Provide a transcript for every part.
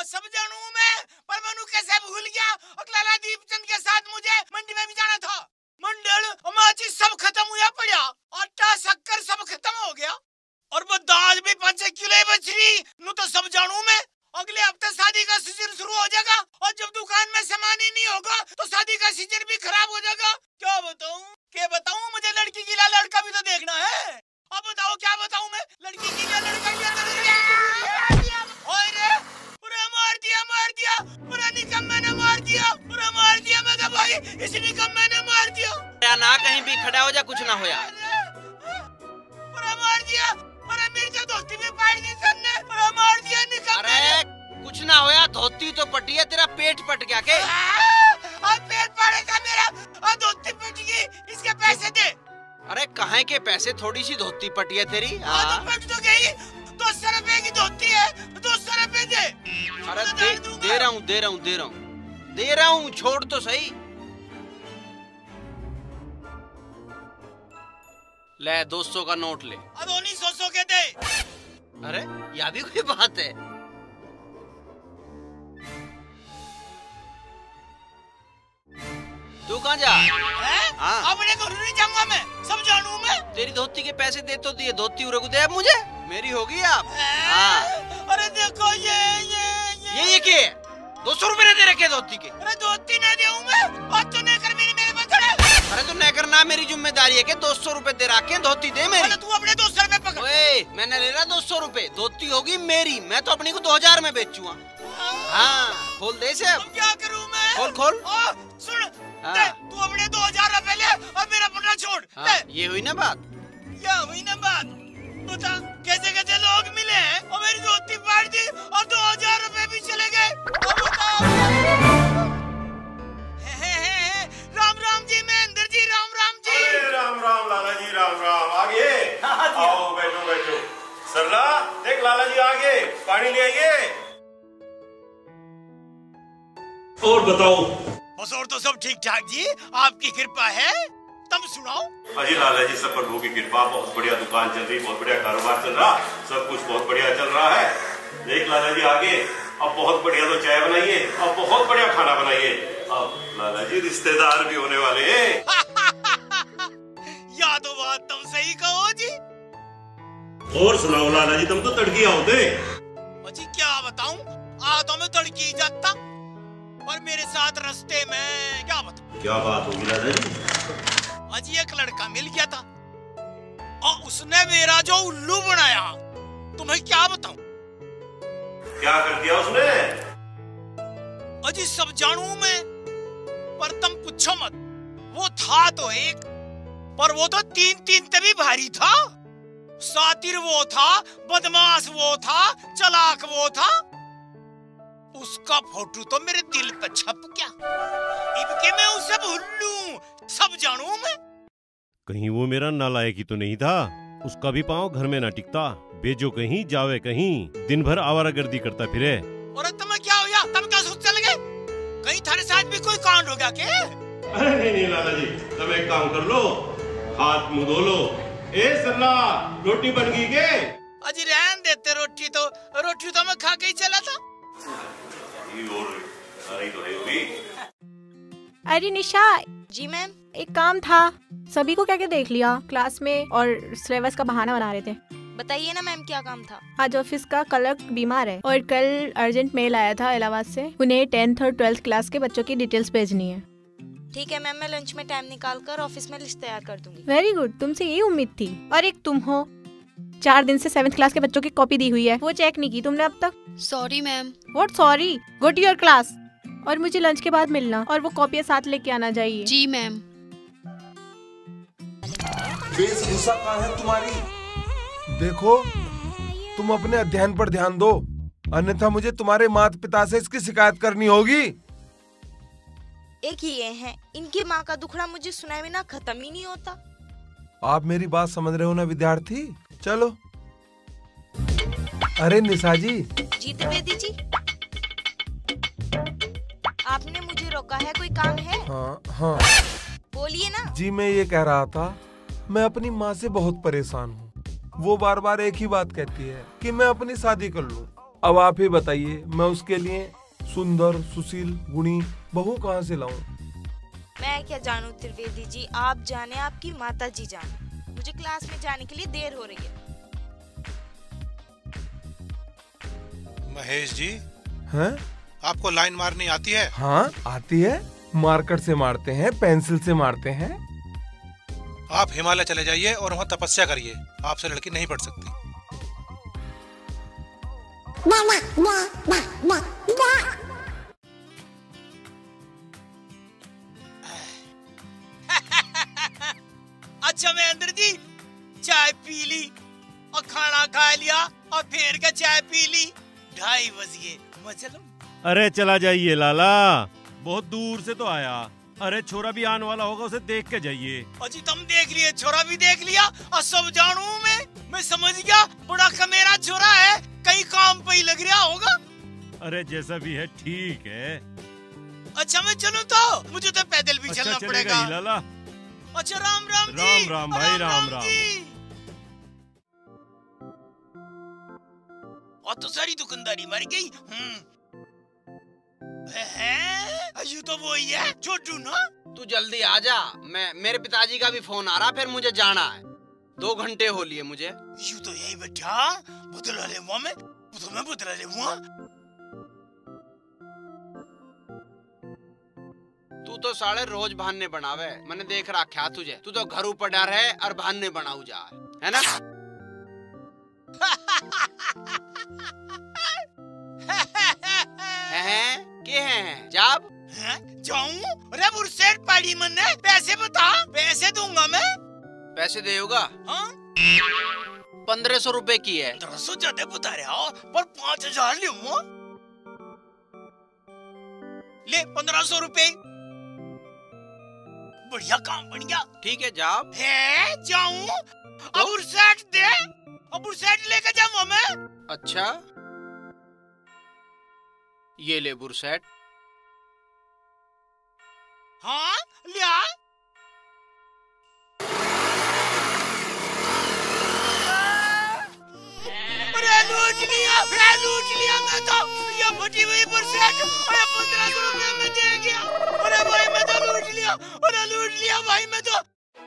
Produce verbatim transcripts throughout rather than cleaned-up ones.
सब जानू मैं, पर मनु कैसे भूल गया। और लाला दीपचंद के साथ मुझे मंडी में भी जाना था। मंडल माची सब खत्म हुआ पड़ा, आटा शक्कर सब खत्म हो गया और वो दाल भी पाँच किलो बच रही। नू तो सब जानू मैं, अगले हफ्ते शादी का सीजन शुरू हो जाएगा और जब दुकान में सामान ही नहीं होगा तो शादी का सीजन भी खराब हो जाएगा। क्या बताऊं क्या बताऊं, मुझे लड़की की लाल लड़का भी तो देखना है। अब बताओ क्या बताऊं मैं, लड़की की लाल लड़का भी मार दिया मार दिया पूरा निकम्मे ने मार दिया पूरा मार दिया। मैं कहा भाई इस निकम्मे ने मार दिया। या ना कहीं भी खड़ा हो जा, कुछ ना होया। पूरा मार दिया, पूरा मेरी जो दोस्ती में पाई दी सबने पूरा मार दिया निकम्मे। अरे कुछ ना होया, धोती तो पटी है, तेरा पेट पट गया के? और पेट पड़ेगा मेरा और धोती पट गई, इसके पैसे दे। अरे कहाँ के पैसे, थोड़ी सी धोती पटी है तेरी। हाँ तो पट तो गई, दो सौ रुपए की धोती है, दो सौ रुपए दे। अरे दे, दे रहा हूँ दे रहा हूँ दे रहा हूँ दे रहा हूँ, छोड़ तो सही। ले दो सौ का नोट ले। अदोनी सौ सौ के दे। अरे यह भी कोई बात है। तू कहाँ जा? हाँ? अपने घर नहीं जाऊंगा मैं, सब जानू मैं। तेरी धोती के पैसे दे तो दिए, धोती उरे को दे अब मुझे, मेरी होगी आप। हाँ। अरे देखो ये ये ये ये क्या? दो सौ रुपए ने दे रखे धोती के। अरे धोती ना देऊँ मैं, और तू नेकर मेरी मेरे पर खड़ा। अरे तू नेकर ना, मेरी जिम्मेदारी है कि दो सौ रुपए दे रखे, धोती दे मेरी। तू अपने दो सौ रुपए पकड़। ओए मैंने ले रहा दो सौ रुपए, धोती होगी मेरी, मैं तो अपनी को दो हजार में बेचूंगा। हाँ खोल दे से। अब क्या करूँ मैं? खोल खोल। सुन तू अपने दो हजार रुपए ले और मेरा पन्ना छोड़। हाँ, ये हुई ना बात? क्या हुई ना बात? बता कैसे कैसे लोग मिले हैं और मेरी धोती फाड़ दी और दो हजार रुपए भी चले गए। राम राम जी, महेंद्र जी, राम राम जी। राम राम लाला जी, राम राम। आगे आओ, बैठो बैठो। सरला देख लाला जी आगे, पानी ले आइए। और बताओ? बस और तो सब ठीक ठाक जी, आपकी कृपा है। तुम सुनाओ? अजी लाला जी सब प्रभु की कृपा, बहुत बढ़िया दुकान चल रही, बहुत बढ़िया कारोबार चल रहा, सब कुछ बहुत बढ़िया चल रहा है। देख लाला जी आगे, अब बहुत बढ़िया तो चाय बनाइए, अब बहुत बढ़िया खाना बनाइए। अब लाला जी रिश्तेदार भी होने वाले हैं। या तो बात तुम सही कहो जी। और सुनाओ लाला जी, तुम तो तड़की होते। अजी क्या बताऊं, आ तो मैं तड़की जाता और मेरे साथ रास्ते में क्या बताऊं। क्या बात होगी लाला जी? अजी एक लड़का मिल गया था और उसने मेरा जो उल्लू बनाया, तुम्हें क्या बताऊं। क्या कर दिया उसने? अजी सब जानू मैं, पर तुम पूछो मत। वो था तो एक, पर वो तो तीन तीन तभी भारी था। सातिर वो था, बदमाश वो था, चलाक वो था। उसका फोटो तो मेरे दिल पे छप गया। इनके मैं उसे भूल लूं, सब जानू मैं। कहीं वो मेरा नालायक ही तो नहीं था, उसका भी पाँव घर में ना टिकता, बेजो कहीं जावे कहीं, दिन भर आवारागर्दी करता फिरे। और तुम्हें क्या हो गया, तुम क्या सोच चले गए? कहीं थारे साथ भी कोई कांड हो गया क्या? अरे नहीं नहीं लाला जी, तुम एक काम कर लो, हाथ मुंह धो लो। ए सरला, रोटी बन गई के? अजी रहन देते रोटी तो, रोटी तो मैं खा के ही चला था। और तो है भी। अरे निशा जी मैम। एक काम था, सभी को क्या क्या देख लिया क्लास में और सिलेबस का बहाना बना रहे थे। बताइए ना मैम क्या काम था? आज ऑफिस का क्लर्क बीमार है और कल अर्जेंट मेल आया था इलाहाबाद से, उन्हें टेंथ और ट्वेल्थ क्लास के बच्चों की डिटेल्स भेजनी है। ठीक है मैम, मैं लंच में टाइम निकाल कर ऑफिस में लिस्ट तैयार कर दूंगी। वेरी गुड, तुमसे यही उम्मीद थी। और एक तुम हो, चार दिन से सेवेंथ क्लास के बच्चों की कॉपी दी हुई है, वो चेक नहीं की तुमने अब तक। Sorry ma'am. What sorry? Go to your class और मुझे लंच के बाद मिलना और वो कॉपियाँ साथ लेके आना चाहिए। जी मैम। वेशभूषा कहाँ है तुम्हारी? देखो तुम अपने अध्ययन पर ध्यान दो, अन्यथा मुझे तुम्हारे माता पिता से इसकी शिकायत करनी होगी। एक ही ये हैं, इनकी माँ का दुखड़ा मुझे सुनाए बिना खत्म ही नहीं होता। आप मेरी बात समझ रहे हो ना विद्यार्थी? चलो। अरे निशा जी। जी त्रिवेदी जी, आपने मुझे रोका है, कोई काम है? हाँ हाँ बोलिए ना। जी मैं ये कह रहा था, मैं अपनी माँ से बहुत परेशान हूँ। वो बार बार एक ही बात कहती है कि मैं अपनी शादी कर लूँ, अब आप ही बताइए, मैं उसके लिए सुंदर सुशील गुणी बहू कहाँ से लाऊं? मैं क्या जानूं त्रिवेदी जी, आप जाने, आपकी माता जी जाने। मुझे क्लास में जाने के लिए देर हो रही है। महेश जी, हैं? आपको लाइन मारनी आती है? हाँ आती है, मार्कर से मारते हैं, पेंसिल से मारते हैं। आप हिमालय चले जाइए और वहाँ तपस्या करिए, आपसे लड़की नहीं पढ़ सकती। अच्छा महेंद्र जी, चाय पी ली और खाना खा लिया और फिर का चाय पी ली, ढाई बज गए, मैं चलूं? अरे चला जाइए लाला, बहुत दूर से तो आया। अरे छोरा भी आने वाला होगा, उसे देख के जाइए। अजी तुम देख लिए, छोरा भी देख लिया और सब जानू मैं मैं समझ गया बड़ा का मेरा छोरा है, कहीं काम पे ही लग रहा होगा। अरे जैसा भी है ठीक है। अच्छा मैं चलूं तो? मुझे तो पैदल भी अच्छा, चलना चलेगा पड़ेगा। ही लाला। अच्छा राम राम जी। राम राम भाई, राम राम। जी। और तो सारी दुकानदारी मर गई। हम्म अयू तो वो ही है छोटू ना। तू जल्दी आ जा, मैं मेरे पिताजी का भी फोन आ रहा, फिर मुझे जाना है, दो घंटे हो लिए मुझे। यू तो यही बैठा बदला ले मुआ में, तो मैं बदला ले मुआ। तू तो साले रोज बहाने बनावे, मैंने देख रखा तुझे, तू तो घर ऊपर डर है और बहाने बनाऊ जा, है ना? हैं के हैं जाब जाऊं? अरे बुरसेट पाड़ी मन्ने, पैसे बता, पैसे दूंगा मैं। पैसे देगा? हाँ पंद्रह सौ रुपए की है। पंद्रह सौ ज्यादा बता रहे हो, पर पाँच हजार ले ले पंद्रह सौ रुपए। बढ़िया काम बन गया। ठीक है जाब। है जाऊं? अब बुरसेट दे, अब बुरसेट लेके जाऊं मैं। अच्छा ये ले बुरसेट। हाँ लिया। अरे लूट लिया, मैं लूट लिया मैं तो। ये फटी हुई बुरसेट, अरे पंद्रह सौ रुपए में दे गया। अरे भाई मैं तो लूट लिया, अरे लूट लिया भाई मैं तो।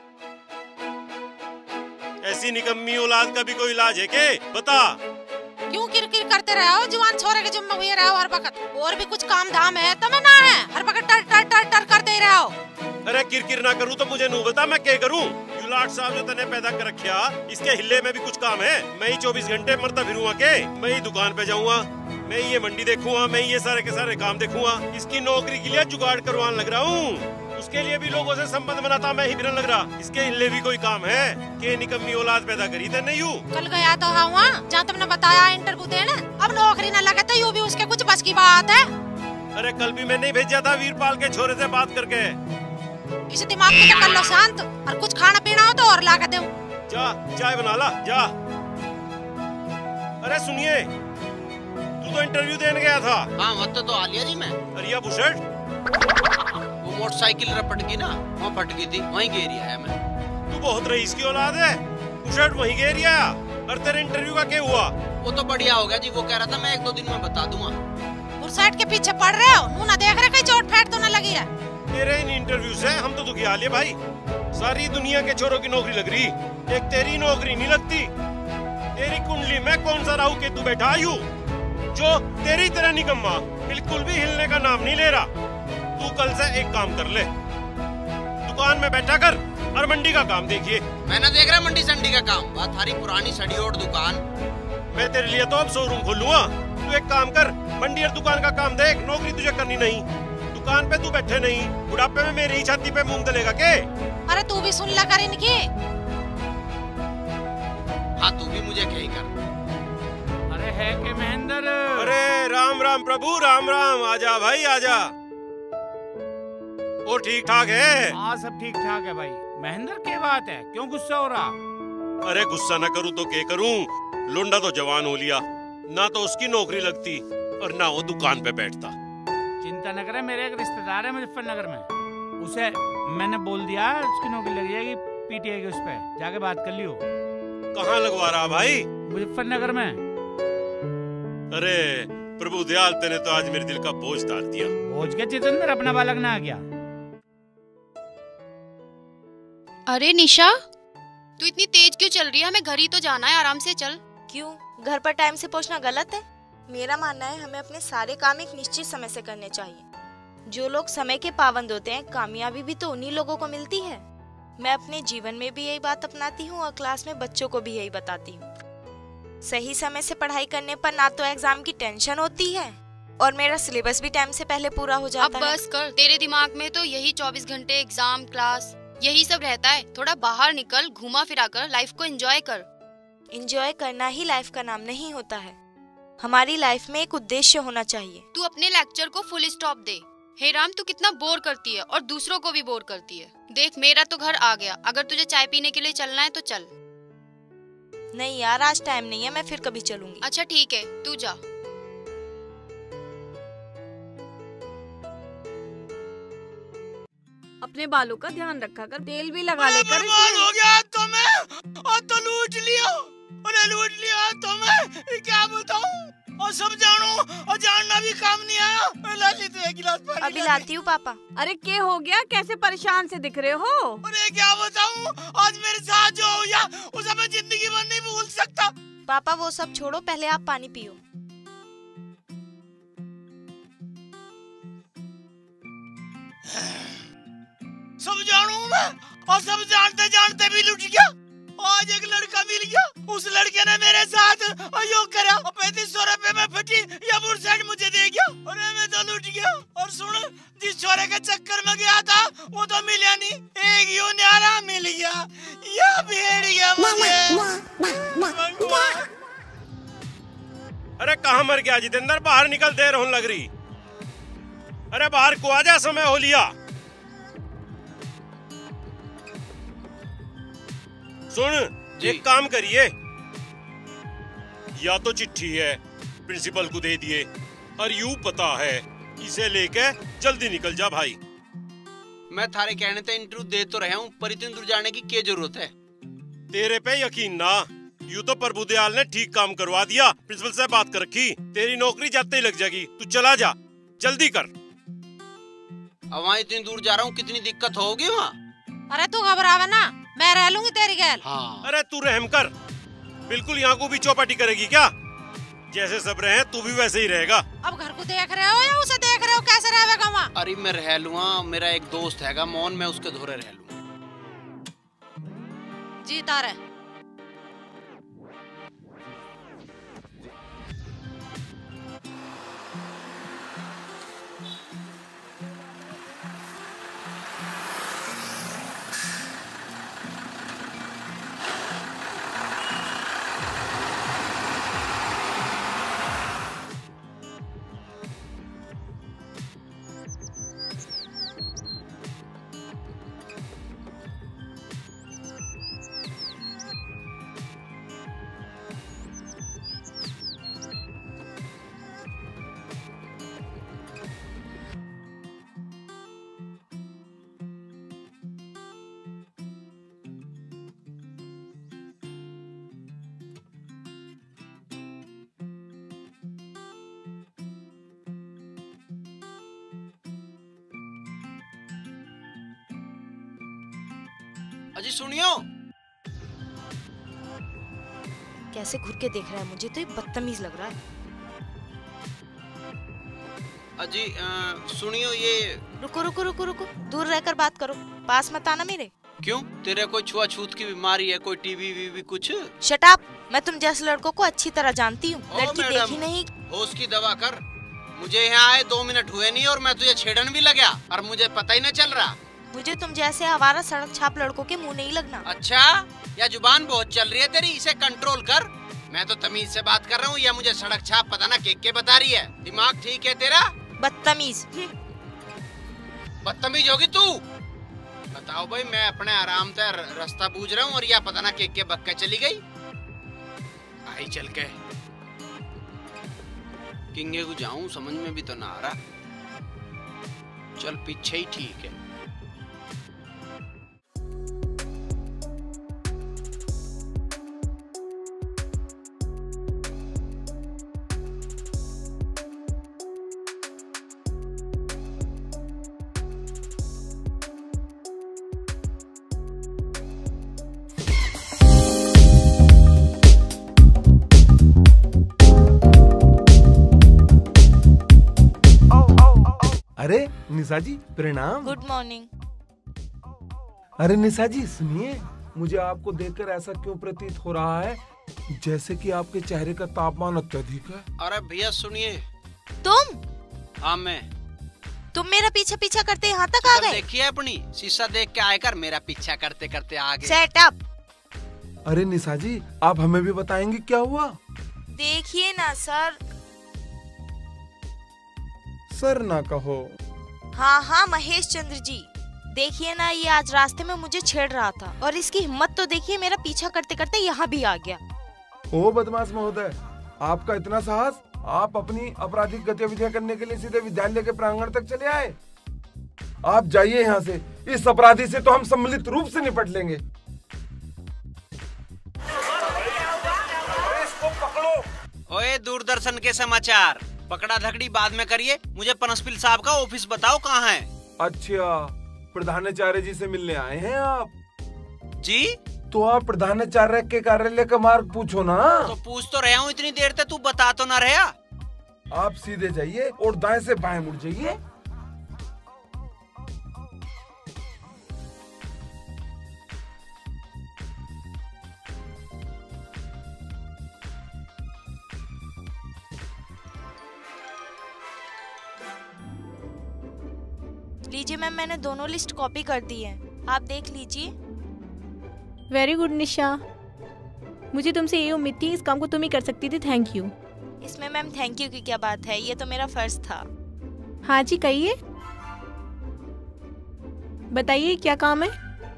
ऐसी निकम्मी औलाद का भी कोई इलाज है के? बता। क्यों किरकिर करते रहो? जवान छोरे के जुम्मे हुए रहो हर वक्त, और भी कुछ काम धाम है तुम्हें ना है? हर वक्त टर टर टर टर करते ही रहो। अरे किरकिर ना करूँ तो मुझे नू बता, मैं क्या करूँ? युलाट साहब जो तने पैदा कर रखा, इसके हिल्ले में भी कुछ काम है? मैं ही चौबीस घंटे मरता फिरूंगा के? मैं ही दुकान पे जाऊंगा, मैं ही ये मंडी देखूंगा, मैं ही ये सारे के सारे काम देखूंगा। इसकी नौकरी के लिए जुगाड़ करवाने लग रहा हूँ, उसके लिए भी लोगों से संबंध बनाता मैं ही फिरने लग रहा। इसके हिल्ले भी कोई काम है के? निकम्मी औलाद पैदा करी थे नहीं? यू कल गया तो हाँ वहाँ जहाँ तुमने बताया इंटरव्यू देने, अब नौकरी न लगे तो यू भी उसके कुछ बस की बात है। अरे कल भी मैंने भेजा था वीरपाल के छोरे से बात करके। इस दिमाग को तो कर लो शांत, और कुछ खाना पीना हो तो और ला के दूं। जा चाय बना ला जा। अरे सुनिए, तू तो इंटरव्यू देने गया था। हाँ वक्त तो आ लिया जी मैं। अरिया बुशर्ट, वो मोटरसाइकिल रपट गई ना, वहाँ फट गई थी, वहीं गिर आया मैं। तू बहुत रईस की औलाद है, बुशर्ट वहीं गिर आया। और तेरे इंटरव्यू का क्या हुआ? वो तो बढ़िया हो गया जी, वो कह रहा था मैं एक दो दिन में बता दूंगा। बुरसेट के पीछे पड़ रहे हो, मुँह ना देख रहे, कहीं चोट फैट तो न लगी है? तेरे इन इंटरव्यू से हम तो दुखी हाल है भाई। सारी दुनिया के छोरों की नौकरी लग रही, एक तेरी नौकरी नहीं लगती। तेरी कुंडली में कौन सा राहु केतु बैठा आयु, जो तेरी तरह निकम्मा बिल्कुल भी हिलने का नाम नहीं ले रहा। तू कल से एक काम कर ले, दुकान में बैठा कर और मंडी का काम देखिए। मैं ना देख रहा मंडी संडी का काम, बात थारी पुरानी सड़ियोड़ दुकान। मैं तेरे लिए तो अब शोरूम खोलूंगा। तू एक काम कर, मंडी और दुकान का काम देख, नौकरी तुझे करनी नहीं। दुकान पे तू बैठे नहीं, बुढ़ापे में मेरी ही छाती पे मूंग दलेगा के? अरे तू भी सुन ला कर इनकी। हाँ तू भी मुझे कही कर। अरे है के महेंद्र? अरे राम राम प्रभु, राम राम। आजा भाई आजा। वो ठीक ठाक है? हाँ सब ठीक ठाक है भाई। महेंद्र क्या बात है, क्यों गुस्सा हो रहा? अरे गुस्सा न करूँ तो क्या करूँ, लुंडा तो जवान हो लिया, ना तो उसकी नौकरी लगती और ना वो दुकान पे बैठता। चिंता न करे, मेरे एक रिश्तेदार है मुजफ्फरनगर में, उसे मैंने बोल दिया उसकी नौकरी लग जाएगी पीटीआई के उस पे, जाके बात कर लियो। कहाँ लगवा रहा भाई? मुजफ्फरनगर में। अरे प्रभु दयाल, तेने तो आज मेरे दिल का बोझ उतार दिया। बोझ के जितेंद्र, अपना बालक ना आ गया। अरे निशा, तू इतनी तेज क्यों चल रही है? हमें घर ही तो जाना है, आराम से चल। क्यों, घर पर टाइम से पहुंचना गलत है? मेरा मानना है हमें अपने सारे काम एक निश्चित समय से करने चाहिए। जो लोग समय के पाबंद होते हैं, कामयाबी भी तो उन्हीं लोगों को मिलती है। मैं अपने जीवन में भी यही बात अपनाती हूँ और क्लास में बच्चों को भी यही बताती हूँ। सही समय से पढ़ाई करने पर ना तो एग्जाम की टेंशन होती है और मेरा सिलेबस भी टाइम से पहले पूरा हो जाता अब है। बस कर, तेरे दिमाग में तो यही चौबीस घंटे एग्जाम, क्लास, यही सब रहता है। थोड़ा बाहर निकल, घुमा फिरा कर, लाइफ को एंजॉय कर। एंजॉय करना ही लाइफ का नाम नहीं होता है। हमारी लाइफ में एक उद्देश्य होना चाहिए। तू अपने लेक्चर को फुल स्टॉप दे। हे राम, तू कितना बोर करती है और दूसरों को भी बोर करती है। देख, मेरा तो घर आ गया, अगर तुझे चाय पीने के लिए चलना है तो चल। नहीं यार, आज टाइम नहीं है, मैं फिर कभी चलूंगी। अच्छा ठीक है, तू जा। अपने बालों का ध्यान रखा कर, तेल भी लगा ले कर। बर्बाद हो गया तो मैं, और तो लूट लिया, अरे लूट लिया तो मैं क्या बताऊं? और सब जानो और जानना भी काम नहीं आया। मैं लाली तो एक गिलास पानी अभी लाती हूँ पापा। अरे क्या हो गया, कैसे परेशान से दिख रहे हो? अरे क्या बताऊं, आज मेरे साथ जो हो गया उसे मैं जिंदगी भर नहीं भूल सकता। पापा वो सब छोड़ो, पहले आप पानी पियो। सब जानू मैं और सब जानते जानते भी लुट गया। आज एक लड़का मिल गया, उस लड़के ने मेरे साथ योग करा और पैंतीस सौ रुपए में फटी या बुरसेट मुझे दे गया। अरे मैं तो लुट गया। और सुन, जिस छोरे के चक्कर में गया था वो तो मिला नहीं, एक यूं न्यारा मिल गया, या भेड़ गया मुझे। अरे कहाँ मर गया जितेंद्र? बाहर निकल, देर होने लग रही। अरे बाहर को आजा, समय हो लिया। सुन, एक काम करिए, या तो चिट्ठी है प्रिंसिपल को दे दिए और यू पता है, इसे लेके जल्दी निकल जा भाई। मैं थारे कहने ते इंटरव्यू दे तो रहा हूँ, पर इतनी दूर जाने की क्या जरूरत है? तेरे पे यकीन ना, यू तो प्रभु दयाल ने ठीक काम करवा दिया, प्रिंसिपल से बात कर रखी, तेरी नौकरी जाते ही लग जाएगी। तू चला जा, जल्दी कर। अब वहाँ इतनी दूर जा रहा हूँ, कितनी दिक्कत होगी वहाँ। अरे तू घबरावे ना, मैं रह लूंगी तेरी गैल। हाँ। अरे तू रहम कर, बिल्कुल यहाँ को भी चौपाटी करेगी क्या? जैसे सब रहे तू भी वैसे ही रहेगा। अब घर को देख रहे हो या उसे देख रहे हो, कैसे रहेगा वहाँ? अरे मैं रह लूँगा, मेरा एक दोस्त हैगा मोहन, मैं उसके धोरे रह लूँगा। जीता रहे। अजी सुनियो। कैसे घुर के देख रहा है मुझे, तो ये बदतमीज लग रहा है। अजी आ, सुनियो, ये रुको रुको रुको रुको, दूर रहकर बात करो, पास मत आना मेरे। क्यों, तेरे कोई छुआछूत की बीमारी है, कोई टीबी वीवी कुछ? शट अप, मैं तुम जैसे लड़कों को अच्छी तरह जानती हूँ, लड़की देखी नहीं। होश की दवा कर, मुझे यहाँ आए दो मिनट हुए नहीं और मैं तुझे छेड़न भी लग गया और मुझे पता ही नहीं चल रहा। मुझे तुम जैसे आवारा सड़क छाप लड़कों के मुंह नहीं लगना। अच्छा, या जुबान बहुत चल रही है तेरी, इसे कंट्रोल कर। मैं तो तमीज से बात कर रहा हूँ, या मुझे सड़क छाप पता ना के के बता रही है। दिमाग ठीक है तेरा? बदतमीज। बदतमीज होगी तू? बताओ भाई, मैं अपने आराम से रास्ता पूछ रहा हूँ और या पता ना के के बक्के चली गई। आई चल के किंगे को जाऊं, समझ में भी तो ना आ रहा। चल पीछे ही ठीक है। अरे निशा जी प्रणाम। Good morning. अरे निशा जी सुनिए, मुझे आपको देखकर ऐसा क्यों प्रतीत हो रहा है जैसे कि आपके चेहरे का तापमान अत्यधिक है। अरे भैया सुनिए। तुम? हाँ मैं। तुम मेरा पीछा पीछा करते यहाँ तक आ गए? देखिए अपनी शीशा देख के आकर मेरा पीछा करते करते आ गए। Set up. अरे निशा जी आप हमें भी बताएंगे क्या हुआ? देखिए ना सर। सर ना कहो। हाँ हाँ महेश चंद्र जी, देखिए ना ये आज रास्ते में मुझे छेड़ रहा था और इसकी हिम्मत तो देखिए, मेरा पीछा करते करते यहाँ भी आ गया। ओ बदमाश महोदय, आपका इतना साहस, आप अपनी आपराधिक गतिविधियां करने के लिए सीधे विद्यालय के प्रांगण तक चले आए। आप जाइए यहाँ से, इस अपराधी से तो हम सम्मिलित रूप से निपट लेंगे। इसको पकड़ो। ओए दूरदर्शन के समाचार, पकड़ा धकड़ी बाद में करिए, मुझे पनस्पिल साहब का ऑफिस बताओ कहाँ है। अच्छा, प्रधानाचार्य जी से मिलने आए हैं आप? जी तो आप प्रधानाचार्य के कार्यालय का मार्ग पूछो ना। तो पूछ तो रहा हूँ इतनी देर तक, तू बता तो ना रहा। आप सीधे जाइए और दाएं से बाएं मुड़ जाइए। लीजिए मैम, मैंने दोनों लिस्ट कॉपी कर दी है, आप देख लीजिए। वेरी गुड निशा, मुझे तुमसे ये उम्मीद थी, इस काम को तुम ही कर सकती थी। Thank you. इसमें मैम थैंक यू की क्या बात है, ये तो मेरा फर्ज था। हाँ जी कहिए, बताइए क्या काम है।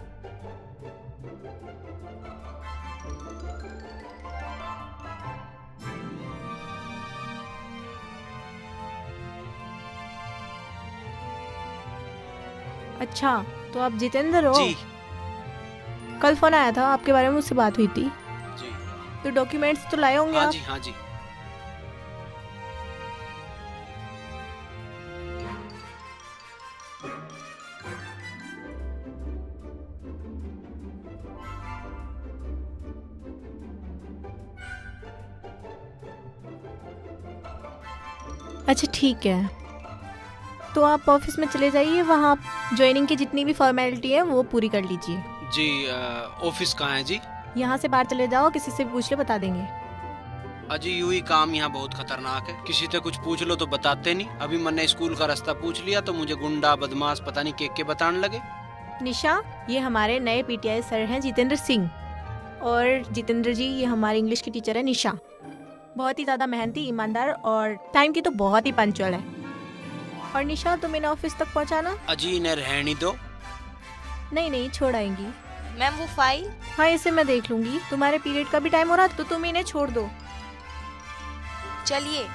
अच्छा तो आप जितेंद्र हो? जी। कल फोन आया था, आपके बारे में मुझसे बात हुई थी। जी। तो डॉक्यूमेंट्स तो लाए होंगे हाँ आप? जी हाँ जी। अच्छा ठीक है, तो आप ऑफिस में चले जाइए, वहाँ ज्वाइनिंग की जितनी भी फॉर्मेलिटी है वो पूरी कर लीजिए। जी ऑफिस कहाँ है जी? यहाँ से बाहर चले जाओ, किसी से भी पूछ ले बता देंगे। अजी यूं ही काम यहाँ बहुत खतरनाक है, किसी से कुछ पूछ लो तो बताते नहीं। अभी मैंने स्कूल का रास्ता पूछ लिया तो मुझे गुंडा बदमाश पता नहीं के के बताने लगे। निशा, ये हमारे नए पीटीआई सर हैं जितेंद्र सिंह, और जितेंद्र जी ये हमारी इंग्लिश की टीचर है निशा। बहुत ही ज्यादा मेहनती, ईमानदार और टाइम की तो बहुत ही पंक्चुअल है। और निशा तुम इन्हें ऑफिस तक पहुँचाना। अजी इन्हें रहने दो। नहीं नहीं छोड़ आएंगी। मैम वो फाइल? हाँ इसे मैं देख लूंगी, तुम्हारे पीरियड का भी टाइम हो रहा तो तुम इन्हें छोड़ दो। चलिए।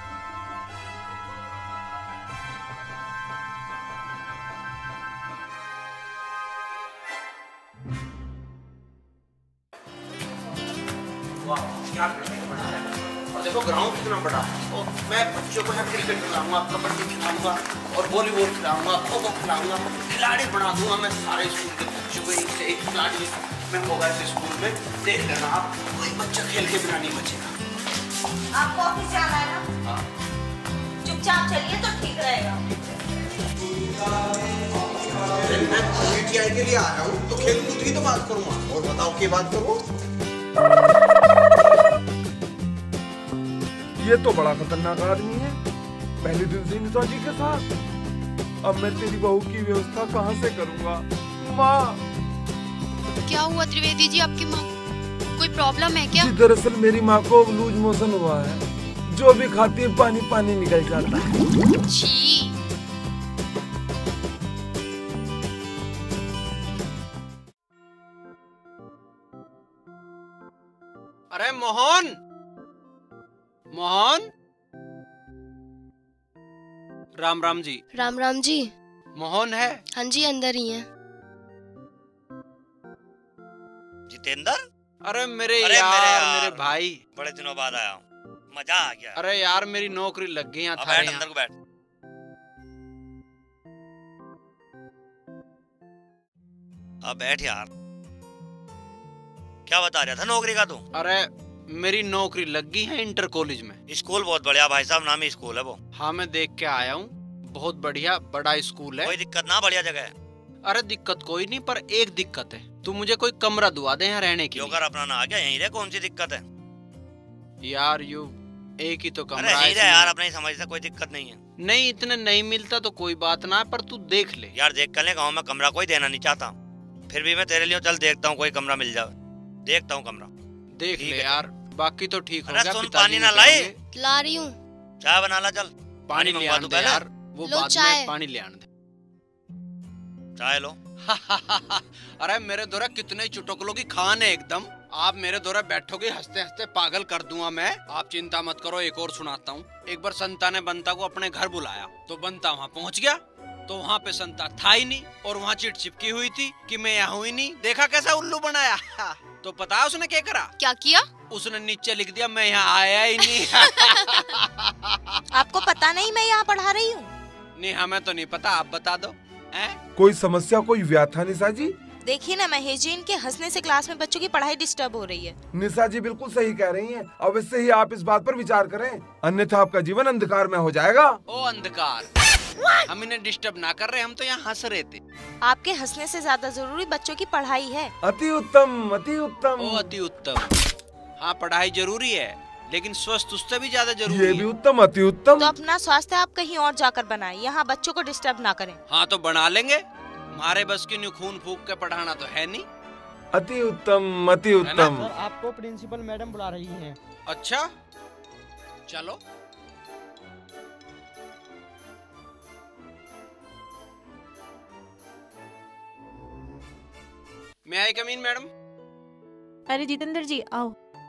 और देखो ग्राउंड कितना बड़ा है। और मैं बच्चों को यहाँ क्रिकेट खिलाऊंगा, कबड्डी खिलाऊंगा और वॉलीबॉल खिलाऊंगा, खो खो खिलाऊंगा, खिलाड़ी बना दूंगा मैं सारे स्कूल के बच्चों को। एक से एक खिलाड़ी मैं होगा इस स्कूल में, देख लेना आप, कोई बच्चा खेल के बिना नहीं बचेगा। आपको ऑफिस जाना है ना? हाँ। चुपचाप चलिए तो ठीक रहेगा। मैं पीटीआई के लिए आ रहा हूँ तो खेल कूद की तो बात करूँगा, और बताओ क्या बात करूँ। ये तो बड़ा खतरनाक आदमी है, पहले दिन से निशा जी के साथ। अब मैं तेरी बहू की व्यवस्था कहाँ से करूँगा? माँ क्या हुआ त्रिवेदी जी, आपकी माँ कोई प्रॉब्लम है क्या? जी दरअसल मेरी माँ को लूज मोशन हुआ है, जो भी खाती है पानी पानी निकल जाता है। छी। अरे मोहन, मोहन। राम राम जी। राम राम जी। मोहन है? हाँ जी अंदर ही है। जितेंद्र? अरे मेरे अरे यार, मेरे यार, मेरे भाई, बड़े दिनों बाद आया हूँ, मजा आ गया। अरे यार मेरी नौकरी लग गई यहाँ अब थारे बैठ, यहाँ। अंदर को बैठ। अब बैठ यार। क्या बता रहा था नौकरी का तू? अरे मेरी नौकरी लग गई है इंटर कॉलेज में। स्कूल बहुत बढ़िया भाई साहब, नामी स्कूल है वो। हाँ मैं देख के आया हूँ, बहुत बढ़िया बड़ा स्कूल है। कोई दिक्कत ना, बढ़िया जगह है। अरे दिक्कत कोई नहीं, पर एक दिक्कत है, तू मुझे कोई कमरा दुआ दे यहाँ रहने के लिए। योगर अपना ना आ गया, यहीं रहे, कौन सी दिक्कत है यार? यू एक ही तो कमरा है। है यार अपना ही समझ, कोई दिक्कत नहीं है। नहीं इतने नहीं मिलता तो कोई बात ना, पर तू देख ले। यार देख कर ले, गाँव में कमरा कोई देना नहीं चाहता, फिर भी मैं तेरे लिए चल देखता हूँ, कोई कमरा मिल जाए, देखता हूँ कमरा। देख ले यार, बाकी तो ठीक हो गया। सुन, पानी ना लाई? ला रही हूँ। चाय बना ला, चल पानी मंगवा दूं पहले यार, वो बाद में पानी ले आने दे। चाय लो। अरे मेरे द्वारा कितने चुटकुलों की खान है एकदम। आप मेरे द्वारा बैठोगे हंसते हंसते पागल कर दूंगा मैं। आप चिंता मत करो, एक और सुनाता हूँ। एक बार संता ने बंता को अपने घर बुलाया, तो बंता वहाँ पहुँच गया, तो वहाँ पे संता था ही नहीं, और वहाँ चिट चिपकी हुई थी कि मैं यहाँ हुई नहीं। देखा कैसा उल्लू बनाया। तो पता है उसने क्या करा? क्या किया? उसने नीचे लिख दिया मैं यहाँ आया ही नहीं। आपको पता नहीं मैं यहाँ पढ़ा रही हूँ? नहीं हमें तो नहीं पता, आप बता दो। है? कोई समस्या, कोई व्याथा निशा जी? देखिए ना महेश जी, इनके हंसने से क्लास में बच्चों की पढ़ाई डिस्टर्ब हो रही है। निशा जी बिल्कुल सही कह रही हैं। अवश्य ही आप इस बात पर विचार करें, अन्यथा आपका जीवन अंधकार में हो जाएगा। ओ अंधकार, हम इन्हें डिस्टर्ब ना कर रहे, हम तो यहाँ हंस रहे थे। आपके हंसने से ज्यादा जरूरी बच्चों की पढ़ाई है। अति उत्तम, अति उत्तम। ओ अति उत्तम। हाँ पढ़ाई जरूरी है, लेकिन स्वस्थ उससे भी ज्यादा जरूरी ये भी उत्तम, अति उत्तम। तो अपना स्वास्थ्य आप कहीं और जाकर बनाएं, यहाँ बच्चों को डिस्टर्ब ना करें। हाँ तो बना लेंगे, हमारे बस की न्यू खून फूक के पढ़ाना तो है नहीं। अति उत्तम, अति उत्तम। सर आपको प्रिंसिपल मैडम बुला रही हैं। अच्छा चलो। मैं आई कम इन मैडम? अरे जितेंद्र जी आओ।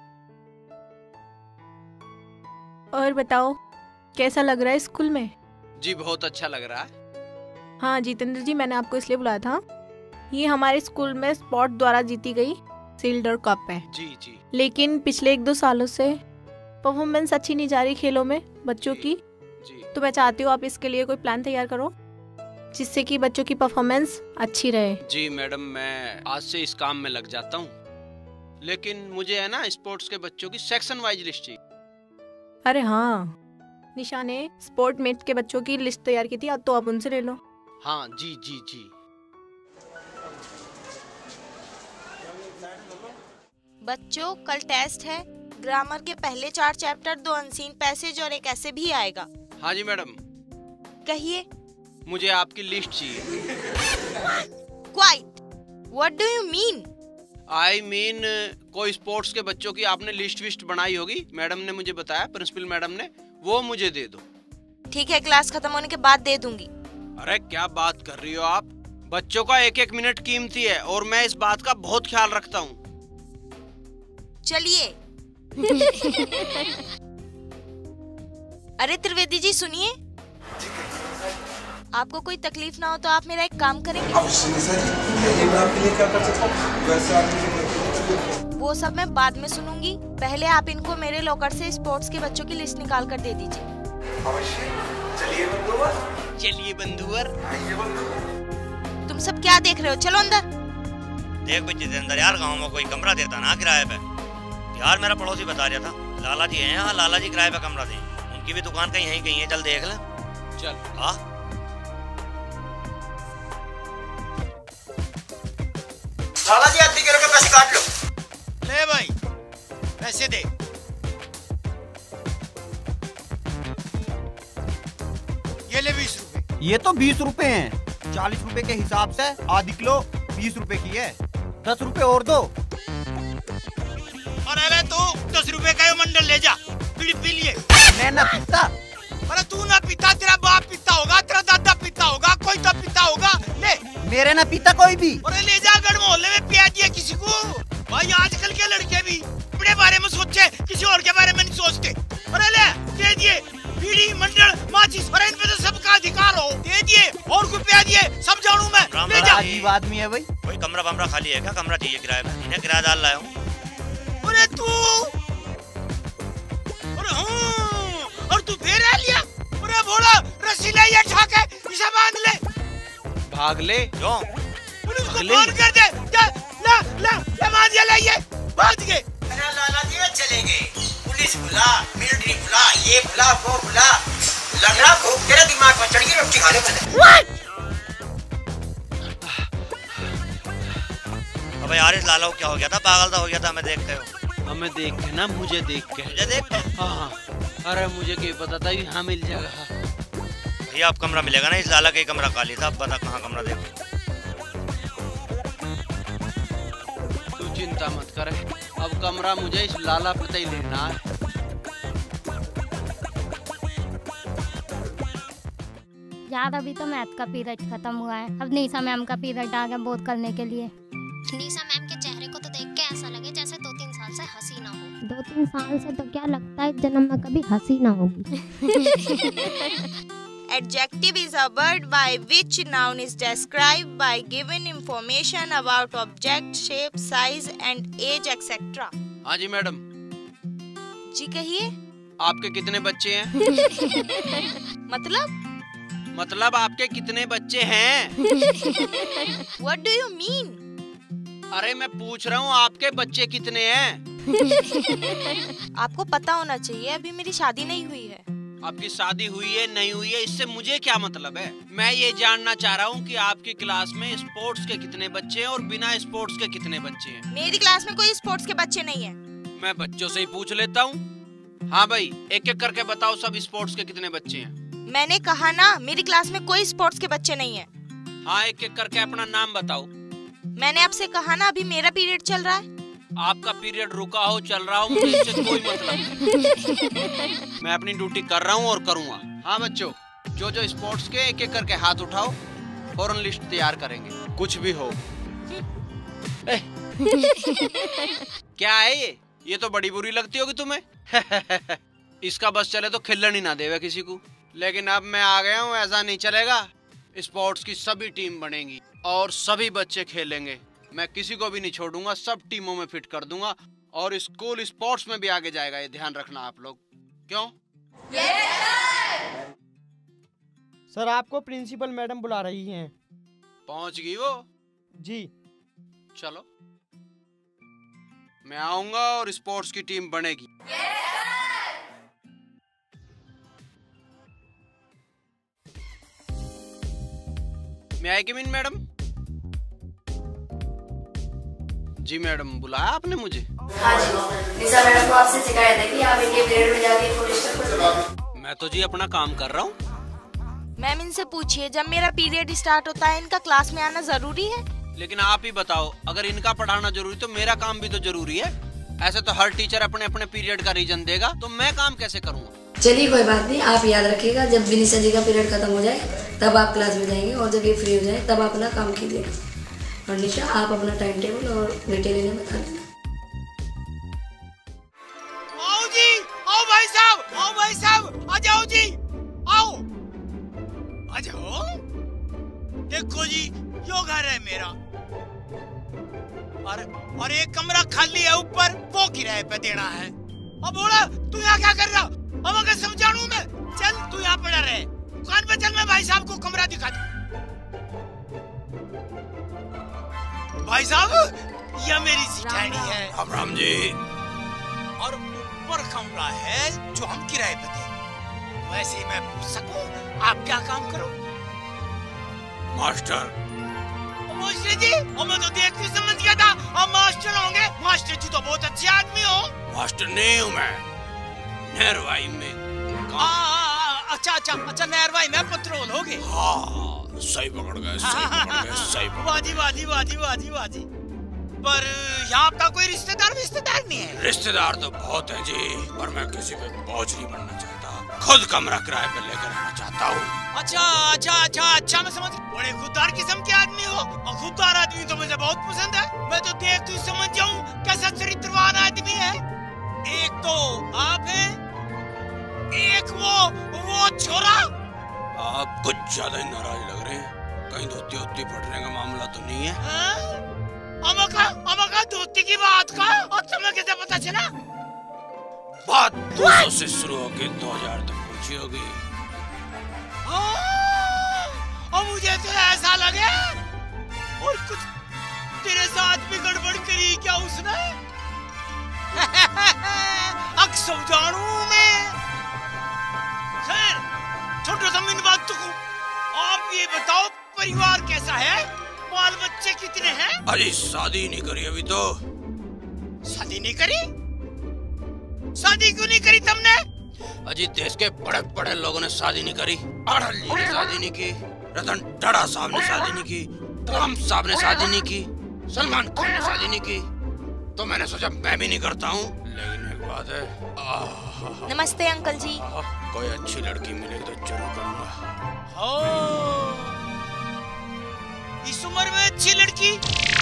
और बताओ कैसा लग रहा है स्कूल में? जी बहुत अच्छा लग रहा है। हाँ जितेंद्र जी, मैंने आपको इसलिए बुलाया था, ये हमारे स्कूल में स्पोर्ट द्वारा जीती गई सिल्वर कप है। जी जी। लेकिन पिछले एक दो सालों से परफॉर्मेंस अच्छी नहीं जा रही खेलों में बच्चों की। जी। तो मैं चाहती हूँ आप इसके लिए कोई प्लान तैयार करो जिससे कि बच्चों की परफॉर्मेंस अच्छी रहे। जी मैडम, मैं आज से इस काम में लग जाता हूँ, लेकिन मुझे है ना स्पोर्ट्स के बच्चों की सेक्शन वाइज लिस्ट चाहिए। अरे हाँ, निशा ने स्पोर्ट मेट के बच्चों की लिस्ट तैयार की थी, अब तो आप उनसे ले लो। हाँ जी जी जी। बच्चों कल टेस्ट है, ग्रामर के पहले चार चैप्टर, दो अनसीन पैसेज और एक ऐसे भी आएगा। हाँ जी मैडम। कहिए। मुझे आपकी लिस्ट चाहिए। Quiet, what do you mean? I mean कोई स्पोर्ट्स के बच्चों की आपने लिस्ट विस्ट बनाई होगी, मैडम ने मुझे बताया, प्रिंसिपल मैडम ने, वो मुझे दे दो। ठीक है, क्लास खत्म होने के बाद दे दूंगी। अरे क्या बात कर रही हो आप? बच्चों का एक एक मिनट कीमती है और मैं इस बात का बहुत ख्याल रखता हूँ। चलिए। अरे त्रिवेदी जी सुनिए, आपको कोई तकलीफ ना हो तो आप मेरा एक काम करेंगे? वो सब मैं बाद में सुनूंगी, पहले आप इनको मेरे लॉकर से स्पोर्ट्स के बच्चों की लिस्ट निकाल कर दे दीजिए। चलिए बंधुवर। चलिए बंधुवर। तुम सब क्या देख रहे हो, चलो अंदर। देख बच्चे जितेंद्र, यार गाँव में कोई कमरा देता ना किराए पे। यार मेरा पड़ोसी बता रहा था, लाला जी हैं यहाँ, लाला जी किराए पे कमरा दें, उनकी भी दुकान कहीं यहीं कहीं है, चल देख ले। चल। हाँ लाला जी, आधी किलो के पैसे काट लो। ले भाई पैसे दे। ये ले बीस रुपए। ये तो बीस रुपए हैं, चालीस रुपए के हिसाब से आधी किलो बीस रुपए की है, दस रुपए और दो। और अरे तू दस रुपए का ये मंडल ले जा, बीड़ी पी लिए। मैं ना पीता। अरे तू ना पीता, तेरा बाप पीता होगा, तेरा दादा पीता होगा, कोई तो पीता होगा। ले मेरे ना पीता कोई भी। अरे ले जा, गढ़ मोहल्ले में पिया दिया किसी को। भाई आजकल के लड़के भी अपने बारे में सोचे, किसी और के बारे में नहीं सोचते। अरे ले दे दिए बीड़ी मंडल माचिस, अरे इन पे तो सबका अधिकार हो, दे दिए और कुछ पिया दिए, सब जानू मैं। ले जा। अजीब आदमी है भाई। कोई कमरा बमरा खाली है क्या? कमरा चाहिए किराए पे, इन्हें किराएदार लाया हूँ। अरे तू, अरे हाँ, और तू फिर आ लिया। अरे बोला रस्सी ले ये ठाके, इसे बांध ले। भाग ले। क्यों? उसको बांध कर दे। जा, ला ला ला बांध ले ये, बांध के। अरे लाला जी चले गए, पुलिस बुला, मिलिट्री बुला, ये बुला वो बुला, लग रहा भूख तेरे दिमाग पर चढ़ गई। रोटी खा ले पहले। अबे यार इस लाला को क्या हो गया था? पागल सा हो गया था हमें देख के। हमें देख के ना, मुझे देख के। मुझे देख के? हाँ, अरे मुझे क्या पता था कि हाँ मिल जाएगा। भैया अब कमरा मिलेगा ना? इस लाला का ही कमरा खाली था, अब बता कहाँ कमरा देखो। तू चिंता मत कर, अब कमरा मुझे इस लाला पता ही लेना है। यार अभी तो मैथ का पीरियड खत्म हुआ है, अब निशा मैम का पीरियड आ गया बोध करने के लिए। निशा मैम के चेहरे को तो देख के ऐसा लगे जैसे दो तीन साल से हंसी ना हो। दो तीन साल से तो क्या लगता है जन्म में कभी हंसी ना होगी। Adjective is a word by which noun is described by given information about object, shape, size and age et cetera. हाँ जी मैडम। जी कहिए। आपके कितने बच्चे हैं? मतलब? मतलब आपके कितने बच्चे हैं? What do you mean? अरे मैं पूछ रहा हूँ आपके बच्चे कितने हैं? आपको पता होना चाहिए, अभी मेरी शादी नहीं हुई है। आपकी शादी हुई है नहीं हुई है इससे मुझे क्या मतलब है? मैं ये जानना चाह रहा हूँ कि आपकी क्लास में स्पोर्ट्स के कितने बच्चे हैं और बिना स्पोर्ट्स के कितने बच्चे हैं? मेरी क्लास में कोई स्पोर्ट्स के बच्चे नहीं है। मैं बच्चों से ही पूछ लेता हूँ। हाँ भाई, एक एक करके बताओ सब स्पोर्ट्स के कितने बच्चे हैं? मैंने कहा ना, मेरी क्लास में कोई स्पोर्ट्स के बच्चे नहीं है। हाँ, एक एक करके अपना नाम बताओ। मैंने आपसे कहा ना, अभी मेरा पीरियड चल रहा है। आपका पीरियड रुका हो चल रहा हो मुझे इससे कोई मतलब नहीं। मैं अपनी ड्यूटी कर रहा हूँ और करूँगा। हाँ बच्चों, जो जो स्पोर्ट्स के एक एक करके हाथ उठाओ, फौरन लिस्ट तैयार करेंगे, कुछ भी हो। क्या है ये? ये तो बड़ी बुरी लगती होगी तुम्हें। इसका बस चले तो खिल्लन ही ना देवे किसी को। लेकिन अब मैं आ गया हूँ, ऐसा नहीं चलेगा। स्पोर्ट्स की सभी टीम बनेगी और सभी बच्चे खेलेंगे। मैं किसी को भी नहीं छोड़ूंगा, सब टीमों में फिट कर दूंगा और स्कूल स्पोर्ट्स में भी आगे जाएगा, ये ध्यान रखना आप लोग। क्यों? yes, सर आपको प्रिंसिपल मैडम बुला रही हैं। पहुंच गई वो? जी। चलो मैं आऊंगा और स्पोर्ट्स की टीम बनेगी। मैं आई कम इन मैडम? जी मैडम, बुलाया आपने मुझे? हाँ जी, निशा मैडम को आपसे शिकायत है कि आप इनके पीरियड में जाके पुलिस। मैं तो जी अपना काम कर रहा हूँ। मैम इनसे पूछिए, जब मेरा पीरियड स्टार्ट होता है इनका क्लास में आना जरूरी है? लेकिन आप ही बताओ, अगर इनका पढ़ाना जरूरी तो मेरा काम भी तो जरूरी है। ऐसे तो हर टीचर अपने अपने पीरियड का रीजन देगा, तो मैं काम कैसे करूँगा? चलिए कोई बात नहीं, आप याद रखिएगा, जब भी निशा जी का पीरियड खत्म हो जाए तब आप क्लास में जाएंगे और जब ये फ्री हो जाए तब आप अपना काम कीजिएगा। और निशा आप अपना टाइम टेबल और डिटेल इन्हें बता देना। आओ जी, आओ भाई साहब, आओ भाई साहब, आ जाओ जी, आओ, आ जाओ। देखो जी, यो घर है मेरा और और एक कमरा खाली है ऊपर, वो किराए पे देना है। अब बोला तू यहाँ क्या कर रहा? अब अगर समझाऊं मैं, चल तू यहाँ पड़ा रहे, दुकान पे चल, मैं भाई साहब को कमरा दिखा दूं। भाई साहब, यह मेरी सिठानी है। राम राम जी। और ऊपर कमरा है जो हम किराए पे दें। वैसे ही मैं पूछ सकूं, आप क्या काम करो? मास्टर। मास्टर जी, और मैं तो देख के समझ गया था आप मास्टर होंगे। मास्टर जी तो बहुत अच्छे आदमी हो। मास्टर नहीं हूँ मैं, नहरवाई में। आ, आ, अच्छा अच्छा अच्छा, नहरवाई में पेट्रोल हो गए। हाँ, सही पकड़ गए, सही पकड़ गए, सही पकड़ गए। वाजी वाजी वाजी वाजी वाजी। पर यहाँ आपका कोई रिश्तेदार रिश्तेदार नहीं है? रिश्तेदार तो बहुत हैं जी, पर मैं किसी पे बोझ नहीं बनना चाहता। खुद कमरा किराए पे लेकर रहना चाहता हूँ। अच्छा अच्छा अच्छा अच्छा, मैं समझ, बड़े खुददार किस्म के आदमी हो। और खुददार आदमी तो मुझे बहुत पसंद है। मैं तो देख तू समझ जाऊँ कैसा चरित्रवान आदमी है। एक तो आप हैं, एक वो वो छोरा। आप कुछ ज्यादा ही नाराज लग रहे हैं, कहीं धोती होती फटने का मामला तो नहीं है? अमका अमका धोती की बात का और तुम्हें कैसे पता चला? बात दो सौ से शुरू होकर दो हजार तक पहुंची होगी। और मुझे तो ऐसा लगे और कुछ तेरे साथ भी गड़बड़ करी क्या उसने? अक्सर जानू मैं। खैर छोटो सा इन बात को आप ये बताओ परिवार कैसा है, बाल बच्चे कितने हैं? अरे शादी नहीं करी अभी तो। शादी नहीं करी? शादी क्यों नहीं करी तुमने? अजी देश के बड़े बड़े लोगों ने शादी नहीं करी। अटल जी ने शादी नहीं की, रतन टाटा साहब ने शादी नहीं की, ट्रम्प साहब ने शादी नहीं की, सलमान खान ने शादी नहीं की, तो मैंने सोचा मैं भी नहीं करता हूँ। लेकिन एक बात है, आह, नमस्ते अंकल जी। कोई अच्छी लड़की मिलेगी तो जरूर करूँगा। इस उम्र में अच्छी लड़की?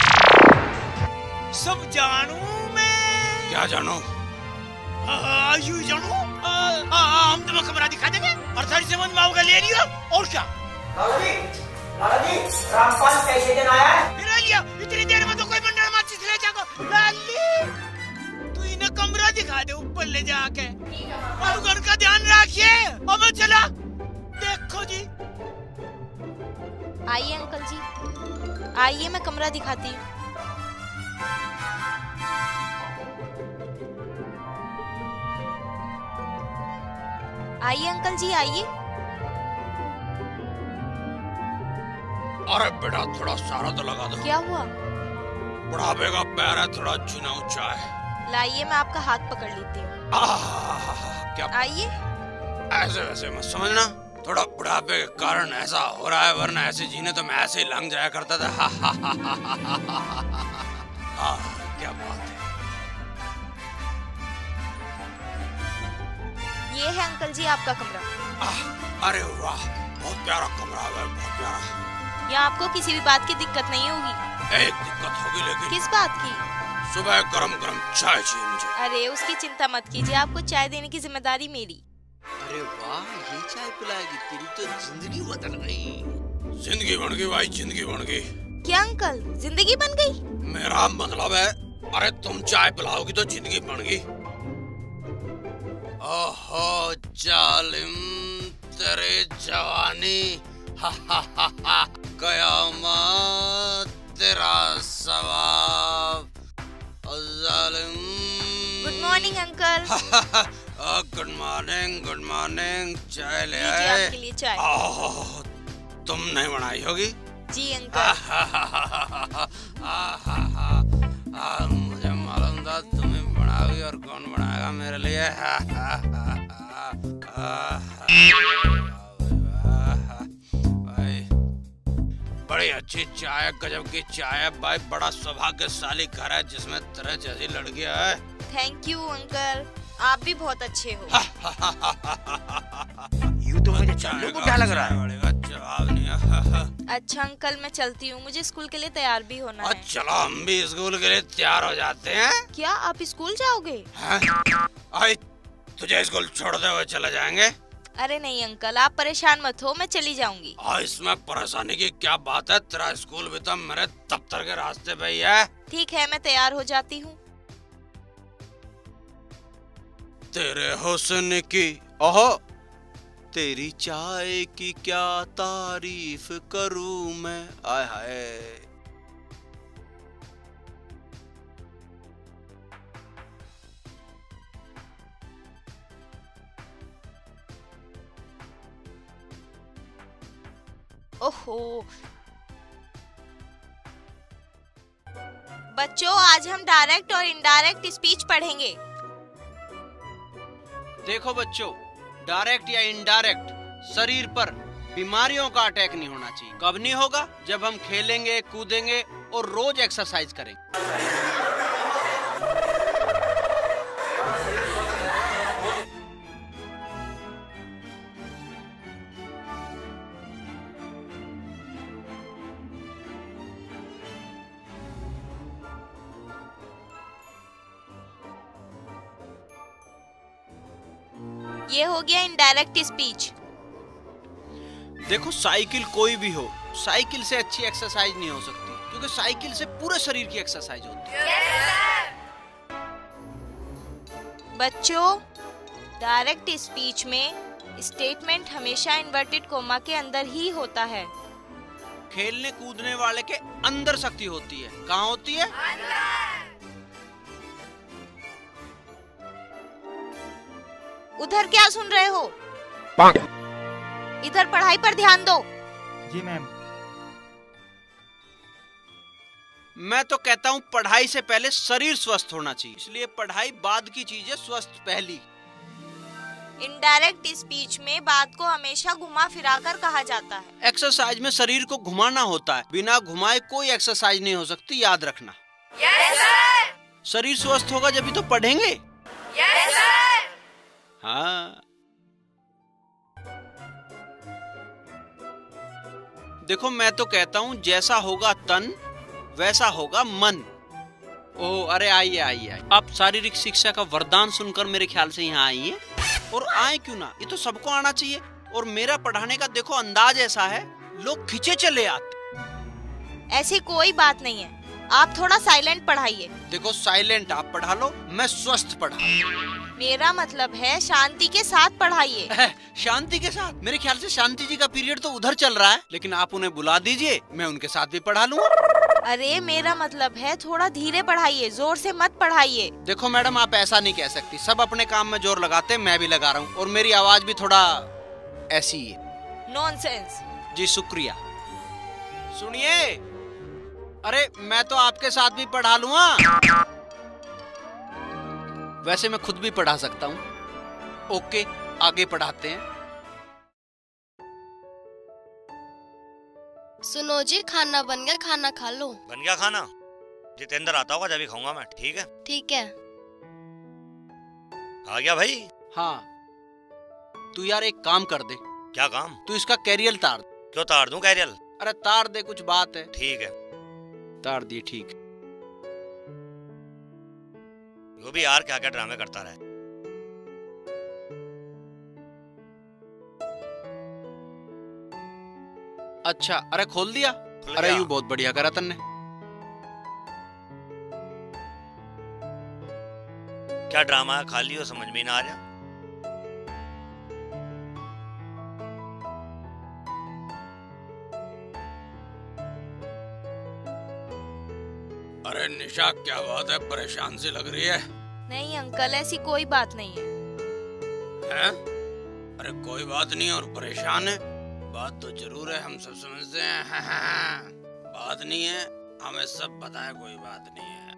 सब जानू मैं। क्या जानू? यू जानू? आ, आ, हम तुम्हें कमरा दिखा देंगे और सारी समझ में आओगे, ले लियो। और क्या? लाला जी, लाला जी, रामपाल कैसे दिन आया है? फिर लिया, इतनी देर में तो कोई मंडल माचिस ले जाएगा। लाली, तू इन्हें कमरा दिखा दे ऊपर ले जाके। और घर का ध्यान रखिए। अब चला, देखो जी। आइए अंकल जी, आइए मैं कमरा दिखाती हूँ। आइए अंकल जी, आइए। अरे बेटा थोड़ा सारा तो लगा दो। क्या हुआ? बुढ़ापे का पैर है, थोड़ा जीना ऊंचा है। लाइए मैं आपका हाथ पकड़ लेती हूँ। क्या? आइए। ऐसे वैसे मत समझना, थोड़ा बुढ़ापे के कारण ऐसा हो रहा है, वरना ऐसे जीने तो मैं ऐसे ही लंघ जाया करता था। हाँ, क्या बात है। ये है अंकल जी आपका कमरा। अरे वाह, बहुत प्यारा कमरा है, बहुत प्यारा। यहाँ आपको किसी भी बात की दिक्कत नहीं होगी। एक दिक्कत होगी, लेकिन किस बात की? सुबह गरम गरम चाय चाहिए मुझे। अरे उसकी चिंता मत कीजिए, आपको चाय देने की जिम्मेदारी मेरी। अरे वाह, ये चाय पिलाएगी, तेरी तो जिंदगी बदल गई। जिंदगी बन गई भाई, जिंदगी बन गई। क्या अंकल, जिंदगी बन गई? मेरा मतलब है, अरे तुम चाय पिलाओगी तो जिंदगी बन गई। ओहो जालिम, तेरे जवानी, हा हा हा हा, कयामत तेरा सवाब। जालिम। Good morning uncle. Good morning, good morning. चाय ले लीजिए आए? आपके लिए चाय। ओह, तुम नहीं बनाई होगी? जी अंकल। मुझे मालूम था तुम्हें बनाओगी, और कौन बनाएगा मेरे लिए। भाई बड़ी अच्छी चाय, गजब की चाय है भाई। बड़ा सौभाग्यशाली घर है जिसमें तरह जैसी लड़कियां है। थैंक यू अंकल, आप भी बहुत अच्छे हो। यूँ तो मुझे चलने को क्या लग रहा है? जवाब नहीं। अच्छा अंकल मैं चलती हूँ, मुझे स्कूल के लिए तैयार भी होना है। चलो हम भी स्कूल के लिए तैयार हो जाते हैं। क्या आप स्कूल जाओगे? आई तुझे स्कूल छोड़ते हुए चले जाएंगे। अरे नहीं अंकल, आप परेशान मत हो, मैं चली जाऊंगी। और इसमें परेशानी की क्या बात है, तेरा स्कूल भी तो मेरे दफ्तर के रास्ते पे ही है। ठीक है मैं तैयार हो जाती हूँ। तेरे हुस्न की, ओहो तेरी चाय की क्या तारीफ करूं मैं, आय हाय। ओहो बच्चों, आज हम डायरेक्ट और इनडायरेक्ट स्पीच पढ़ेंगे। देखो बच्चों, डायरेक्ट या इनडायरेक्ट शरीर पर बीमारियों का अटैक नहीं होना चाहिए। कब नहीं होगा? जब हम खेलेंगे, कूदेंगे और रोज एक्सरसाइज करेंगे। ये हो गया इनडायरेक्ट स्पीच। देखो साइकिल कोई भी हो, साइकिल से अच्छी एक्सरसाइज नहीं हो सकती, क्योंकि साइकिल से पूरे शरीर की एक्सरसाइज होती है। बच्चों, डायरेक्ट स्पीच में स्टेटमेंट हमेशा इन्वर्टेड कोमा के अंदर ही होता है। खेलने कूदने वाले के अंदर शक्ति होती है। कहाँ होती है? उधर क्या सुन रहे हो? इधर पढ़ाई पर ध्यान दो। जी मैम। मैं तो कहता हूँ पढ़ाई से पहले शरीर स्वस्थ होना चाहिए, इसलिए पढ़ाई बाद की चीज है, स्वस्थ पहली। इनडायरेक्ट स्पीच में बात को हमेशा घुमा फिरा कर कहा जाता है। एक्सरसाइज में शरीर को घुमाना होता है, बिना घुमाए कोई एक्सरसाइज नहीं हो सकती, याद रखना। Yes sir. शरीर स्वस्थ होगा जब तो पढ़ेंगे। Yes sir. हाँ, देखो मैं तो कहता हूँ जैसा होगा तन वैसा होगा मन। ओ अरे आइए आइए आइए, आप शारीरिक शिक्षा का वरदान सुनकर मेरे ख्याल से यहाँ आई हैं, और आए क्यों ना, ये तो सबको आना चाहिए। और मेरा पढ़ाने का देखो अंदाज ऐसा है, लोग खींचे चले आते। ऐसी कोई बात नहीं है, आप थोड़ा साइलेंट पढ़ाइए। देखो साइलेंट आप पढ़ा लो, मैं स्वस्थ पढ़ा। मेरा मतलब है शांति के साथ पढ़ाइए। शांति के साथ? मेरे ख्याल से शांति जी का पीरियड तो उधर चल रहा है, लेकिन आप उन्हें बुला दीजिए, मैं उनके साथ भी पढ़ा लूँगा। अरे मेरा मतलब है थोड़ा धीरे पढ़ाइए, जोर से मत पढ़ाइए। देखो मैडम आप ऐसा नहीं कह सकती, सब अपने काम में जोर लगाते हैं, मैं भी लगा रहा हूँ, और मेरी आवाज भी थोड़ा ऐसी है। नॉनसेंस। जी शुक्रिया। सुनिए, अरे मैं तो आपके साथ भी पढ़ा लूँगा, वैसे मैं खुद भी पढ़ा सकता हूँ। ओके आगे पढ़ाते हैं। सुनो जी, खाना बन गया, खाना खा लो। बन गया खाना? जितेंद्र आता होगा जब ही खाऊंगा मैं। ठीक है ठीक है। आ गया भाई। हाँ तू यार एक काम कर दे। क्या काम? तू इसका कैरियर तार। क्यों तार दूं कैरियर? अरे तार दे, कुछ बात है। ठीक है तार दिए। ठीक। वो भी यार क्या क्या ड्रामे करता रहे। अच्छा अरे खोल दिया? अरे यू बहुत बढ़िया करा तन्ने। क्या ड्रामा है, खाली हो समझ में ना आ रहा। अरे निशा क्या बात है, परेशान सी लग रही है। नहीं अंकल ऐसी कोई बात नहीं है। हैं? अरे कोई बात नहीं और परेशान है, बात तो जरूर है, हम सब समझते हैं। हाँ, हाँ, हाँ। बात नहीं है, हमें सब पता है, कोई बात नहीं है।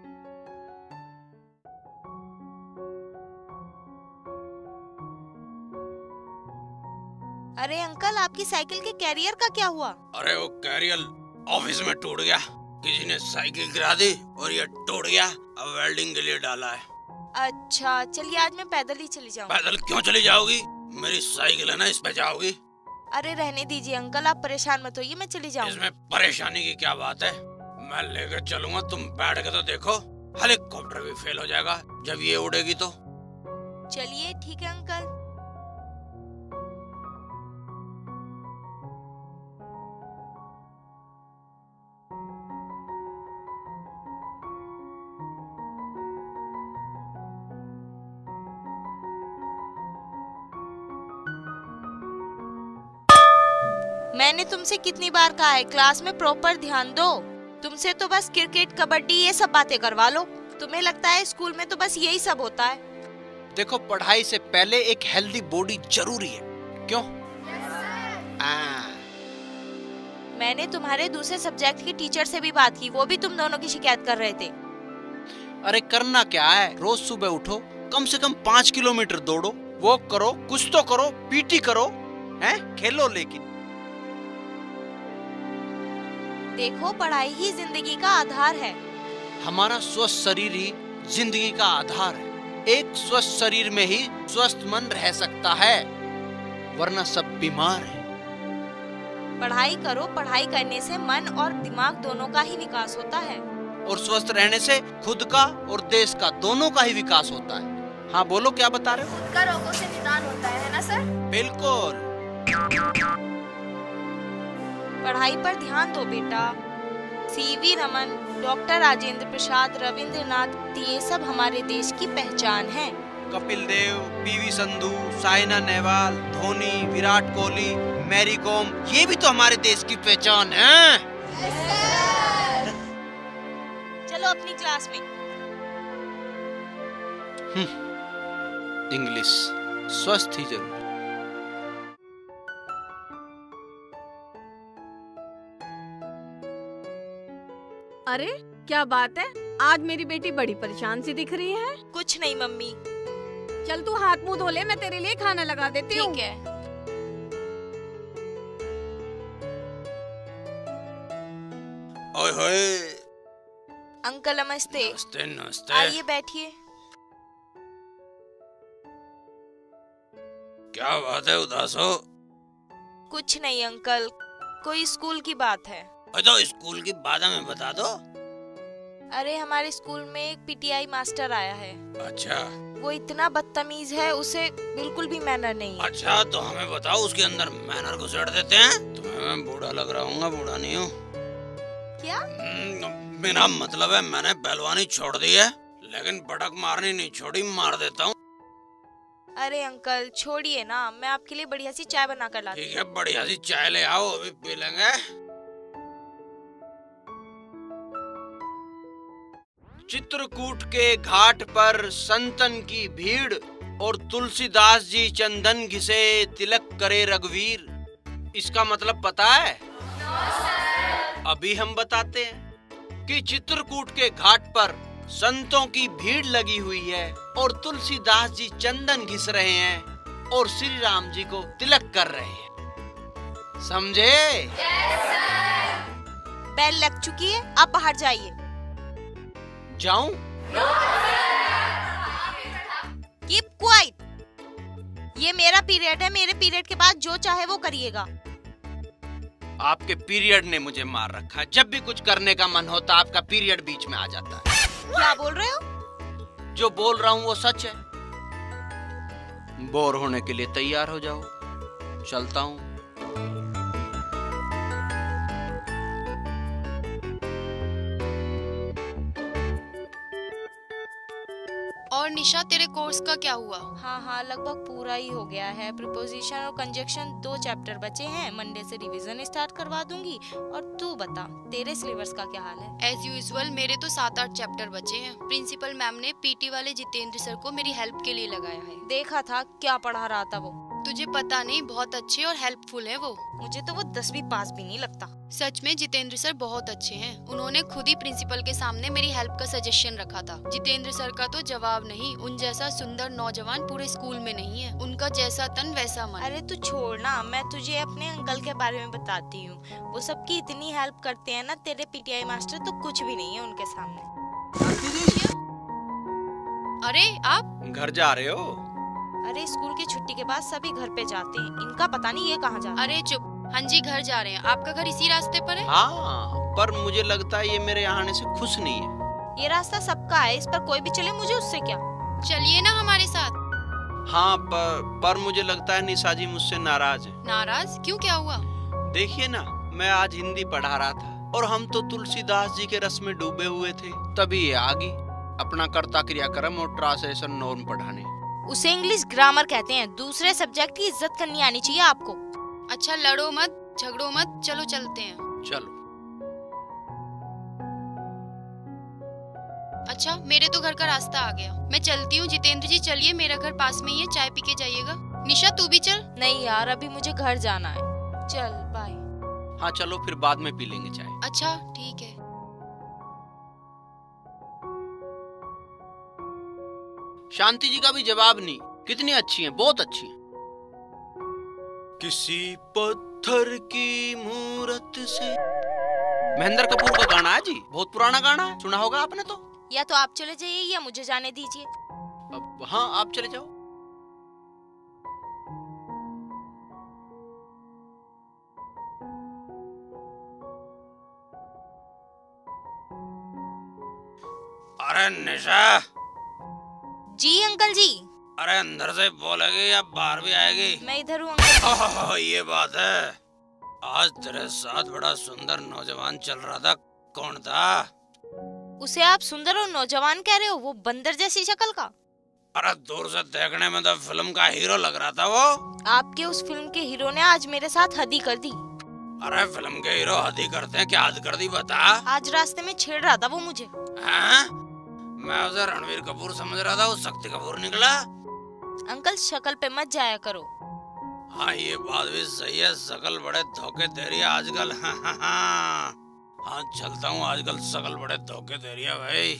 अरे अंकल आपकी साइकिल के कैरियर का क्या हुआ? अरे वो कैरियर ऑफिस में टूट गया, किसी ने साइकिल गिरा दी और ये टूट गया, अब वेल्डिंग के लिए डाला है। अच्छा चलिए आज मैं पैदल ही चली जाऊंगी। पैदल क्यों चली जाओगी? मेरी साइकिल है ना, इस पे जाओगी। अरे रहने दीजिए अंकल, आप परेशान मत होइए, मैं चली जाऊंगी। इसमें परेशानी की क्या बात है, मैं लेकर चलूंगा, तुम बैठ के तो देखो, हेलीकॉप्टर भी फेल हो जाएगा जब ये उड़ेगी तो। चलिए ठीक है अंकल। मैंने तुमसे कितनी बार कहा है क्लास में प्रॉपर ध्यान दो, तुमसे तो बस क्रिकेट कबड्डी ये सब बातें करवा लो। तुम्हें लगता है स्कूल में तो बस यही सब होता है। देखो पढ़ाई से पहले एक हेल्दी बॉडी जरूरी है, क्यों? आ, मैंने तुम्हारे दूसरे सब्जेक्ट के टीचर से भी बात की, वो भी तुम दोनों की शिकायत कर रहे थे। अरे करना क्या है, रोज सुबह उठो, कम से कम पाँच किलोमीटर दौड़ो, वॉक करो, कुछ तो करो, पीटी करो, हैं? खेलो लेकिन। देखो पढ़ाई ही जिंदगी का आधार है। हमारा स्वस्थ शरीर ही जिंदगी का आधार है। एक स्वस्थ शरीर में ही स्वस्थ मन रह सकता है, वरना सब बीमार है। पढ़ाई करो, पढ़ाई करने से मन और दिमाग दोनों का ही विकास होता है, और स्वस्थ रहने से खुद का और देश का दोनों का ही विकास होता है। हाँ बोलो क्या बता रहे हो? खुद का रोगों से निदान होता है, है ना सर? बिल्कुल। पढ़ाई पर ध्यान दो बेटा। सीवी रमन, डॉक्टर राजेंद्र प्रसाद, रविंद्रनाथ, ये सब हमारे देश की पहचान है। कपिल देव, पीवी संधू, साइना नेहवाल, धोनी, विराट कोहली, मैरी कॉम, ये भी तो हमारे देश की पहचान है। चलो अपनी क्लास में। इंग्लिश स्वस्थ ही जरूर। अरे क्या बात है, आज मेरी बेटी बड़ी परेशान सी दिख रही है। कुछ नहीं मम्मी। चल तू हाथ मुंह धो ले, मैं तेरे लिए खाना लगा देती हूँ। ठीक है। ओए होए। अंकल नमस्ते। नमस्ते नमस्ते। आइए बैठिए। क्या बात है, उदास हो? कुछ नहीं अंकल, कोई स्कूल की बात है। तो स्कूल की बात हमें बता दो। अरे हमारे स्कूल में एक पीटीआई मास्टर आया है। अच्छा। वो इतना बदतमीज है, उसे बिल्कुल भी मैनर नहीं है। अच्छा तो हमें बताओ, उसके अंदर मैनर घुसेड़ देते हैं। तुम्हें मैं बूढ़ा लग रहा हूँ? बूढ़ा नहीं हूँ। क्या? मेरा मतलब है मैंने पहलवानी छोड़ दी है, लेकिन पटक मारनी नहीं छोड़ी, मार देता हूँ। अरे अंकल छोड़िए ना, मैं आपके लिए बढ़िया सी चाय बना कर लाती हूँ। ठीक है, बढ़िया सी चाय ले आओ, अभी पी लेंगे। चित्रकूट के घाट पर संतन की भीड़ और तुलसीदास जी चंदन घिसे तिलक करे रघुवीर। इसका मतलब पता है? अभी हम बताते हैं कि चित्रकूट के घाट पर संतों की भीड़ लगी हुई है और तुलसीदास जी चंदन घिस रहे हैं और श्री राम जी को तिलक कर रहे हैं। समझे? बेल लग चुकी है, आप बाहर जाइए। जाऊं? Keep quiet. ये मेरा पीरियड है, मेरे पीरियड के बाद जो चाहे वो करिएगा। आपके पीरियड ने मुझे मार रखा है। जब भी कुछ करने का मन होता आपका पीरियड बीच में आ जाता है। क्या बोल रहे हो? जो बोल रहा हूँ वो सच है। बोर होने के लिए तैयार हो जाओ, चलता हूँ। और निशा तेरे कोर्स का क्या हुआ? हाँ हाँ लगभग पूरा ही हो गया है। प्रीपोजिशन और कंजक्शन दो चैप्टर बचे हैं। मंडे से रिवीजन स्टार्ट करवा दूंगी। और तू बता, तेरे सिलेबस का क्या हाल है? एज यूजुअल मेरे तो सात आठ चैप्टर बचे हैं। प्रिंसिपल मैम ने पीटी वाले जितेंद्र सर को मेरी हेल्प के लिए लगाया है। देखा था क्या पढ़ा रहा था वो। तुझे पता नहीं, बहुत अच्छे और हेल्पफुल है वो। मुझे तो वो दसवीं पास भी नहीं लगता। सच में जितेंद्र सर बहुत अच्छे हैं। उन्होंने खुद ही प्रिंसिपल के सामने मेरी हेल्प का सजेशन रखा था। जितेंद्र सर का तो जवाब नहीं, उन जैसा सुंदर नौजवान पूरे स्कूल में नहीं है। उनका जैसा तन वैसा मन। अरे तू छोड़ ना, मैं तुझे अपने अंकल के बारे में बताती हूँ। वो सबकी इतनी हेल्प करते हैं ना, तेरे पीटीआई मास्टर तो कुछ भी नहीं है उनके सामने। अरे आप घर जा रहे हो? अरे स्कूल की छुट्टी के बाद सभी घर पे जाते हैं। इनका पता नहीं ये कहाँ जा। अरे चुप। हाँ जी घर जा रहे हैं। आपका घर इसी रास्ते पर है? हाँ, पर मुझे लगता है ये मेरे आने से खुश नहीं है। ये रास्ता सबका है, इस पर कोई भी चले, मुझे उससे क्या। चलिए ना हमारे साथ। हाँ पर, पर मुझे लगता है निशा जी मुझसे नाराज है। नाराज क्यों, क्या हुआ? देखिए ना, मैं आज हिंदी पढ़ा रहा था और हम तो तुलसीदास जी के रस में डूबे हुए थे। तभी ये आ गई अपना कर्ता क्रियाक्रम और ट्रांसलेशन नॉर्म पढ़ाने। उसे इंग्लिश ग्रामर कहते हैं। दूसरे सब्जेक्ट की इज्जत करनी आनी चाहिए आपको। अच्छा लड़ो मत, झगड़ो मत, चलो चलते हैं। चलो। अच्छा मेरे तो घर का रास्ता आ गया, मैं चलती हूँ। जितेंद्र जी चलिए, मेरा घर पास में ही है, चाय पी के जाइएगा। निशा तू भी चल। नहीं यार, अभी मुझे घर जाना है। चल बाय। हाँ चलो, फिर बाद में पी लेंगे चाय। अच्छा ठीक है। शांति जी का भी जवाब नहीं। कितनी अच्छी हैं, बहुत अच्छी हैं। किसी पत्थर की मूरत से। महेंद्र कपूर का गाना है जी, बहुत पुराना गाना है, सुना होगा आपने तो। या तो आप चले जाइए या मुझे जाने दीजिए। अब हाँ आप चले जाओ। अरे निशा। जी अंकल जी। अरे अंदर से बोलेगी या बाहर भी आएगी? मैं इधर हूँ अंकल। ये बात है। आज तेरे साथ बड़ा सुंदर नौजवान चल रहा था, कौन था? उसे आप सुंदर और नौजवान कह रहे हो? वो बंदर जैसी शक्ल का। अरे दूर से देखने में तो फिल्म का हीरो लग रहा था वो। आपके उस फिल्म के हीरो ने आज मेरे साथ हदी कर दी। अरे फिल्म के हीरो हदी करते हैं, क्या हद कर दी बता? आज रास्ते में छेड़ रहा था वो मुझे। हाँ? मैं उसे रणवीर कपूर समझ रहा था, वो शक्ति कपूर निकला। अंकल शक्ल पे मत जाया करो। हाँ ये बात भी सही है, शक्ल बड़े धोखे दे रही है आजकल। हाँ, हाँ, हाँ। हाँ चलता हूँ, आजकल शकल बड़े धोखे दे रही है भाई।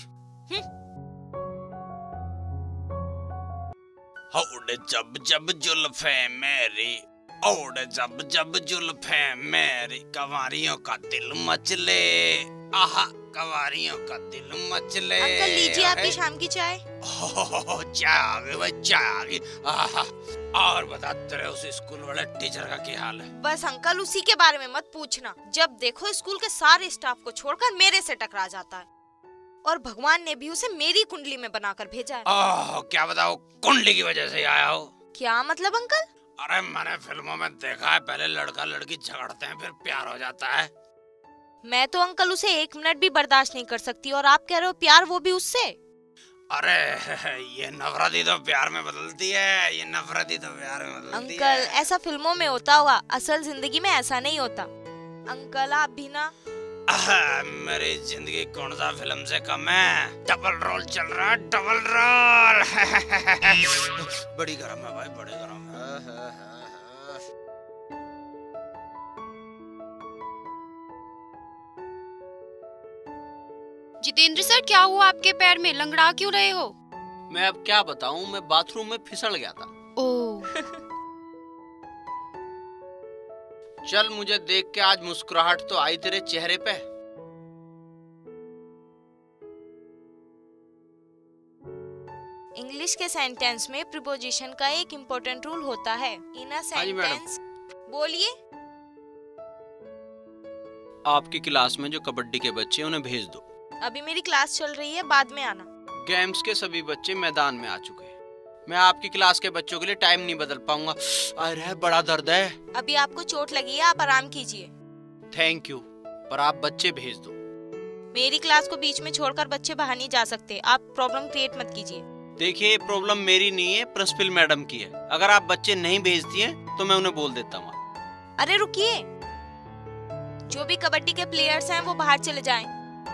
औड़े जब जब जुल्फे मेरी, औड़े जब जब जुल्फे मेरी, कवारियों का दिल मचले, आहा कवारियों का दिल मचले। अंकल लीजिए आपकी शाम की चाय। चाय आ गई भाई, चाय आ गई। आहा, और बता तेरे उस स्कूल वाले टीचर का क्या हाल है? बस अंकल उसी के बारे में मत पूछना। जब देखो स्कूल के सारे स्टाफ को छोड़कर मेरे से टकरा जाता है, और भगवान ने भी उसे मेरी कुंडली में बनाकर भेजा है। ओह, क्या बताओ, कुंडली की वजह से आया हो? क्या मतलब अंकल? अरे मैंने फिल्मों में देखा है, पहले लड़का लड़की झगड़ते हैं फिर प्यार हो जाता है। मैं तो अंकल उसे एक मिनट भी बर्दाश्त नहीं कर सकती, और आप कह रहे हो प्यार, वो भी उससे? अरे ये नफरत ही तो प्यार में बदलती है, ये नफरत ही तो प्यार में बदलती अंकल, है। ऐसा फिल्मों में होता होगा, असल जिंदगी में ऐसा नहीं होता। अंकल आप भी ना। मेरी जिंदगी कौन सा फिल्म से कम है? डबल रोल चल रहा है, डबल रोल। बड़ी गरम है भाई, बड़ी गरम है। जितेंद्र सर, क्या हुआ आपके पैर में? लंगड़ा क्यों रहे हो? मैं अब क्या बताऊं, मैं बाथरूम में फिसल गया था। ओह। चल, मुझे देख के आज मुस्कुराहट तो आई तेरे चेहरे पे। इंग्लिश के सेंटेंस में प्रीपोजिशन का एक इम्पोर्टेंट रूल होता है। इन अ सेंटेंस, बोलिए। आपकी क्लास में जो कबड्डी के बच्चे, उन्हें भेज दो। अभी मेरी क्लास चल रही है, बाद में आना। गेम्स के सभी बच्चे मैदान में आ चुके हैं। मैं आपकी क्लास के बच्चों के लिए टाइम नहीं बदल पाऊंगा। अरे बड़ा दर्द है। अभी आपको चोट लगी है, आप आराम कीजिए। थैंक यू, पर आप बच्चे भेज दो। मेरी क्लास को बीच में छोड़कर बच्चे बाहर नहीं जा सकते। आप प्रॉब्लम क्रिएट मत कीजिए। देखिए, ये प्रॉब्लम मेरी नहीं है, प्रिंसिपल मैडम की है। अगर आप बच्चे नहीं भेजती हैं, तो मैं उन्हें बोल देता हूँ। अरे रुकिए, जो भी कबड्डी के प्लेयर्स हैं वो बाहर चले जाएं।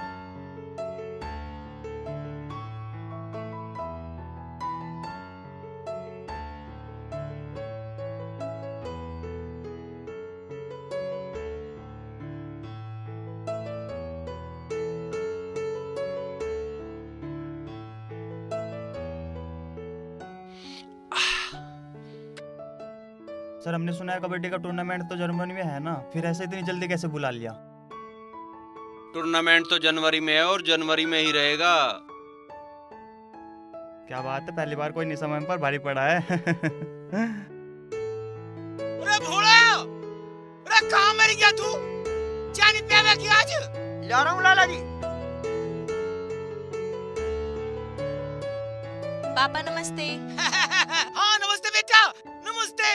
सर, हमने सुना है कबड्डी का टूर्नामेंट तो जर्मनी में है ना, फिर ऐसे इतनी जल्दी कैसे बुला लिया? टूर्नामेंट तो जनवरी में है और जनवरी में ही रहेगा। क्या बात है, पहली बार कोई नहीं समय पर भारी पड़ा है। अरे भोला, अरे कहाँ मर गया तू? जानी प्यादा की आज? ला रहा हूँ लाला जी। पापा नमस्ते। हाँ नमस्ते बेटा, नमस्ते।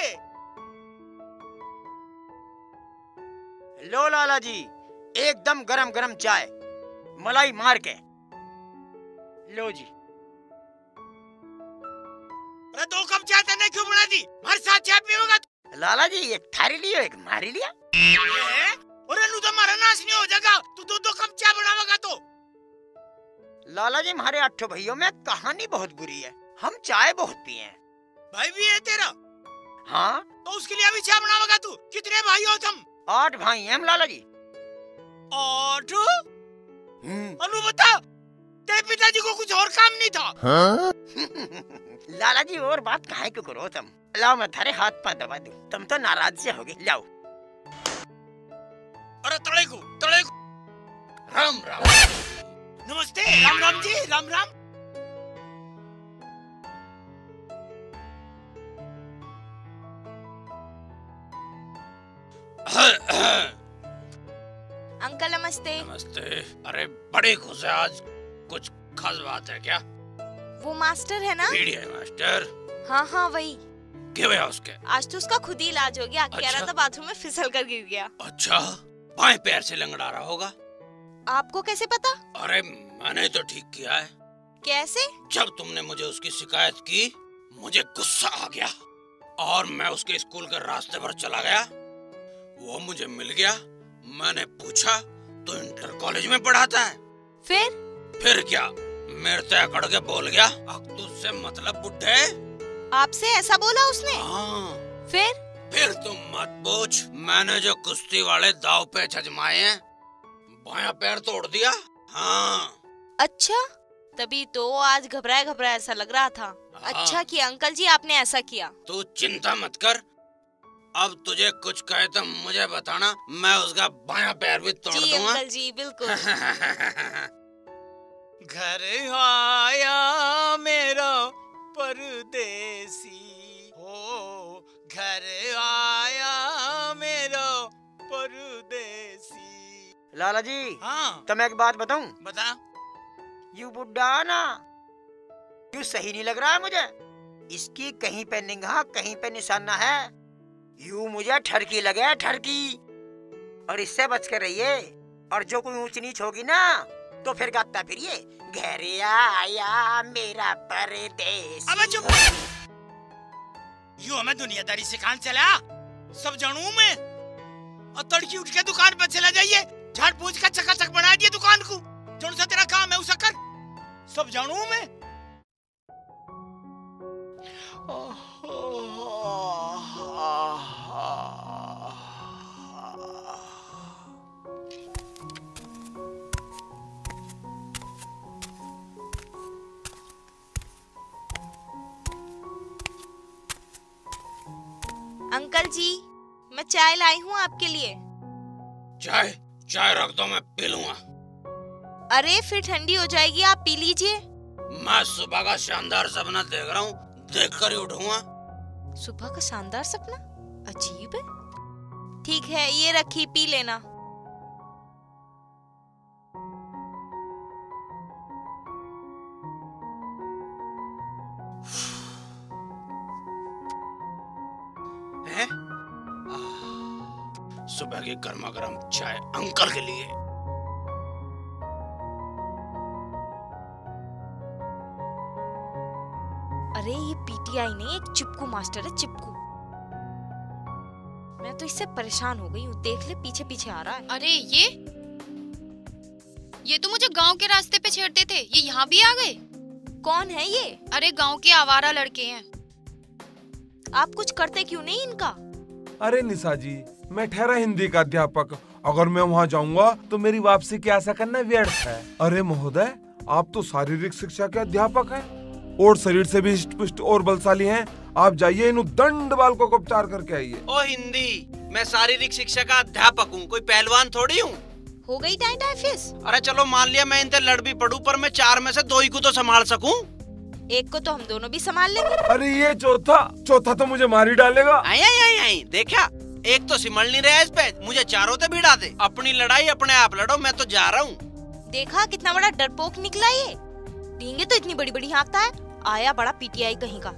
लो लाला जी, एकदम गरम गरम चाय, मलाई मार के। लो जी। अरे दो कप चाय तने क्यों बना दी? हमारे साथ चाय पीओगा? लाला जी, एक थारी लियो, एक मारी लिया। अरे नू तो हमारा नाश नहीं हो जाएगा, तू दो दो कप चाय बनावेगा तो। लाला जी, हमारे आठों भाइयों में कहानी बहुत बुरी है, हम चाय बहुत पिए हैं। भाई भी है तेरा? हाँ। तो उसके लिए अभी चाय बनावेगा तू? कितने भाई हो तुम? आठ भाई हैं हम लाला जी। आठ? अनु बता, तेरे पिताजी को कुछ और काम नहीं था? हाँ? लाला जी, और बात काहे को करो तुम। लाओ, मैं थारे हाथ पांव दबा दूं, तुम तो नाराज से होगे। लाओ। अरे तड़े को, तड़े को। राम राम। नमस्ते, राम राम जी, राम राम। अंकल नमस्ते। नमस्ते। अरे बड़ी खुश है आज, कुछ खास बात है क्या? वो मास्टर है ना? पीढ़ी है मास्टर। हाँ हाँ वही। क्या हुआ उसके? आज तो उसका खुद ही इलाज हो गया। अच्छा? कह रहा था बाथरूम में फिसल कर गिर गया। अच्छा, बाएं पैर से लंगड़ा रहा होगा। आपको कैसे पता? अरे मैंने तो ठीक किया है। कैसे? जब तुमने मुझे उसकी शिकायत की, मुझे गुस्सा आ गया और मैं उसके स्कूल के रास्ते पर चला गया। वो मुझे मिल गया, मैंने पूछा तो इंटर कॉलेज में पढ़ाता है। फिर? फिर क्या, मेरे से अकड़ के बोल गया, अब तुझसे मतलब बुड्ढे। आपसे ऐसा बोला उसने? हाँ। फिर? फिर तुम मत पूछ, मैंने जो कुश्ती वाले दाव पे जजमाए हैं, बायां पैर तोड़ दिया। हाँ। अच्छा, तभी तो आज घबराया घबराया ऐसा लग रहा था। हाँ। अच्छा किया अंकल जी आपने ऐसा किया। तू चिंता मत कर, अब तुझे कुछ कहे तो मुझे बताना, मैं उसका बायां पैर भी तोड़ जी दूंगा। अंकल जी बिल्कुल। घर आया मेरा परदेसी हो, घर आया मेरा परदेसी। लाला जी। हाँ। तो मैं एक बात बताऊं? बता। यू बुड्ढा ना, यू सही नहीं लग रहा है मुझे। इसकी कहीं पे निगाह कहीं पे निशाना है। यू मुझे ठरकी लगे, ठरकी। और इससे बच कर रहिए। और जो कोई ऊंच नीच होगी ना तो फिर गाता फिरिए, घर आया मेरा परदेसी। अबे चुप। यू हमें दुनियादारी सिखाने चला, सब जानू मैं। और तड़की उठ के दुकान पर चला जाइए, झाड़ पूछ का चकाचक बना दिए दुकान को। जोन सा तेरा काम है उसे कर, सब जानू मैं। अंकल जी मैं चाय लाई हूँ आपके लिए। चाय चाय रख दो, मैं पी लूंगा। अरे फिर ठंडी हो जाएगी, आप पी लीजिए। मैं सुबह का शानदार सपना देख रहा हूँ, देख कर ही उठूंगा। सुबह का शानदार सपना? अजीब है। ठीक है ये रखी, पी लेना। हैं? सुबह की गर्मा गर्म चाय अंकल के लिए। अरे ये पीटीआई नहीं, एक चिपकू मास्टर है, चिपकू। मैं तो इससे परेशान हो गई हूँ, देख ले पीछे पीछे आ रहा है। अरे ये ये तो मुझे गांव के रास्ते पे छेड़ते थे, ये यहाँ भी आ गए। कौन है ये? अरे गांव के आवारा लड़के हैं। आप कुछ करते क्यों नहीं इनका? अरे निशा जी, मैं ठहरा हिंदी का अध्यापक, अगर मैं वहाँ जाऊंगा तो मेरी वापसी की आशा करना व्यर्थ है। अरे महोदय, आप तो शारीरिक शिक्षा के अध्यापक हैं और शरीर से भी हिष्ट पुष्ट और बलशाली हैं। आप जाइए इन दंड बालकों को उपचार करके आइए। ओ हिंदी, मैं शारीरिक शिक्षा का अध्यापक हूँ, कोई पहलवान थोड़ी हूँ। हो गई टाइम टाइफिस? अरे चलो मान लिया मैं इनसे लड़ भी पड़ूं, पर मैं चार में से दो ही को तो संभाल सकूं। एक को तो हम दोनों भी संभाल लेंगे। अरे ये चौथा चौथा तो मुझे मार ही डालेगा। आई आई आई आई, देखा, एक तो सिमल नहीं रहा इस पे, मुझे चारों से भिड़ा दे। अपनी लड़ाई अपने आप लड़ो, मैं तो जा रहा हूँ। देखा कितना बड़ा डरपोक निकला ये। डींगे तो इतनी बड़ी बड़ी हाँकता है, आया बड़ा पीटीआई कहीं का।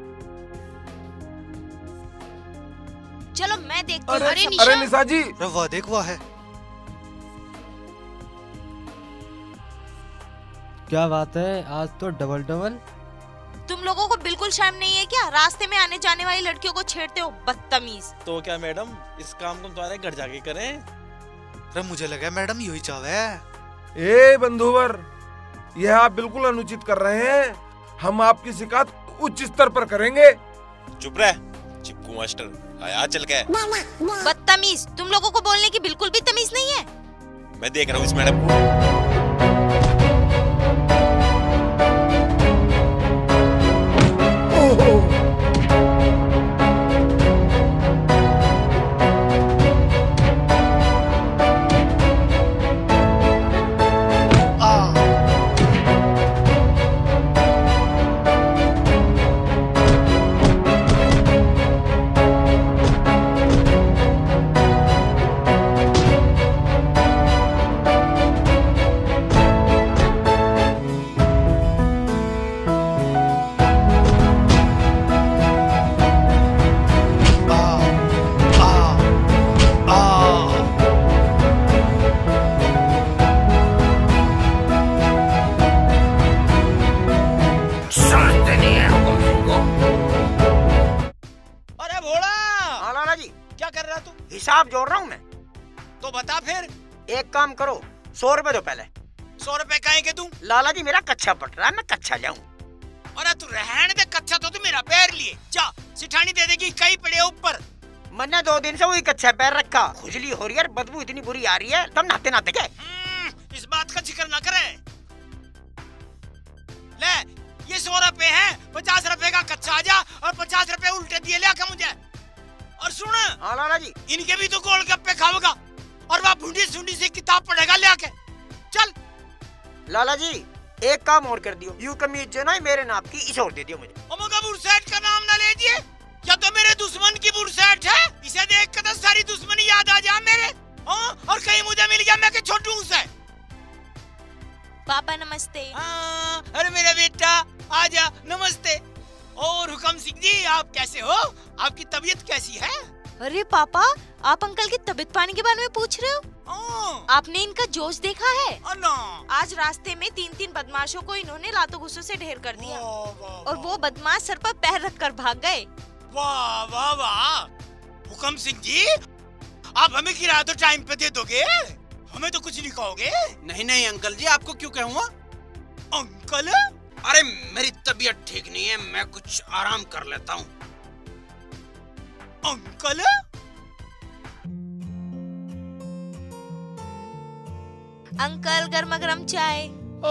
चलो मैं देखती हूँ। अरे निशा, अरे निशा जी, वाह देख वाह है। क्या बात है, आज तो डबल डबल। तुम लोगों को बिल्कुल शर्म नहीं है क्या? रास्ते में आने जाने वाली लड़कियों को छेड़ते हो, बदतमीज। तो क्या मैडम, इस काम को तुम्हारे घर जाके करें? अरे मुझे लगा मैडम यही चाहे है। ए बंधुवर, यह आप बिल्कुल अनुचित कर रहे हैं। हम आपकी शिकायत उच्च स्तर पर करेंगे। चुप रह चिपकू मास्टर, आया चल के। बदतमीज, तुम लोगों को बोलने की बिल्कुल भी तमीज नहीं है। मैं देख रहा हूँ इस मैडम को। हिसाब जोड़ रहा हूँ मैं। तो बता फिर। एक काम करो, सौ रुपए दो पहले। सौ रुपए काहे के दूं? लाला जी मेरा कच्चा पट रहा है, मैं कच्चा जाऊँ। अरे तू रहने दे, कच्चा तो तू मेरा पैर लिए। जा सिठानी दे देगी, कई पड़े ऊपर। मैंने दो दिन से वही कच्चा पैर रखा, खुजली हो रही है, बदबू इतनी बुरी आ रही है, तब नहाते नहाते के। इस बात का जिक्र ना करे। ले ये सौ रुपए है, पचास रुपए का कच्चा आजा और पचास रुपए उल्टे दिए ले के मुझे। और सुन हाँ लाला जी, इनके भी तो गोलगप्पे खाओगा और वह भूडी सुंडी से किताब पढ़ेगा ले आके। चल लाला जी एक काम और कर दियो, यू कमीज जो ना मेरे नाप की इसे और दे दियो मुझे। अमगा बुरसेट का नाम ना ले दिए, या तो मेरे दुश्मन की बुरसेट है, इसे देख कर तो सारी दुश्मनी याद आ जा मेरे। हाँ और कहीं मुझे मिल गया मैं के छोटू उसे। पापा नमस्ते। हाँ, अरे मेरा बेटा आजा, नमस्ते। और हुकम सिंह जी आप कैसे हो, आपकी तबीयत कैसी है? अरे पापा आप अंकल की तबीयत पानी के बारे में पूछ रहे हो? आपने इनका जोश देखा है? आज रास्ते में तीन तीन बदमाशों को इन्होंने लातों घुसों से ढेर कर दिया और वो बदमाश सर पर पैर रख कर भाग गए। वाह वाह वाह, हुकम सिंह जी आप हमें किराया तो टाइम पे दे दोगे, हमें तो कुछ नहीं कहोगे? नहीं नहीं अंकल जी, आपको क्यों कहूँगा? अंकल अरे मेरी तबीयत ठीक नहीं है, मैं कुछ आराम कर लेता हूँ। अंकल अंकल गर्मा गर्म चाय।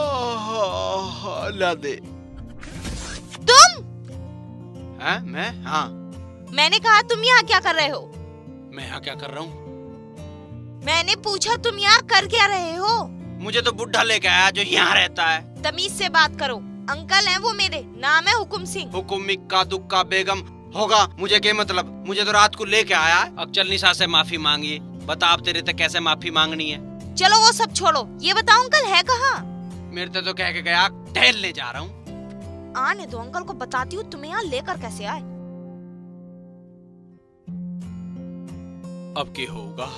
ला दे। तुम? हाँ मैं? हाँ मैंने कहा तुम यहाँ क्या कर रहे हो? मैं यहाँ क्या कर रहा हूँ? मैंने पूछा तुम यहाँ कर क्या रहे हो? मुझे तो बुढ़ा लेके आया जो यहाँ रहता है। तमीज से बात करो, अंकल हैं वो मेरे, नाम है हुकुम सिंह। हुकुम इक्का दुक्का बेगम होगा, मुझे क्या मतलब, मुझे तो रात को लेके आया। अब चल निशा से माफी मांगिए, बता अब तेरे तक कैसे माफी मांगनी है। चलो वो सब छोड़ो, ये बताओ अंकल है कहाँ? मेरे तो, तो कह के गया टहलने जा रहा हूँ। आने दो अंकल को बताती हूँ तुम्हें यहाँ लेकर कैसे आए। अब क्या होगा?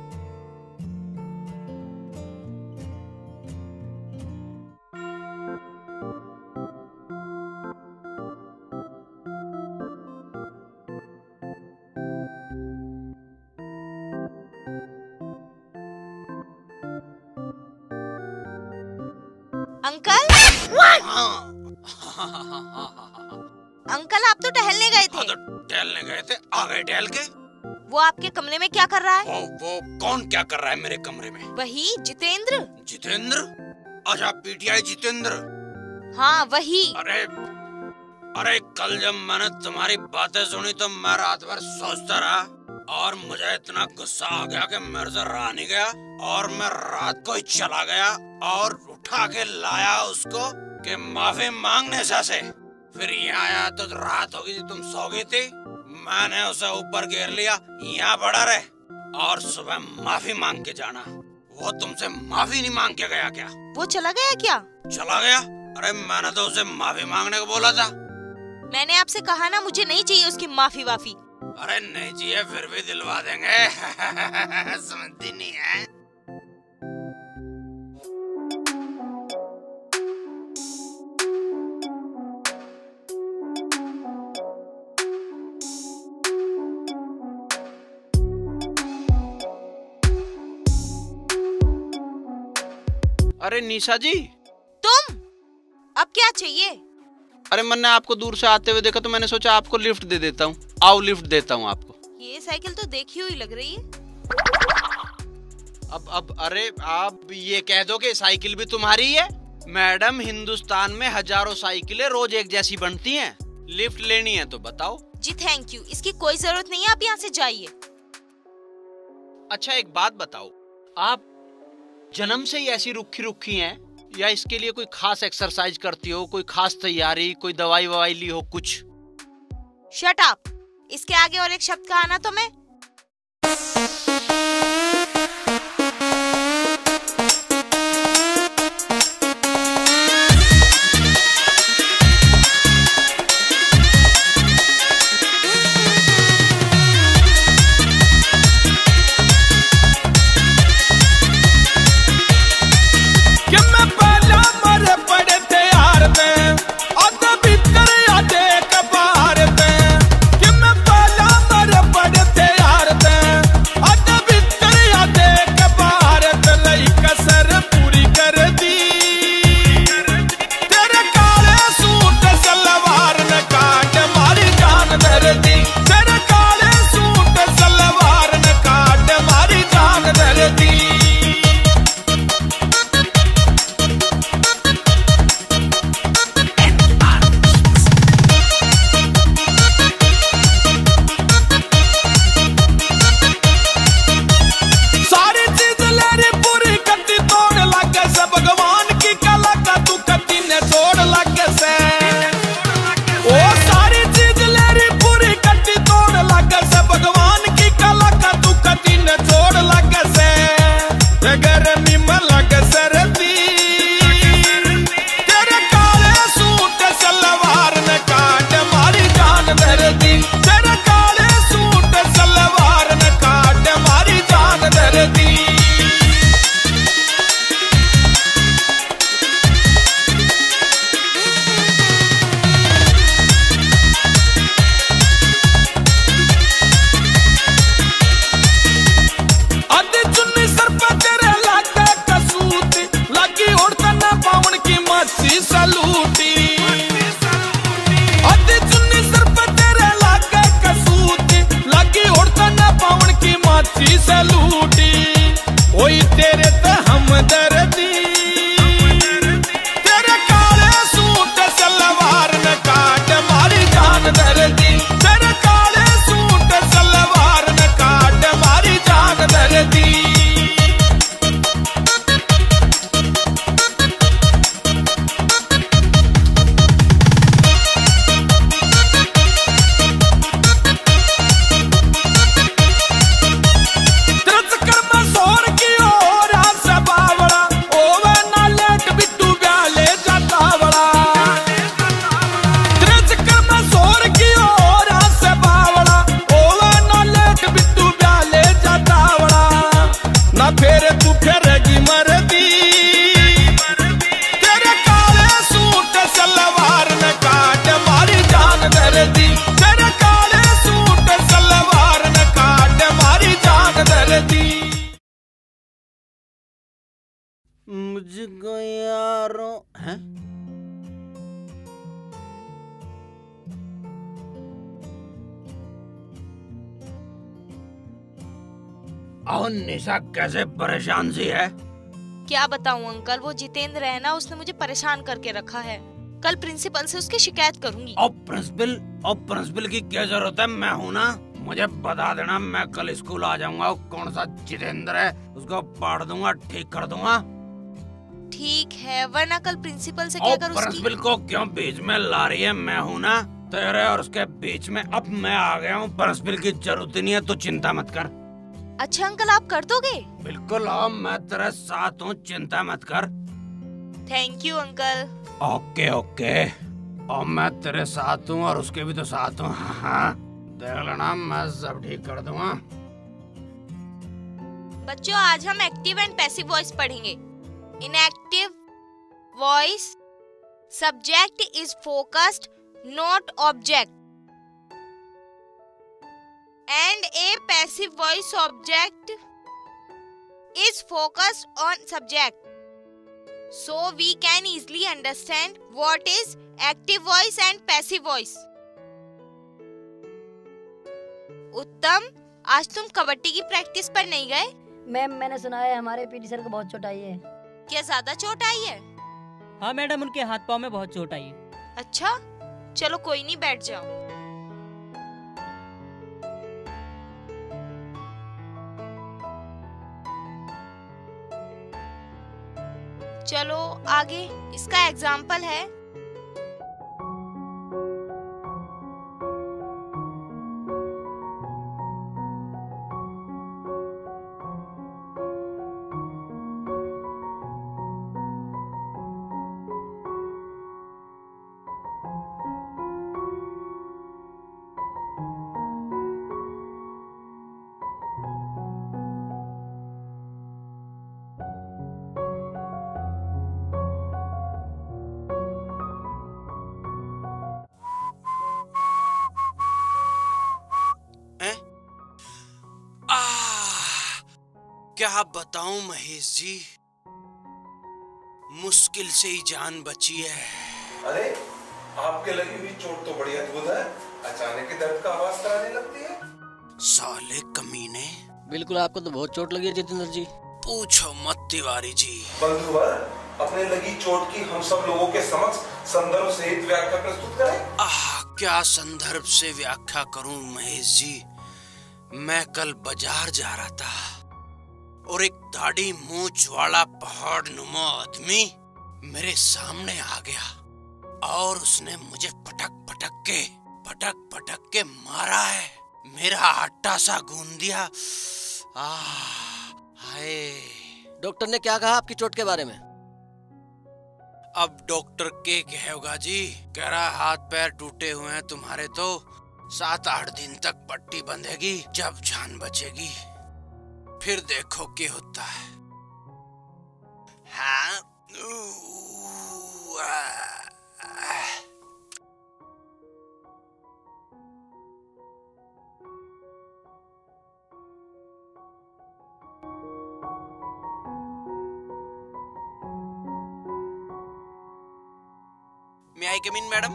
अंकल अंकल आप तो टहलने गए थे। हाँ तो टहलने गए थे, आ गए टहल के। वो आपके कमरे में क्या कर रहा है? वो, वो कौन क्या कर रहा है मेरे कमरे में? वही जितेंद्र। जितेंद्र? अच्छा पीटीआई जितेंद्र। हाँ वही। अरे अरे कल जब मैंने तुम्हारी बातें सुनी तो मैं रात भर सोचता रहा और मुझे इतना गुस्सा आ गया कि मेरे से रहा नहीं गया और मैं रात को ही चला गया और उठा के लाया उसको कि माफी मांगने से। फिर यहाँ आया तो रात हो गई थी, तुम सो गई थी, मैंने उसे ऊपर घेर लिया, यहाँ पड़ा रहे और सुबह माफी मांग के जाना। वो तुमसे माफी नहीं मांग के गया क्या? वो चला गया क्या? चला गया? अरे मैंने तो उसे माफी मांगने को बोला था। मैंने आपसे कहा ना मुझे नहीं चाहिए उसकी माफी वाफी। अरे नहीं चाहिए फिर भी दिलवा देंगे। समझती नहीं है। अरे निशा जी तुम अब क्या चाहिए? अरे मैंने आपको दूर से आते हुए देखा तो मैंने सोचा आपको लिफ्ट दे देता हूँ। आओ लिफ्ट देता हूँ आपको। ये साइकिल तो देखी हुई लग रही है। अब अब अरे आप ये कह दो कि साइकिल भी तुम्हारी है? मैडम हिंदुस्तान में हजारों साइकिलें रोज एक जैसी बनती हैं। लिफ्ट लेनी है तो बताओ। जी थैंक यू, इसकी कोई जरूरत नहीं है, आप यहाँ से जाइए। अच्छा एक बात बताओ, आप जन्म से ही ऐसी रुखी रुखी हैं या इसके लिए कोई खास एक्सरसाइज करती हो, कोई खास तैयारी, कोई दवाई ववाई ली हो कुछ? शट अप, इसके आगे और एक शब्द कहा ना तो मैं आज तेरे ते हमदर्दी, तेरे काले सूट सलवार न काट मारी जान दर्दी, तेरे काले सूट सलवार न काट मारी जान दर्दी। फिर तू फिरेगी मरदी, तेरे काले सूट सलवार न काट मारी जान दर्दी, तेरे काले सूट सलवार न काट मारी जान दर्दी। मुझको यारों हैं? और निशा कैसे परेशान सी है? क्या बताऊं अंकल, वो जितेंद्र है ना, उसने मुझे परेशान करके रखा है। कल प्रिंसिपल से उसकी शिकायत करूंगी। और प्रिंसिपल और प्रिंसिपल की क्या जरूरत है, मैं हूँ ना, मुझे बता देना, मैं कल स्कूल आ जाऊंगा। और कौन सा जितेंद्र है उसको पाड़ दूंगा, ठीक कर दूंगा। ठीक है, वरना कल प्रिंसिपल से क्या करूँ? प्रिंसिपल को क्यों बीच में ला रही है, मैं हूँ ना तेरे और उसके बीच में। अब मैं आ गया हूँ, प्रिंसिपल की जरूरत नहीं है, तो चिंता मत कर। अच्छा अंकल, आप कर दोगे? बिल्कुल, हाँ, मैं तेरे साथ हूँ, चिंता मत कर। Thank you uncle. Okay okay, और मैं तेरे साथ हूँ और उसके भी तो साथ हूँ। हाँ हाँ, देख लेना, मैं सब ठीक कर दूंगा। बच्चों, आज हम एक्टिव एंड पैसिव वॉइस पढ़ेंगे। In active voice subject is focused, not object, and a passive voice object is focused on subject, so we can easily understand what is active voice and passive voice. उत्तम, आज तुम कबड्डी की practice पर नहीं गए? Ma'am, मैंने सुना है हमारे पीटी सर को बहुत चोट आई है। क्या ज्यादा चोट आई है? हाँ मैडम, उनके हाथ पाँव में बहुत चोट आई है। अच्छा, चलो कोई नहीं, बैठ जाओ। चलो आगे, इसका एग्जाम्पल है। क्या बताऊं महेश जी, मुश्किल से ही जान बची है। अरे, आपके लगी हुई चोट तो बड़ी अद्भुत है, अचानक ही दर्द का आवाज कराने लगती है। साले कमीने। बिल्कुल, आपको तो बहुत चोट लगी है जितेंद्र जी। पूछो मत तिवारी जी। बंधुवर, अपने लगी चोट की हम सब लोगों के समक्ष संदर्भ सहित व्याख्या प्रस्तुत करें। आह, क्या संदर्भ से व्याख्या करूं महेश जी। मैं कल बाजार जा रहा था और एक दाढ़ी मूंछ वाला पहाड़ नुमा आदमी मेरे सामने आ गया और उसने मुझे पटक पटक के पटक पटक के मारा है। मेरा आटा सा गूंद दिया। हाय। डॉक्टर ने क्या कहा आपकी चोट के बारे में? अब डॉक्टर के कहेगा जी, कह रहा हाथ पैर टूटे हुए हैं तुम्हारे, तो सात आठ दिन तक पट्टी बंधेगी, जब जान बचेगी फिर देखो क्या होता है। हाँ। May I come in, madam?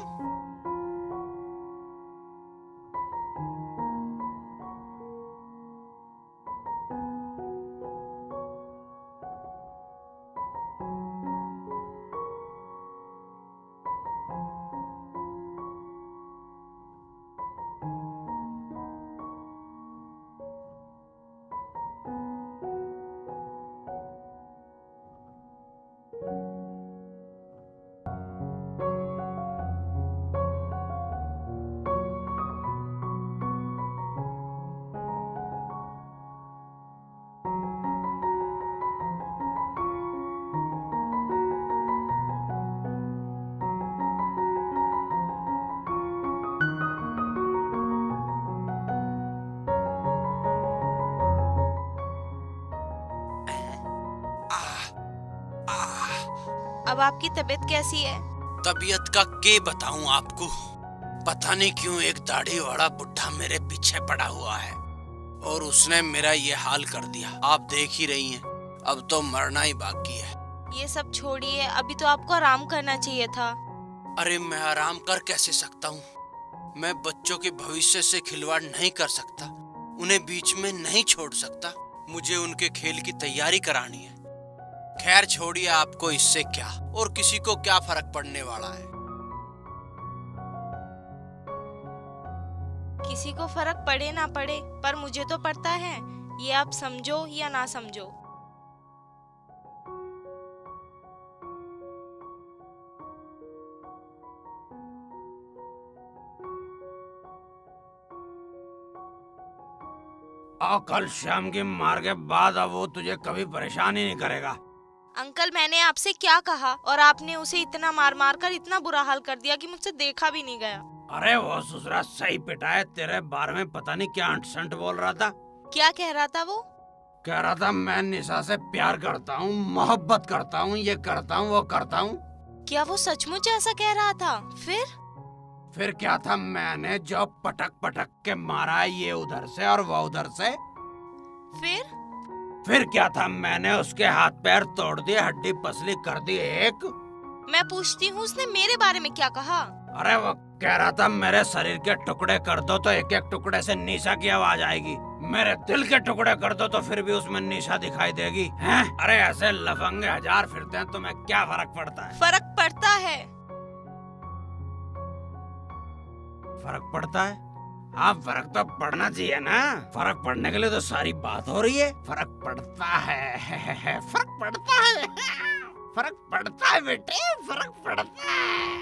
अब आपकी तबीयत कैसी है? तबीयत का के बताऊं आपको, पता नहीं क्यों एक दाढ़ी वाला बुढ़ा मेरे पीछे पड़ा हुआ है और उसने मेरा ये हाल कर दिया। आप देख ही रही हैं, अब तो मरना ही बाकी है। ये सब छोड़िए, अभी तो आपको आराम करना चाहिए था। अरे मैं आराम कर कैसे सकता हूँ? मैं बच्चों के भविष्य से खिलवाड़ नहीं कर सकता, उन्हें बीच में नहीं छोड़ सकता। मुझे उनके खेल की तैयारी करानी है। खैर छोड़िए, आपको इससे क्या और किसी को क्या फर्क पड़ने वाला है। किसी को फर्क पड़े ना पड़े, पर मुझे तो पड़ता है, ये आप समझो या ना समझो। और कल शाम की मार के बाद अब वो तुझे कभी परेशान ही नहीं करेगा। अंकल, मैंने आपसे क्या कहा और आपने उसे इतना मार मार कर इतना बुरा हाल कर दिया कि मुझसे देखा भी नहीं गया। अरे वो ससुरा सही पिटा है, तेरे बारे में पता नहीं क्या अंट संट बोल रहा था। क्या कह रहा था वो? कह रहा था मैं निशा से प्यार करता हूँ, मोहब्बत करता हूँ, ये करता हूँ, वो करता हूँ। क्या वो सचमुच ऐसा कह रहा था? फिर फिर क्या था, मैंने जो पटक पटक के मारा, ये उधर से और वो उधर से। फिर फिर क्या था, मैंने उसके हाथ पैर तोड़ दिए, हड्डी पसली कर दी एक। मैं पूछती हूँ, उसने मेरे बारे में क्या कहा? अरे वो कह रहा था मेरे शरीर के टुकड़े कर दो तो एक एक टुकड़े से निशा की आवाज आएगी, मेरे दिल के टुकड़े कर दो तो फिर भी उसमें निशा दिखाई देगी। हैं? अरे ऐसे लफंगे हजार फिरते हैं, तुम्हें क्या फर्क पड़ता है? फर्क पड़ता है। फर्क पड़ता है? हाँ, फर्क तो पड़ना चाहिए ना। फर्क पड़ने के लिए तो सारी बात हो रही है। फर्क पड़ता है, फर्क पड़ता है, फर्क पड़ता है बेटे, फर्क पड़ता है।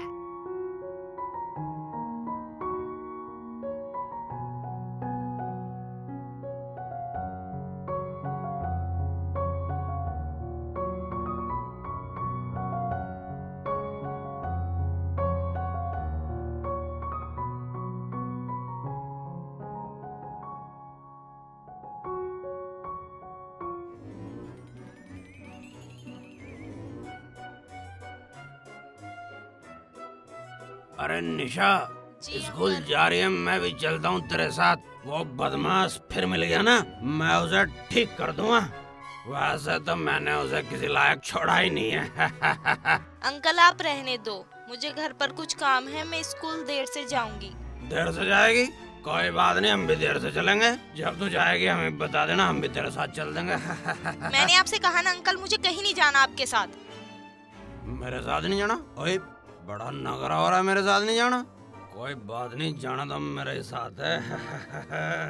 अरे निशा, स्कूल जा रही है, मैं भी चलता हूँ तेरे साथ। वो बदमाश फिर मिल गया ना, मैं उसे ठीक कर दूंगा। वैसे तो मैंने उसे किसी लायक छोड़ा ही नहीं है। अंकल आप रहने दो, मुझे घर पर कुछ काम है, मैं स्कूल देर से जाऊंगी। देर से जाएगी? कोई बात नहीं, हम भी देर से चलेंगे। जब तू जाएगी हमें बता देना, हम भी तेरे साथ चल देंगे। मैंने आपसे कहा ना अंकल, मुझे कहीं नहीं जाना आपके साथ। मेरे साथ नहीं जाना? ओए बड़ा नगरा हो रहा है, मेरे साथ नहीं जाना। कोई बात नहीं, जाना तो मेरे साथ है।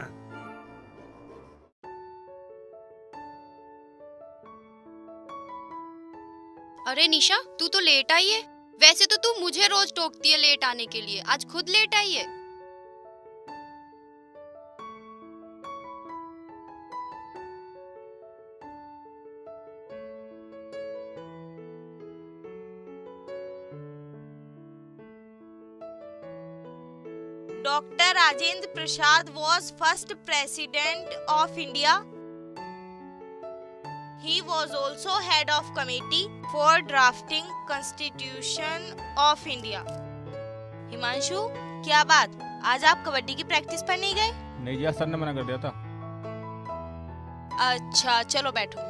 अरे निशा, तू तो लेट आई है। वैसे तो तू मुझे रोज टोकती है लेट आने के लिए, आज खुद लेट आई है। Doctor Rajendra Prasad was first president of India. He was also head of committee for drafting Constitution of India. Himanshu, क्या बात, आज आप कबड्डी की प्रैक्टिस पर नहीं गए? नहीं जी, सर ने मना कर दिया था। अच्छा चलो बैठो।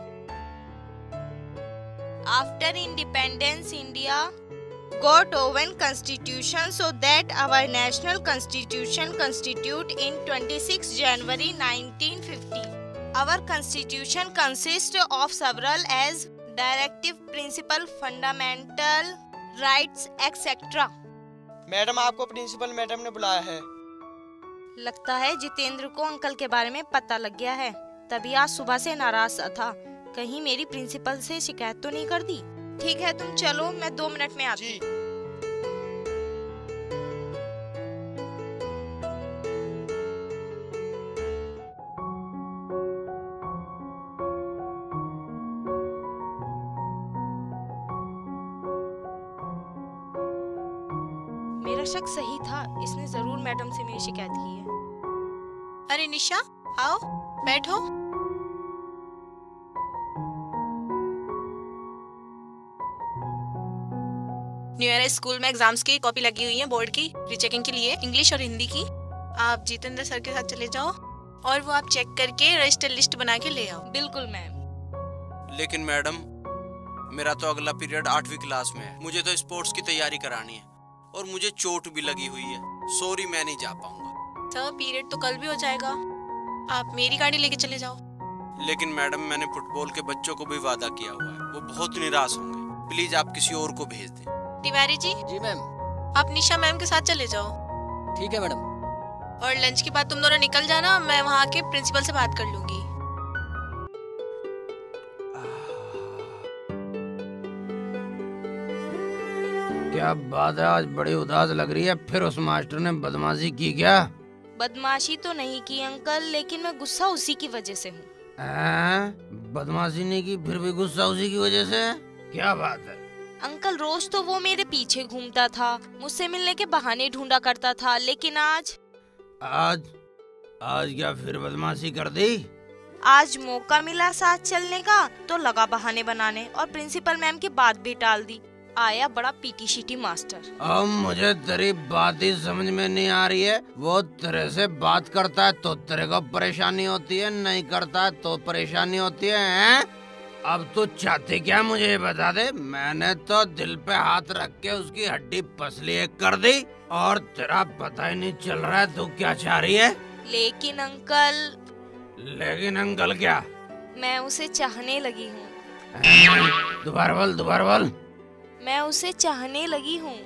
After independence, India got own constitution so that our national constitution constitute in twenty-sixth January nineteen fifty. Our constitution consists of several as directive principle, fundamental rights, et cetera. Madam, आपको principal madam ने बुलाया है। लगता है जितेंद्र को uncle के बारे में पता लग गया है, तभी आज सुबह से नाराज सा था। कहीं मेरी प्रिंसिपल से शिकायत तो नहीं कर दी? ठीक है तुम चलो, मैं दो मिनट में आती हूँ। मेरा शक सही था, इसने जरूर मैडम से मेरी शिकायत की है। अरे निशा, आओ बैठो। न्यू ईयर स्कूल में एग्जाम्स की कॉपी लगी हुई है बोर्ड की रीचेकिंग के लिए, इंग्लिश और हिंदी की। आप जितेंद्र सर के साथ चले जाओ और वो आप चेक करके रजिस्टर लिस्ट बना के ले आओ। बिल्कुल मैम। लेकिन मैडम, मेरा तो अगला पीरियड आठवीं क्लास में है, मुझे तो स्पोर्ट्स की तैयारी करानी है और मुझे चोट भी लगी हुई है। सॉरी, मैं नहीं जा पाऊंगा। सर पीरियड तो कल भी हो जाएगा, आप मेरी गाड़ी लेके चले जाओ। लेकिन मैडम, मैंने फुटबॉल के बच्चों को भी वादा किया हुआ है, वो बहुत निराश होंगे। प्लीज आप किसी और को भेज दें। तिवारी जी। जी मैम। आप निशा मैम के साथ चले जाओ। ठीक है मैडम। और लंच के बाद तुम दोनों निकल जाना, मैं वहाँ के प्रिंसिपल से बात कर लूंगी। क्या बात है, आज बड़ी उदास लग रही है। फिर उस मास्टर ने बदमाशी की क्या? बदमाशी तो नहीं की अंकल, लेकिन मैं गुस्सा उसी की वजह से हूँ। बदमाशी नहीं की, फिर भी गुस्सा उसी की वजह से? क्या बात है? अंकल रोज तो वो मेरे पीछे घूमता था, मुझसे मिलने के बहाने ढूंढा करता था, लेकिन आज आज आज क्या फिर बदमाशी कर दी? आज मौका मिला साथ चलने का तो लगा बहाने बनाने और प्रिंसिपल मैम की बात भी टाल दी। आया बड़ा पीटी शीटी मास्टर। अब मुझे तेरी बात ही समझ में नहीं आ रही है। वो तेरे से बात करता है तो तेरे को परेशानी होती है, नहीं करता है तो परेशानी होती है, हैं? अब तू चाहती क्या मुझे ये बता दे। मैंने तो दिल पे हाथ रख के उसकी हड्डी पसली एक कर दी और तेरा पता ही नहीं चल रहा है तू क्या चाह रही है। लेकिन अंकल। लेकिन अंकल क्या? मैं उसे चाहने लगी हूँ। दोबारा बोल, दोबारा बोल। मैं उसे चाहने लगी हूँ।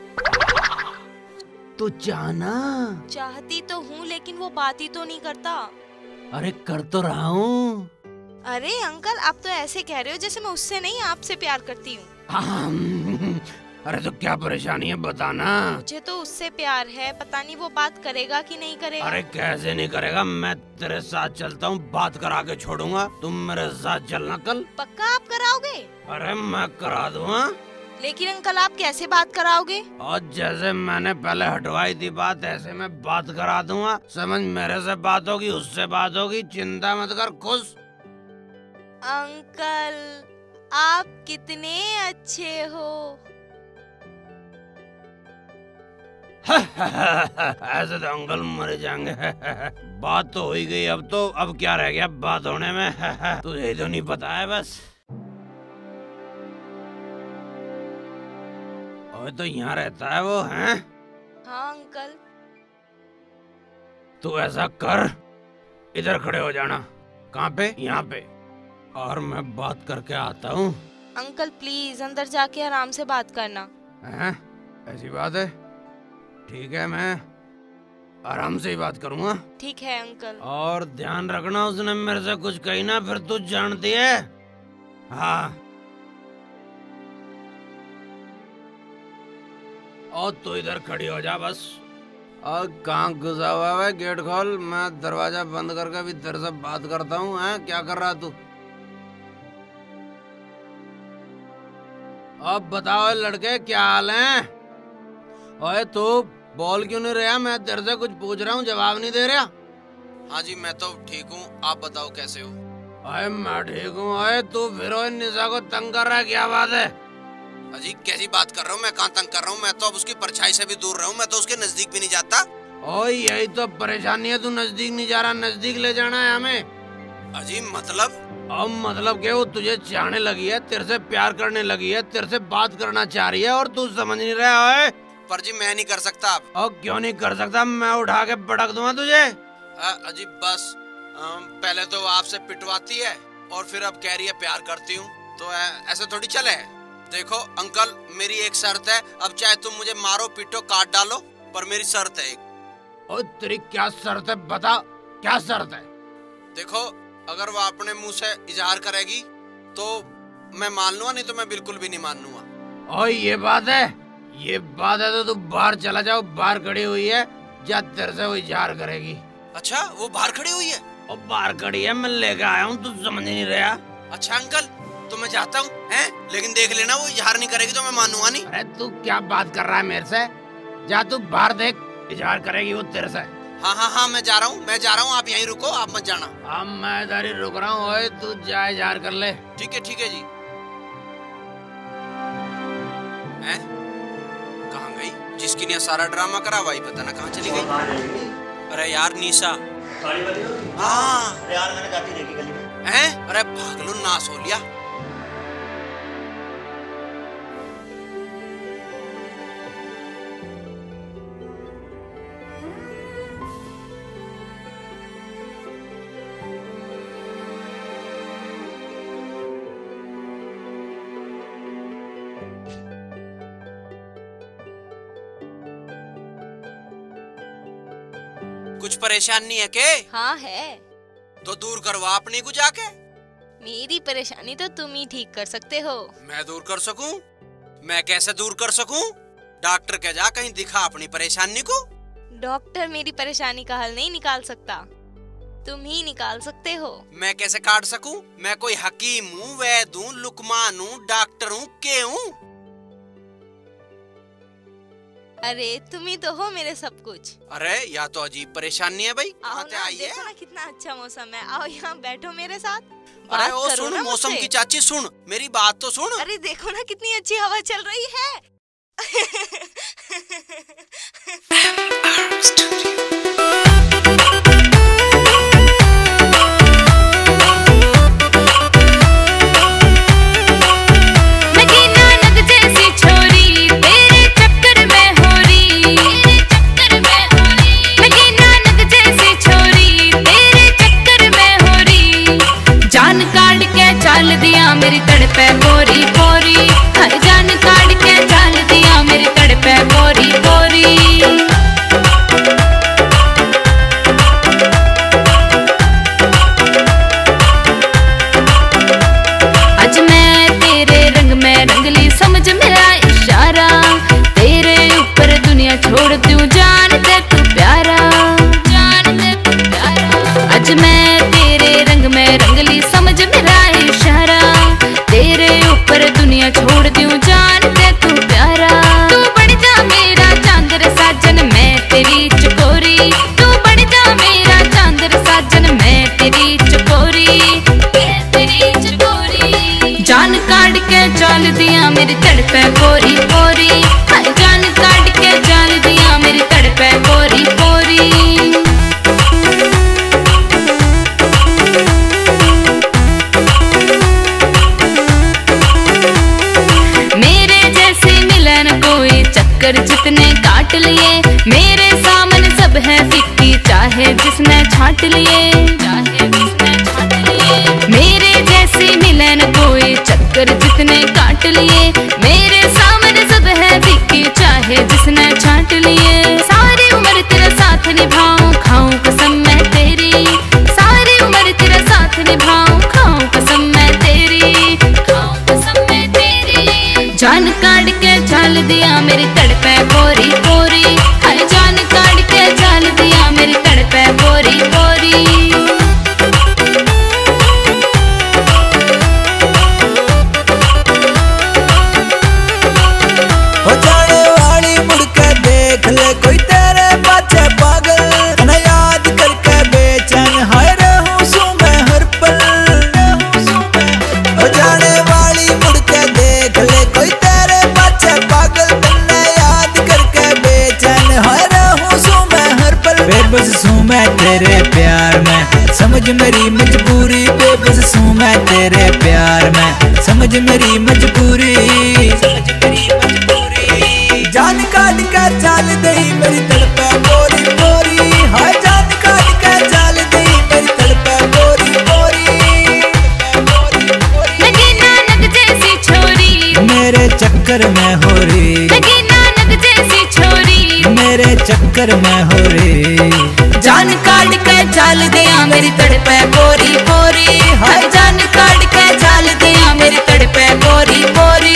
तू चाहना? चाहती तो हूँ, लेकिन वो बात ही तो नहीं करता। अरे कर तो रहा हूँ। अरे अंकल, आप तो ऐसे कह रहे हो जैसे मैं उससे नहीं आपसे प्यार करती हूँ। अरे तो क्या परेशानी है बताना। मुझे तो उससे प्यार है, पता नहीं वो बात करेगा कि नहीं करेगा। अरे कैसे नहीं करेगा, मैं तेरे साथ चलता हूँ, बात करा के छोड़ूंगा। तुम मेरे साथ चलना कल। पक्का आप कराओगे? अरे मैं करा दूंगा। लेकिन अंकल आप कैसे बात कराओगे? और जैसे मैंने पहले हटवाई थी बात, ऐसे मैं बात करा दूंगा। समझ, मेरे से बात होगी, उससे बात होगी, चिंता मत कर, खुश। अंकल आप कितने अच्छे हो। ऐसे तो अंकल मर जाएंगे। बात तो हो ही गई, अब तो अब क्या रह गया बात होने में। तुझे तो नहीं पता है बस। और तो यहाँ रहता है वो, हैं? हाँ अंकल। तू ऐसा कर, इधर खड़े हो जाना। कहाँ पे? यहाँ पे। और मैं बात करके आता हूँ। अंकल प्लीज अंदर जाके आराम से बात करना। हैं? ऐसी बात है? ठीक है, मैं आराम से ही बात करूँगा। ठीक है अंकल। और ध्यान रखना उसने मेरे से कुछ कही ना, फिर तू जानती है। हाँ। और तू इधर खड़ी हो जा बस। और कहाँ घुसा हुआ है? गेट खोल, मैं दरवाजा बंद करके भी तेरे से बात करता हूँ। हैं, क्या कर रहा तू? अब बताओ लड़के, क्या हाल है? ओए तू बोल क्यों नहीं रहा? मैं तेरे से कुछ पूछ रहा हूँ, जवाब नहीं दे रहा। हाँ जी, मैं तो ठीक हूँ, आप बताओ कैसे हो? अरे मैं ठीक हूँ। अरे तू फिर निशा को तंग कर रहा है, क्या बात है? अजी कैसी बात कर रहा हूँ? मैं कहाँ तंग कर रहा हूँ? मैं तो अब उसकी परछाई से भी दूर रहा हूँ, मैं तो उसके नजदीक भी नहीं जाता। ओ यही तो परेशानी है, तू नजदीक नहीं जा रहा, नजदीक ले जाना है हमें। अजी मतलब? अब मतलब क्या, वो तुझे चाहने लगी है, तेरे से प्यार करने लगी है, तेरे से बात करना चाह रही है और तू समझ नहीं रहा है। पर जी मैं नहीं कर सकता। आप और क्यों नहीं कर सकता? मैं उठा के पटक दूंगा तुझे। अजी बस, पहले तो आपसे पिटवाती है और फिर अब कह रही है प्यार करती हूँ, तो ऐसे थोड़ी चले। देखो अंकल, मेरी एक शर्त है, अब चाहे तुम मुझे मारो पीटो काट डालो, पर मेरी शर्त है एक। और तेरी क्या शर्त है? बता, क्या शर्त है? देखो, अगर वो अपने मुंह से इजहार करेगी तो मैं मान लूंगा, नहीं तो मैं बिल्कुल भी नहीं मान लूंगा। और ये बात है? ये बात है तो तू बाहर चला जाओ, बाहर खड़ी हुई है, जा तेरे से वो इजहार करेगी। अच्छा, वो बाहर खड़ी हुई है? और बाहर खड़ी है, मैं लेकर आया हूँ, तू समझ नहीं रहा। अच्छा अंकल, तो मैं जाता हूँ, हैं? लेकिन देख लेना, वो इजहार नहीं करेगी तो मैं मानूंगा नहीं। अरे तू क्या बात कर रहा है मेरे से? जा तू बाहर देख, इजहार करेगी वो तेरे से। हाँ हाँ हाँ, मैं जा रहा हूँ, मैं जा रहा हूँ, आप यहीं रुको, आप मत जाना। अब मैं इधर ही रुक रहा हूँ, तू जा इजहार कर ले। ठीक है ठीक है जी। हैं? जिसकी ने सारा ड्रामा करा वही पता ना कहाँ चली गई। अरे यार निशा। हाँ यार मैंने जाती देखी गली में। हैं? अरे भागलो नास हो लिया। कुछ परेशानी है के? हाँ है। तो दूर करवा अपनी को जाके। मेरी परेशानी तो तुम ही ठीक कर सकते हो। मैं दूर कर सकूं? मैं कैसे दूर कर सकूं? डॉक्टर के जा कहीं दिखा अपनी परेशानी को। डॉक्टर मेरी परेशानी का हल नहीं निकाल सकता, तुम ही निकाल सकते हो। मैं कैसे काट सकूं? मैं कोई हकीम हूँ, वैद हूँ, लुकमान हूँ, डॉक्टर हूँ, के हूँ? अरे तुम ही तो हो मेरे सब कुछ। अरे या तो अजीब परेशानी है भाई। आओ ना, देखो ना कितना अच्छा मौसम है, आओ यहाँ बैठो मेरे साथ। अरे ओ सुन मौसम की चाची, सुन मेरी बात तो सुन। अरे देखो ना कितनी अच्छी हवा चल रही है। चाल दिया मेरी तड़पे बोरी बोरी, हर जान काट के चाल दिया मेरी तड़पे बोरी बोरी। आज मैं तेरे रंग में रंगली, समझ मेरा इशारा, तेरे ऊपर दुनिया छोड़ दूं, जान दे तू प्यारा, जान दे तू प्यारा। आज मैं तेरे रंग में रंगली, समझ मेरा इशारा, तेरे ऊपर दुनिया छोड़ दूं, जान दे तू प्यारा। तू बन जा मेरा चांदर साजन, मैं तेरी चकोरी, तू बन जा मेरा चांदर साजन, मैं तेरी चकोरी, मैं तेरी चकोरी। जान काट के चाल दिया मेरी तड़पे बोरी बोरी, हाय जान काट के चाल दिया मेरी तड़पे बोरी बोरी। चक्कर जितने काट लिए, मेरे सामने सब है फिक्की, चाहे जिसने छाट लिए, चाहे जिसने छाट लिए। मेरे जैसे मिले न कोई, चक्कर जितने काट लिए, मेरे सामने सब है फिक्की, चाहे जिसने छाट लिए। सारी उम्र तेरा साथ निभाऊं, खाऊं कसम मैं तेरी, सारी उम्र तेरा साथ निभाऊं, खाऊं कसम मैं तेरी, खाऊं कसम मैं तेरी। जान काट के चाल दिया मेरी तड़पे बोरी बोरी, हर जान काट के चाल दिया मेरी तड़पे बोरी बोरी। हो जाने वाली मुड़ के देख ले कोई तेरे पाछे पागल, न याद करके बेचैन हाय रहूं सू मैं हर पल। हो जाने वाली मुड़ के देख ले कोई तेरे पाछे पागल, न याद करके बेचैन हाय रहूं सू मैं हर पल। बेबस सू मैं तेरे प्यार में, समझ मेरी मजबूरी, बेबस सू मैं तेरे प्यार में, समझ मेरी मजबूरी, समझ मेरी मजबूरी। जान काट के चाल दई मेरी तड़पे बोरी बोरी, हाय जान काट के चाल दई मेरी तड़पे बोरी बोरी। लगी नानक जैसी छोरी, मेरे चक्कर में हो रही, लगी नानक जैसी छोरी, मेरे चक्कर में हो रही। जान काट के चाल दिया मेरी तड़पे बोरी बोरी, हाय जान काट के चाल दिया मेरी तड़पे बोरी बोरी।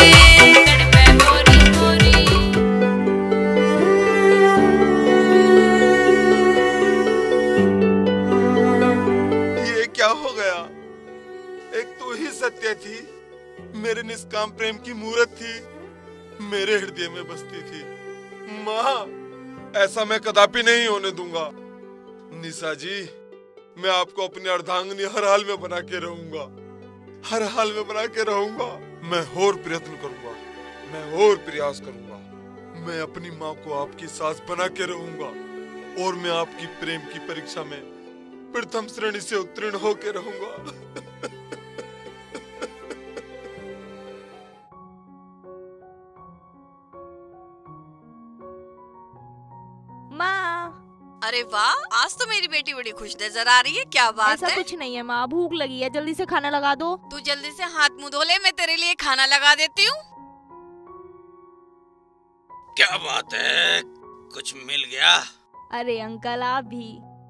ये क्या हो गया? एक तू ही सत्य थी, मेरे निष्काम प्रेम की मूरत थी, मेरे हृदय में बसती थी। माँ, ऐसा मैं कदापि नहीं होने दूंगा। निशा जी, मैं आपको अपनी अर्धांगिनी हर हाल में बना के रहूंगा, हर हाल में बना के रहूंगा। मैं और प्रयत्न करूंगा, मैं और प्रयास करूंगा, मैं अपनी माँ को आपकी सास बना के रहूंगा और मैं आपकी प्रेम की परीक्षा में प्रथम श्रेणी से उत्तीर्ण होके रहूंगा। अरे वाह, आज तो मेरी बेटी बड़ी खुश नजर आ रही है। क्या बात ऐसा है? ऐसा कुछ नहीं है माँ, भूख लगी है, जल्दी से खाना लगा दो। तू जल्दी से हाथ मुंह धो ले, मैं तेरे लिए खाना लगा देती हूँ। क्या बात है, कुछ मिल गया? अरे अंकल आप भी।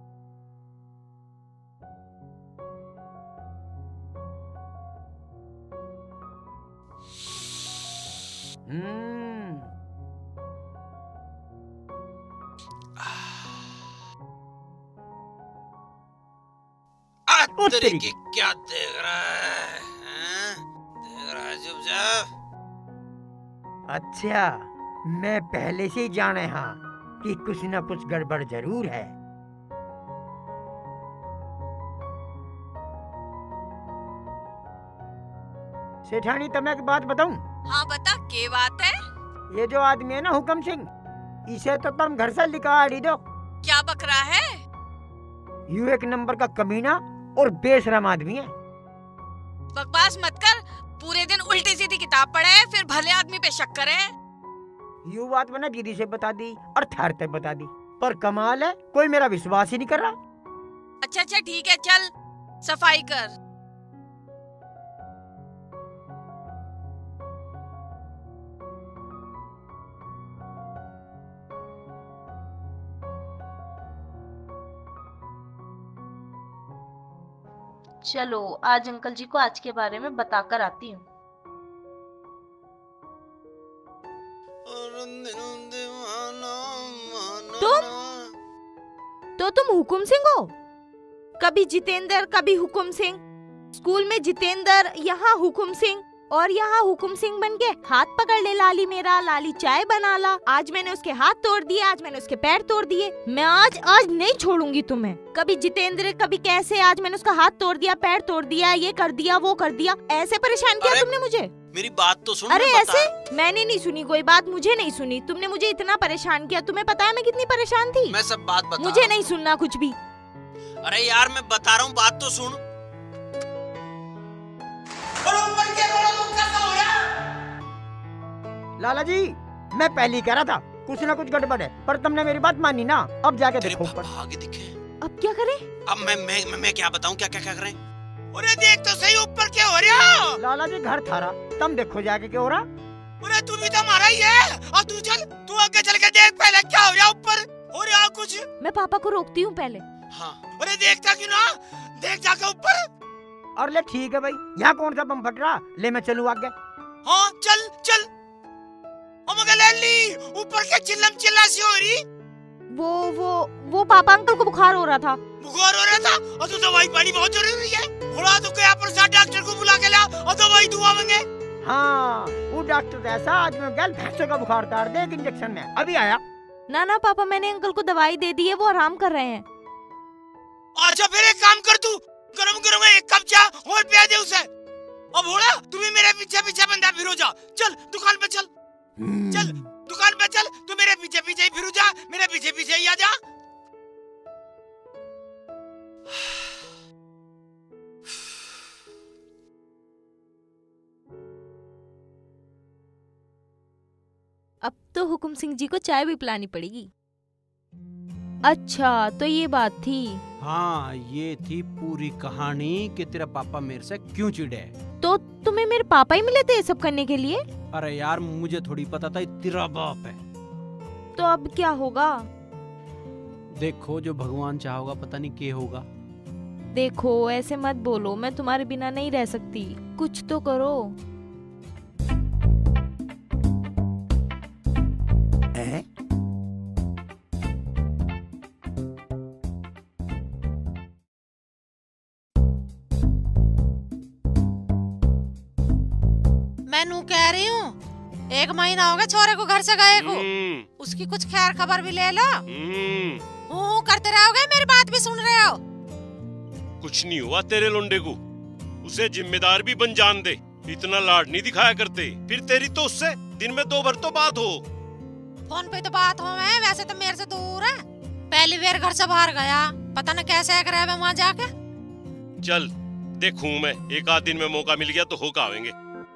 तेरे की क्या देख रहा है, हैं? देख रहा है चुपचाप। अच्छा, मैं पहले से ही जाने हाँ कि कुछ न कुछ गड़बड़ जरूर है। सेठानी तब मैं एक बात बताऊं? हाँ बता, क्या बात है? ये जो आदमी है ना हुक्म सिंह, इसे तो तुम घर से निकाल दो। क्या बक रहा है? यू एक नंबर का कमीना और बेशरम आदमी है। बकवास मत कर, पूरे दिन उल्टी सीधी किताब पढ़े है, फिर भले आदमी पे शक करे। यू बात मैंने दीदी से बता दी और थार तक बता दी, पर कमाल है कोई मेरा विश्वास ही नहीं कर रहा। अच्छा अच्छा ठीक है, चल सफाई कर। चलो आज अंकल जी को आज के बारे में बताकर आती हूँ। तुम तो तुम हुकुम सिंह हो? कभी जितेंद्र कभी हुकुम सिंह, स्कूल में जितेंद्र, यहाँ हुकुम सिंह और यहाँ हुकुम सिंह बन के हाथ पकड़ ले लाली मेरा, लाली चाय बना ला। आज मैंने उसके हाथ तोड़ दिए, आज मैंने उसके पैर तोड़ दिए। मैं आज आज नहीं छोड़ूंगी तुम्हें। कभी जितेंद्र कभी कैसे, आज मैंने उसका हाथ तोड़ दिया, पैर तोड़ दिया, ये कर दिया वो कर दिया। ऐसे परेशान किया तुमने मुझे। मेरी बात तो सुन। अरे ऐसे मैंने नहीं सुनी कोई बात, मुझे नहीं सुनी। तुमने मुझे इतना परेशान किया, तुम्हें पता है मैं कितनी परेशान थी। मैं सब बात बता। मुझे नहीं सुनना कुछ भी। अरे यार मैं बता रहा हूँ, बात तो सुन। लाला जी, मैं पहले ही कह रहा था कुछ ना कुछ गड़बड़ है, पर तुमने मेरी बात मानी ना। अब जाके देखो ऊपर। आगे दिखे। अब क्या करें? अब मैं मैं मैं, मैं क्या बताऊं, क्या क्या क्या करें? अरे देख तो सही ऊपर क्या हो रहा। लाला जी घर थारा, तुम देखो जाके क्या हो रहा। अरे तू भी तो हमारा ही है, और तू चल, तू आगे चल के देख पहले क्या हो रहा ऊपर। हो रहा कुछ। मैं पापा को रोकती हूँ पहले। हाँ। अरे देखता क्यों ना, देख जाके ऊपर। और ले ठीक है भाई, यहाँ कौन सा बम फट रहा, ले मैं चलूँ आगे। हाँ चल चल। ऊपर के चिल्लम चिल्ला सी हो रही। वो वो वो पापा अंकल को बुखार हो रहा था। बुखार हो रहा था और तू दवाई पानी बहुत जरूरी है। थोड़ा तो क्या प्रसाद डॉक्टर को बुला के ला और दवाई दुआ मांगे। हाँ वो डॉक्टर ऐसा आदमी गल भैंसों का बुखार उतार दे एक इंजेक्शन में, अभी आया। ना ना पापा, मैंने अंकल को दवाई दे दी है, वो आराम कर रहे हैं। अच्छा फिर एक काम कर, तू गरम गरम एक कप चाय और पिया दे उसे। अब होड़ा तू भी मेरे पीछे पीछे बंदा फिर जा। चल दुकान पे चल, चल दुकान पे चल, तू मेरे पीछे पीछे ही फिर जा, मेरे पीछे पीछे ही आ जा। अब तो हुकुम सिंह जी को चाय भी पिलानी पड़ेगी। अच्छा तो ये बात थी। हाँ ये थी पूरी कहानी कि तेरा पापा मेरे से क्यों चिढ़े। तो तुम्हें मेरे पापा ही मिले थे ये सब करने के लिए? अरे यार मुझे थोड़ी पता था तेरा बाप है। तो अब क्या होगा? देखो जो भगवान चाहोगा पता नहीं क्या होगा। देखो ऐसे मत बोलो, मैं तुम्हारे बिना नहीं रह सकती, कुछ तो करो। है? मैं कह रही हूँ एक महीना हो गया छोरे को घर से गए को, उसकी कुछ खैर खबर भी ले लो। हूँ करते रहोगे, मेरी बात भी सुन रहे हो? कुछ नहीं हुआ तेरे लोंडे को, उसे जिम्मेदार भी बन जान दे, इतना लाड नहीं दिखाया करते, फिर तेरी तो उससे दिन में दो बार तो बात हो। फोन पे तो बात हो है, वैसे तो मेरे से दूर है। पहली बार घर से बाहर गया, पता न कैसे करे वहाँ जाके। चल देखूं मैं, एक आध दिन में मौका मिल गया तो होकर आवेंगे।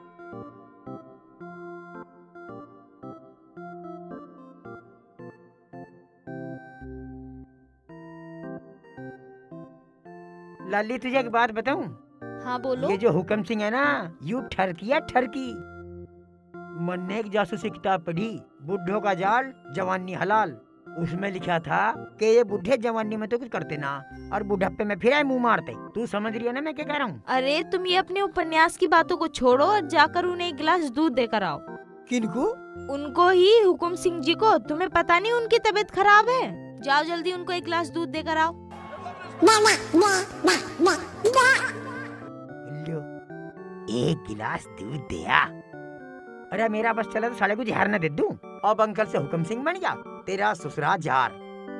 लाली तुझे एक बात बताऊं? हाँ बोलो। ये जो हुक्म सिंह है ना, यू ठरकी है ठरकी। मैंने एक जासूसी किताब पढ़ी, बुढ़ों का जाल जवानी हलाल। उसमें लिखा था कि ये बुढ़े जवानी में तो कुछ करते ना, और बुढ़ापे में फिर आए मुंह मारते। तू समझ रही है ना मैं क्या कह रहा हूँ? अरे तुम ये अपने उपन्यास की बातों को छोड़ो और जाकर उन्हें एक गिलास दूध देकर आओ। किनको? उनको ही, हुकुम सिंह जी को। तुम्हें पता नहीं उनकी तबीयत खराब है? जाओ जल्दी उनको एक गिलास दूध देकर आओ। लो, एक गिलास दूध दिया। अरे मेरा बस चला तो साले को जहर न दे दूं। अब अंकल से हुक्म सिंह बन गया, तेरा ससुरा जार।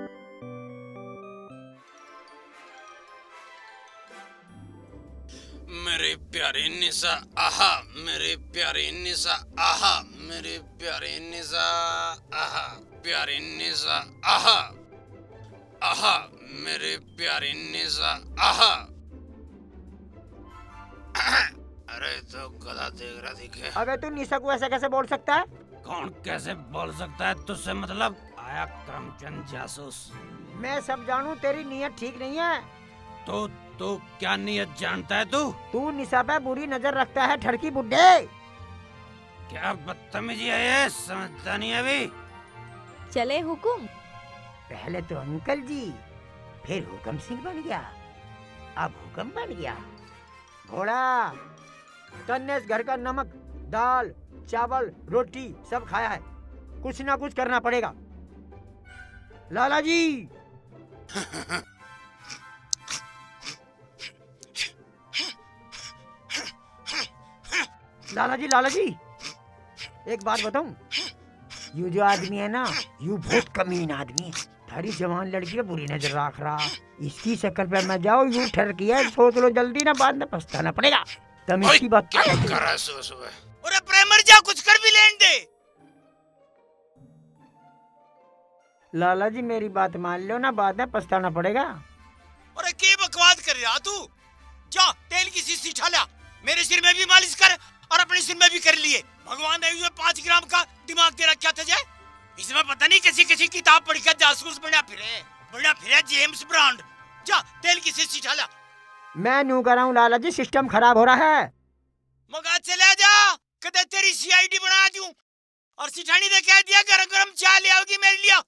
मेरे प्यारे निशा आहा, मेरे प्यारे निशा आहा, मेरे प्यारे निशा आहा, प्यारे निशा आहा, आहा, मेरे प्यारे निशा आहा। अरे तो गधा देख रहा दिखे। अबे तू निशा को ऐसा कैसे बोल सकता है? कौन कैसे बोल सकता है तुझसे मतलब? आया करमचंद जासूस। मैं सब जानू, तेरी नीयत ठीक नहीं है। तो तो क्या नियत जानता है तू? तू निशा पे बुरी नजर रखता है ठरकी बुड्ढे। क्या बदतमीजी है ये, समझता नहीं अभी। चले हुकुम। पहले तो अंकल जी, फिर हुक्म सिंह बन गया, अब हुक्म बन गया। घोड़ा तन्ने इस घर का नमक, दाल, चावल, रोटी सब खाया है, कुछ ना कुछ करना पड़ेगा। लाला जी लाला जी लाला जी एक बात बताऊं, यू जो आदमी है ना, यू बहुत कमीन आदमी है। थारी जवान लड़की पे बुरी नजर रख रहा, इसकी शक्ल पे मैं जाओ यू ठरकी है, सोच लो जल्दी ना, बाद में पछताना पड़ेगा। तुम इसकी बात क्या कर रहा है सुबह सुबह? अरे प्रेमर जा, कुछ कर भी लेन दे। लाला जी मेरी बात मान लो ना, बाद में पछताना पड़ेगा। अरे के बकवास कर रहा तू? जा तेल की शीशी ठाला, मेरे सिर में भी मालिश कर और अपने सिर में भी कर लिए। भगवान ने ये पाँच ग्राम का दिमाग दे रखा था जे, इसमें पता नहीं किसी किसी किताब पढ़कर जासूस बना फिरे बना फिरे जेम्स ब्रांड। जा तेल की शीशी ठाला। मैं नू कर रहा हूँ लाला जी, सिस्टम खराब हो रहा है। मगा चला जा, कदे तेरी सीआईडी बना दूं और सिठानी ने कह दिया गरम गरम चाय ले आओगी मेरे लिए।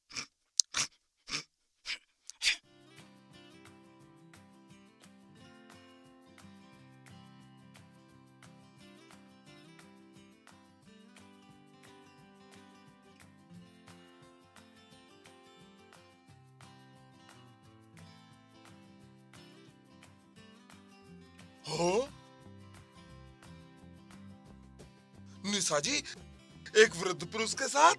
हो निशा जी एक वृद्ध पुरुष के साथ?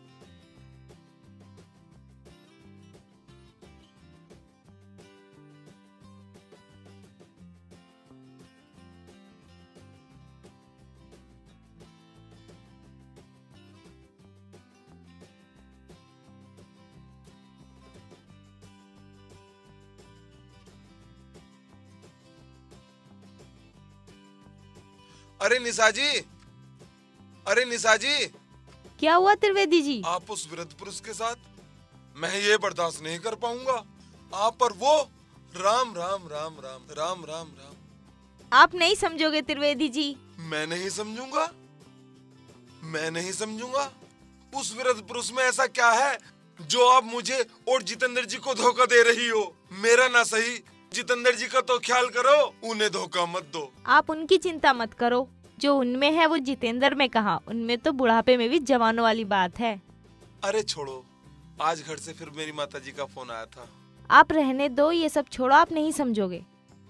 अरे निशा जी, अरे निशा जी, क्या हुआ त्रिवेदी जी? आप उस वृद्ध पुरुष के साथ? मैं ये बर्दाश्त नहीं कर पाऊंगा। आप और वो राम राम राम राम राम राम राम। आप नहीं समझोगे त्रिवेदी जी। मैं नहीं समझूंगा, मैं नहीं समझूंगा। उस वृद्ध पुरुष में ऐसा क्या है जो आप मुझे और जितेंद्र जी को धोखा दे रही हो? मेरा ना सही, जितेंद्र जी का तो ख्याल करो, उन्हें धोखा मत दो। आप उनकी चिंता मत करो, जो उनमें है वो जितेंद्र में कहा, उनमें तो बुढ़ापे में भी जवानों वाली बात है। अरे छोड़ो, आज घर से फिर मेरी माता जी का फोन आया था। आप रहने दो, ये सब छोड़ो, आप नहीं समझोगे।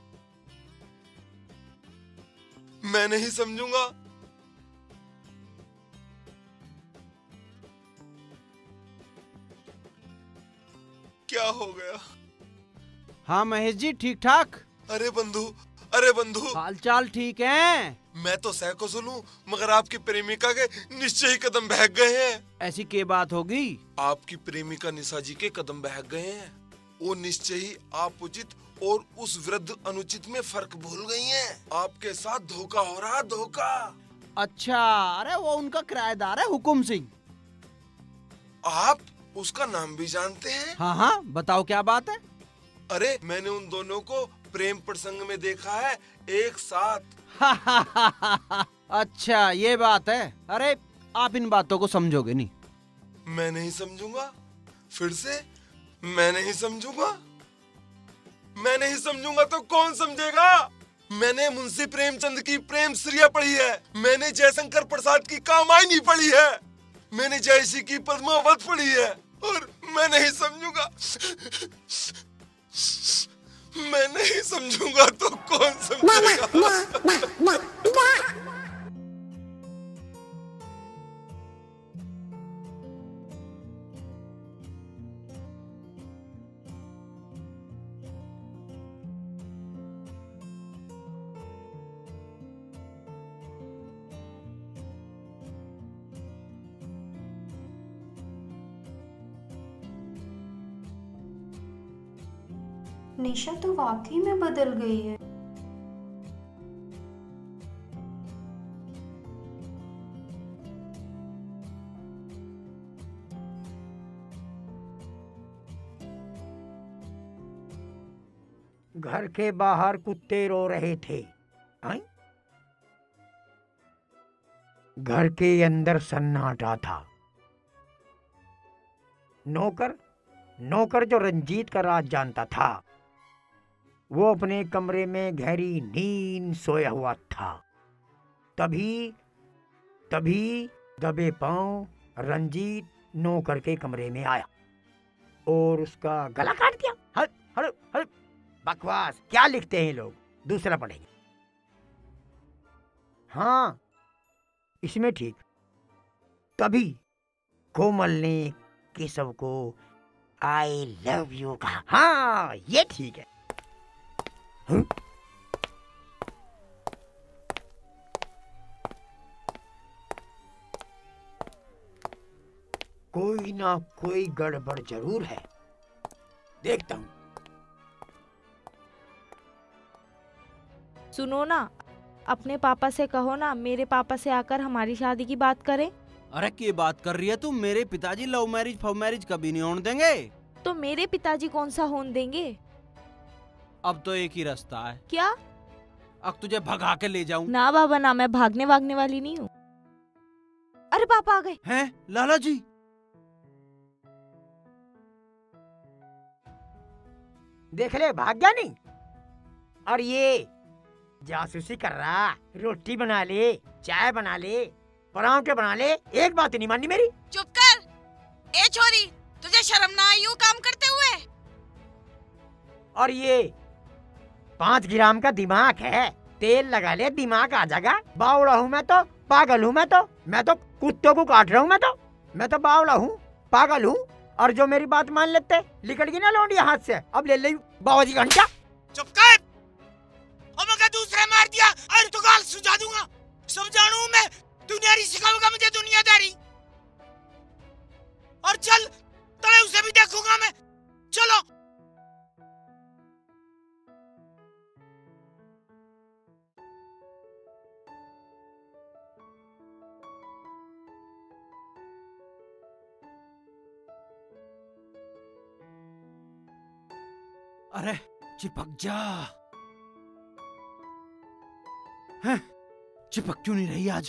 मैं नहीं समझूंगा। क्या हो गया? हाँ महेश जी ठीक ठाक। अरे बंधु, अरे बंधु, हाल चाल ठीक है? मैं तो सहकुशल हूँ, मगर आपकी प्रेमिका के निश्चय ही कदम बहक गए हैं। ऐसी क्या बात होगी? आपकी प्रेमिका निशा जी के कदम बहक गए हैं। वो निश्चय ही आप उचित और उस वृद्ध अनुचित में फर्क भूल गई हैं। आपके साथ धोखा हो रहा, धोखा। अच्छा, अरे वो उनका किराएदार है हुकुम सिंह। आप उसका नाम भी जानते हैं? हाँ हाँ, बताओ क्या बात है? अरे मैंने उन दोनों को प्रेम प्रसंग में देखा है एक साथ। अच्छा ये बात है। अरे आप इन बातों को समझोगे नहीं। मैं नहीं समझूंगा। फिर से मैं नहीं समझूंगा। मैं नहीं समझूंगा तो कौन समझेगा? मैंने मुंशी प्रेमचंद की प्रेम श्रिया पढ़ी है। मैंने जयशंकर प्रसाद की कामायनी पढ़ी है। मैंने जयसी की पद्मावत पढ़ी है। और मैं नहीं समझूंगा। मैं नहीं समझूंगा तो कौन समझेगा? निशा तो वाकई में बदल गई है। घर के बाहर कुत्ते रो रहे थे। आई? घर के अंदर सन्नाटा था। नौकर नौकर जो रंजीत का राज जानता था, वो अपने कमरे में गहरी नींद सोया हुआ था। तभी तभी दबे पांव रंजीत नौकर के कमरे में आया और उसका गला काट दिया। हट हट हट, बकवास क्या लिखते हैं लोग, दूसरा पढ़ेंगे। हाँ इसमें ठीक। तभी कोमल ने केशव को आई लव यू कहा। हाँ ये ठीक है। हुँ? कोई ना कोई गड़बड़ जरूर है, देखता हूँ। सुनो ना, अपने पापा से कहो ना मेरे पापा से आकर हमारी शादी की बात करें। अरे क्या बात कर रही है तू? मेरे पिताजी लव मैरिज फव मैरिज कभी नहीं होने देंगे। तो मेरे पिताजी कौन सा होने देंगे? अब तो एक ही रास्ता है। क्या? अब तुझे भगा के ले जाऊं। ना बाबा ना, मैं भागने भागने वाली नहीं हूँ। अरे पापा आ गए। हैं लाला जी? देख ले भाग गया नहीं। और ये जासूसी कर रहा, रोटी बना ले, चाय बना ले, परांठे बना ले, एक बात नहीं माननी मेरी। चुप कर। ए छोरी, तुझे शर्म ना आई यूं काम करते हुए? और ये पाँच ग्राम का दिमाग है, तेल लगा ले दिमाग आ जाएगा। बावड़ा हूँ मैं तो, पागल हूँ मैं तो, मैं तो कुत्तों को काट रहा हूँ मैं तो, मैं तो बावड़ा हूँ, पागल हूँ। और जो मेरी बात मान लेते लिकड़ गई ना लौंडिया हाथ से, अब ले ले बाबा जी घंटा। चुप कर। और मैं दूसरा मार दिया और तो गाल सुझा दूंगा। सब जानू मैं, दुनियादारी सिखाऊंगा मुझे दुनियादारी। और चल तले उसे भी देखूंगा मैं। चलो। अरे चिपक जा। हैं? चिपक क्यों नहीं रही आज?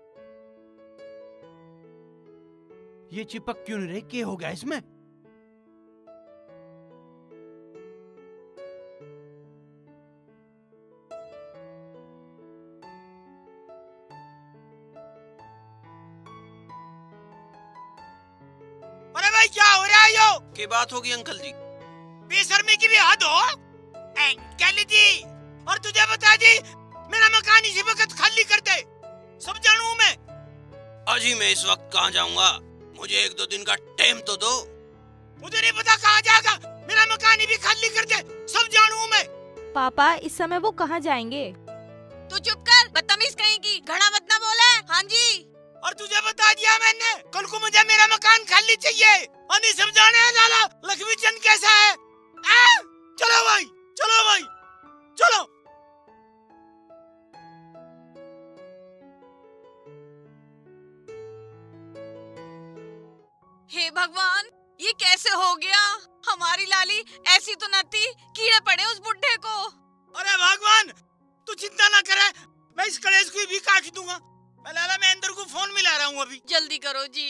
ये चिपक क्यों नहीं रही? क्या हो गया इसमें? अरे भाई क्या हो रहा है यो? क्या बात होगी अंकल जी? बेशर्मी की भी हद हो अंकल जी। और तुझे बता दी मेरा मकान इसी वक्त खाली कर दे, सब जानू मैं। अजी मैं इस वक्त कहाँ जाऊंगा? मुझे एक दो दिन का टाइम तो दो। मुझे नहीं पता कहाँ जाएगा, मेरा मकान ही भी खाली कर दे, सब जानू मैं। पापा इस समय वो कहाँ जाएंगे? तू चुप कर। बदतमीज कहीं की, घड़ा मत ना बोले। हाँ जी। और तुझे बता दिया मैंने, कल को मुझे मेरा मकान खाली चाहिए। और सब जाने हैं लाला लक्ष्मी चंद कैसा है। आ? चलो भाई, चलो भाई, चलो। हे भगवान, ये कैसे हो गया? हमारी लाली ऐसी तो न थी, कीड़े पड़े उस बुढ़े को। अरे भगवान, तू चिंता ना करे, मैं इस कलेश को भी काट दूंगा। मैं लाला मैं अंदर को फोन मिला रहा हूँ अभी। जल्दी करो जी।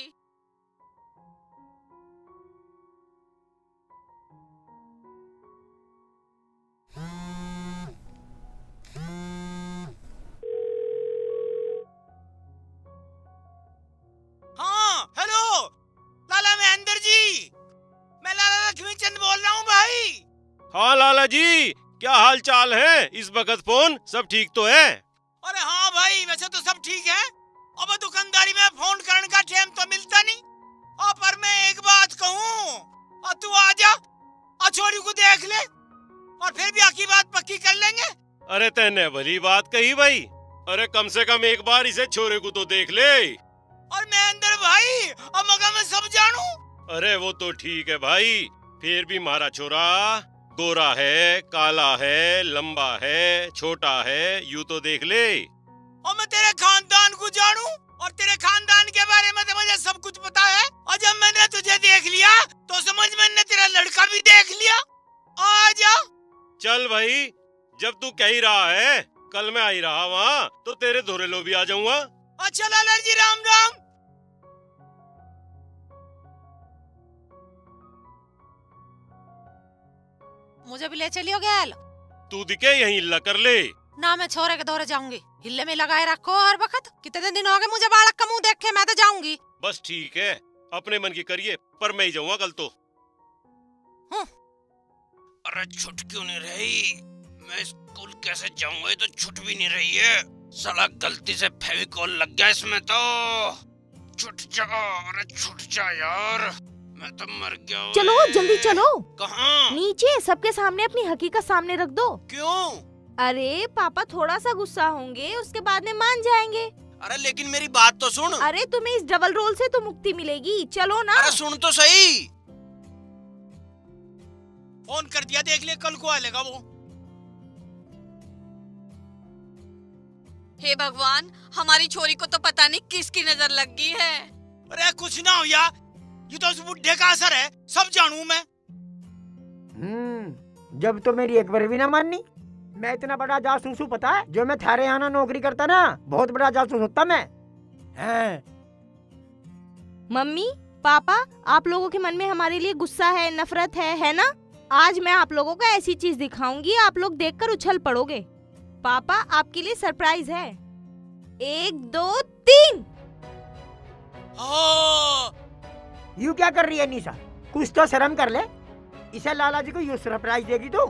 हाँ हेलो लाला, मैं अंदर जी, मैं लाला लक्ष्मी चंद बोल रहा हूँ भाई। हाँ लाला जी, क्या हाल चाल है? इस वक्त फोन सब ठीक तो है? अरे हाँ भाई, वैसे तो सब ठीक है। अब दुकानदारी में फोन करने का टाइम तो मिलता नहीं। और पर मैं एक बात कहूँ, और तू आ जा और छोरी को देख ले, और फिर भी आखिरी बात पक्की कर लेंगे। अरे तैने भली बात कही भाई। अरे कम से कम एक बार इसे छोरे को तो देख ले। और मैं अंदर भाई, और मगर मैं सब जानू। अरे वो तो ठीक है भाई, फिर भी मारा छोरा गोरा है, काला है, लंबा है, छोटा है, यूं तो देख ले। और मैं तेरे खानदान को जानू, और तेरे खानदान के बारे में तो मुझे सब कुछ पता है। और जब मैंने तुझे देख लिया तो समझ मैंने तेरा लड़का भी देख लिया। आ जा। चल भाई, जब तू कह ही रहा है, कल मैं आ ही रहा वहाँ, तो तेरे धोरे लो भी आ जाऊंगा। अच्छा लाला जी, राम राम। मुझे भी ले चलियो गैल। तू दिखे यहीं हिल्ला कर ले। ना मैं छोरे के दौरे जाऊंगी, हिल्ले में लगाए रखो हर वक्त। कितने दिन हो गए मुझे बालक का मुंह देखे, मैं तो जाऊंगी। बस ठीक है, अपने मन की करिए, पर मैं ही जाऊंगा कल तो। अरे छुट क्यों नहीं रही? मैं स्कूल कैसे जाऊंगा? ये तो छुट भी नहीं रही है। साला गलती से फेविकोल लग गया इसमें तो। छुट जा, अरे छुट जा यार, मैं तो मर गया। चलो जल्दी चलो। कहाँ? नीचे सबके सामने अपनी हकीकत सामने रख दो। क्यों? अरे पापा थोड़ा सा गुस्सा होंगे, उसके बाद में मान जाएंगे। अरे लेकिन मेरी बात तो सुन। अरे तुम्हें इस डबल रोल से तो मुक्ति मिलेगी, चलो ना। अरे सुन तो सही। फोन कर दिया, देख ले कल को आएगा वो। हे भगवान, हमारी छोरी को तो पता नहीं किसकी नजर लग गई है। अरे कुछ ना हो यार, ये तो उस बुढ़े का असर है, सब जानू मैं। हम्म, जब तो मेरी एक बार भी ना माननी। मैं इतना बड़ा जासूस हूँ पता है? जो मैं थारे यहाँ नौकरी करता ना, बहुत बड़ा जासूस होता मैं। हैं। मम्मी पापा, आप लोगों के मन में हमारे लिए गुस्सा है, नफरत है, है ना? आज मैं आप लोगों को ऐसी चीज दिखाऊंगी, आप लोग देखकर उछल पड़ोगे। पापा आपके लिए सरप्राइज है। एक दो तीन। यू क्या कर रही है निशा? कुछ तो शर्म कर ले। इसे लाला जी को यू सरप्राइज देगी तू?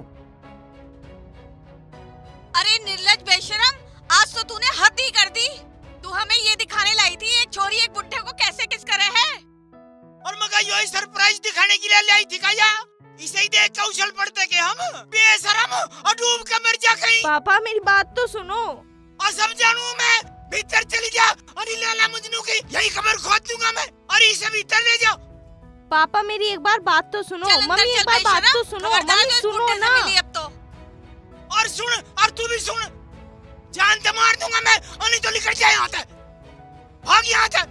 अरे निर्लज बेशरम, आज तो तूने हद ही कर दी। तू हमें ये दिखाने लाई थी एक छोरी एक बुढ़े को कैसे किस करे है। और मगर यही सरप्राइज दिखाने के लिए लाई थी क्या? इसे ही देख कर उछल पड़ते के हम बेशरम और डूब कर मर जा कहीं। पापा मेरी बात तो सुनो। और सब जानू मैं, भीतर चली जा और लाला मजनू की यही खबर खोद दूंगा मैं, और इसे भीतर ले जाओ। पापा मेरी एक बार बात तो सुनो। मम्मी एक बार बात तो सुनो। मम्मी सुनो ना। अब तो और सुन, और तू भी सुन, जान से मार दूंगा मैं, और नहीं तो निकल जाए यहाँ से, भाग यहाँ से।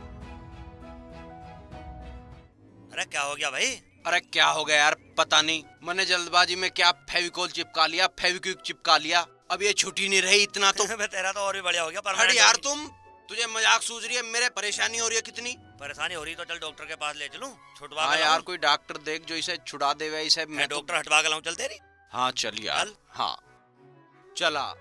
अरे क्या हो गया भाई? अरे क्या हो गया यार, पता नहीं, मैंने जल्दबाजी में क्या फेविकोल चिपका लिया, फेविक्विक चिपका लिया। अब ये छुट्टी नहीं रही इतना तो। तेरा तो और भी बढ़िया हो गया। पर अरे यार तुम, तुझे मजाक सूझ रही है? मेरे परेशानी हो रही है कितनी। परेशानी हो रही तो चल डॉक्टर के पास ले चलूं, छुटवा। हाँ यार, कोई डॉक्टर देख जो इसे छुड़ा दे। इसे मैं डॉक्टर हटवा के लाऊं, चल तेरी। हाँ चल यार। हाँ चला।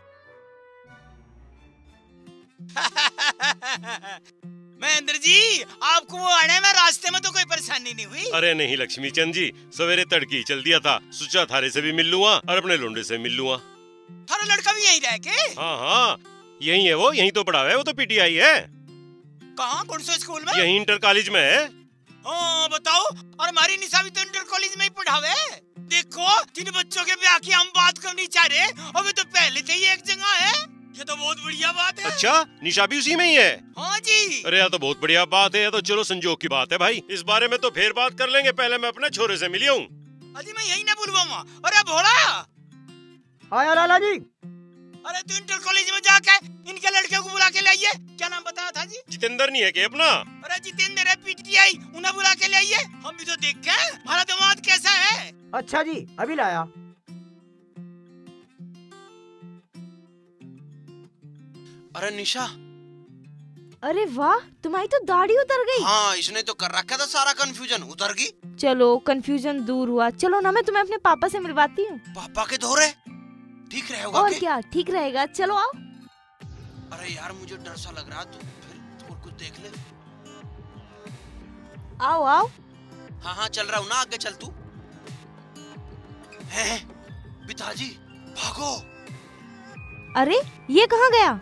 महेंद्र जी, आपको वो आने में रास्ते में तो कोई परेशानी नहीं हुई? अरे नहीं लक्ष्मी चंद जी, सवेरे तड़की चल दिया था, सोचा थारे से भी मिल लूंगा और अपने लोंडे से मिल लूंगा। थारा लड़का भी यहीं रह के? हाँ हाँ यही है वो, यहीं तो पढ़ा है वो, तो पीटीआई है। कहाँ, कौन से स्कूल में? यहीं इंटर कॉलेज में है। हाँ बताओ, और हमारी निशा भी तो इंटर कॉलेज में ही पढ़ावे। देखो जिन बच्चों के ब्याह की हम बात करनी चाह रहे, अभी तो पहले से ही एक जगह है। ये तो बहुत बढ़िया बात है। अच्छा, निशा भी उसी में ही है? हाँ जी। अरे यार तो बहुत बढ़िया बात है। तो चलो संजोग की बात है भाई, इस बारे में तो फिर बात कर लेंगे। पहले मैं अपने छोरे से मिली हूँ। अजी मैं यही ना बुलवाऊंगा। अरे भोला। आया लाला जी। अरे तू इंटर कॉलेज में जाके इनके लड़के को बुला के लाइए। क्या नाम बताया था जी? जितेंद्र नहीं है क्या अपना? अरे जितेंद्र है, पीटीआई, उन्हें बुला के लाइए। हम भी तो देखें हमारा दामाद कैसा है। अच्छा जी, अभी लाया। अरे निशा। अरे वाह, तुम्हारी तो दाढ़ी उतर गई। हाँ, इसने तो कर रखा था सारा कंफ्यूजन, उतर गई। चलो कंफ्यूजन दूर हुआ। चलो ना मैं तुम्हें अपने पापा से मिलवाती हूँ। पापा के धोरे ठीक रहेगा? और क्या ठीक रहेगा, चलो आओ। अरे यार मुझे डर सा लग रहा, तू फिर और कुछ देख ले। आओ आओ। हाँ हाँ चल रहा हूँ ना, आगे चल तू। है पिताजी, भागो। अरे ये कहाँ गया?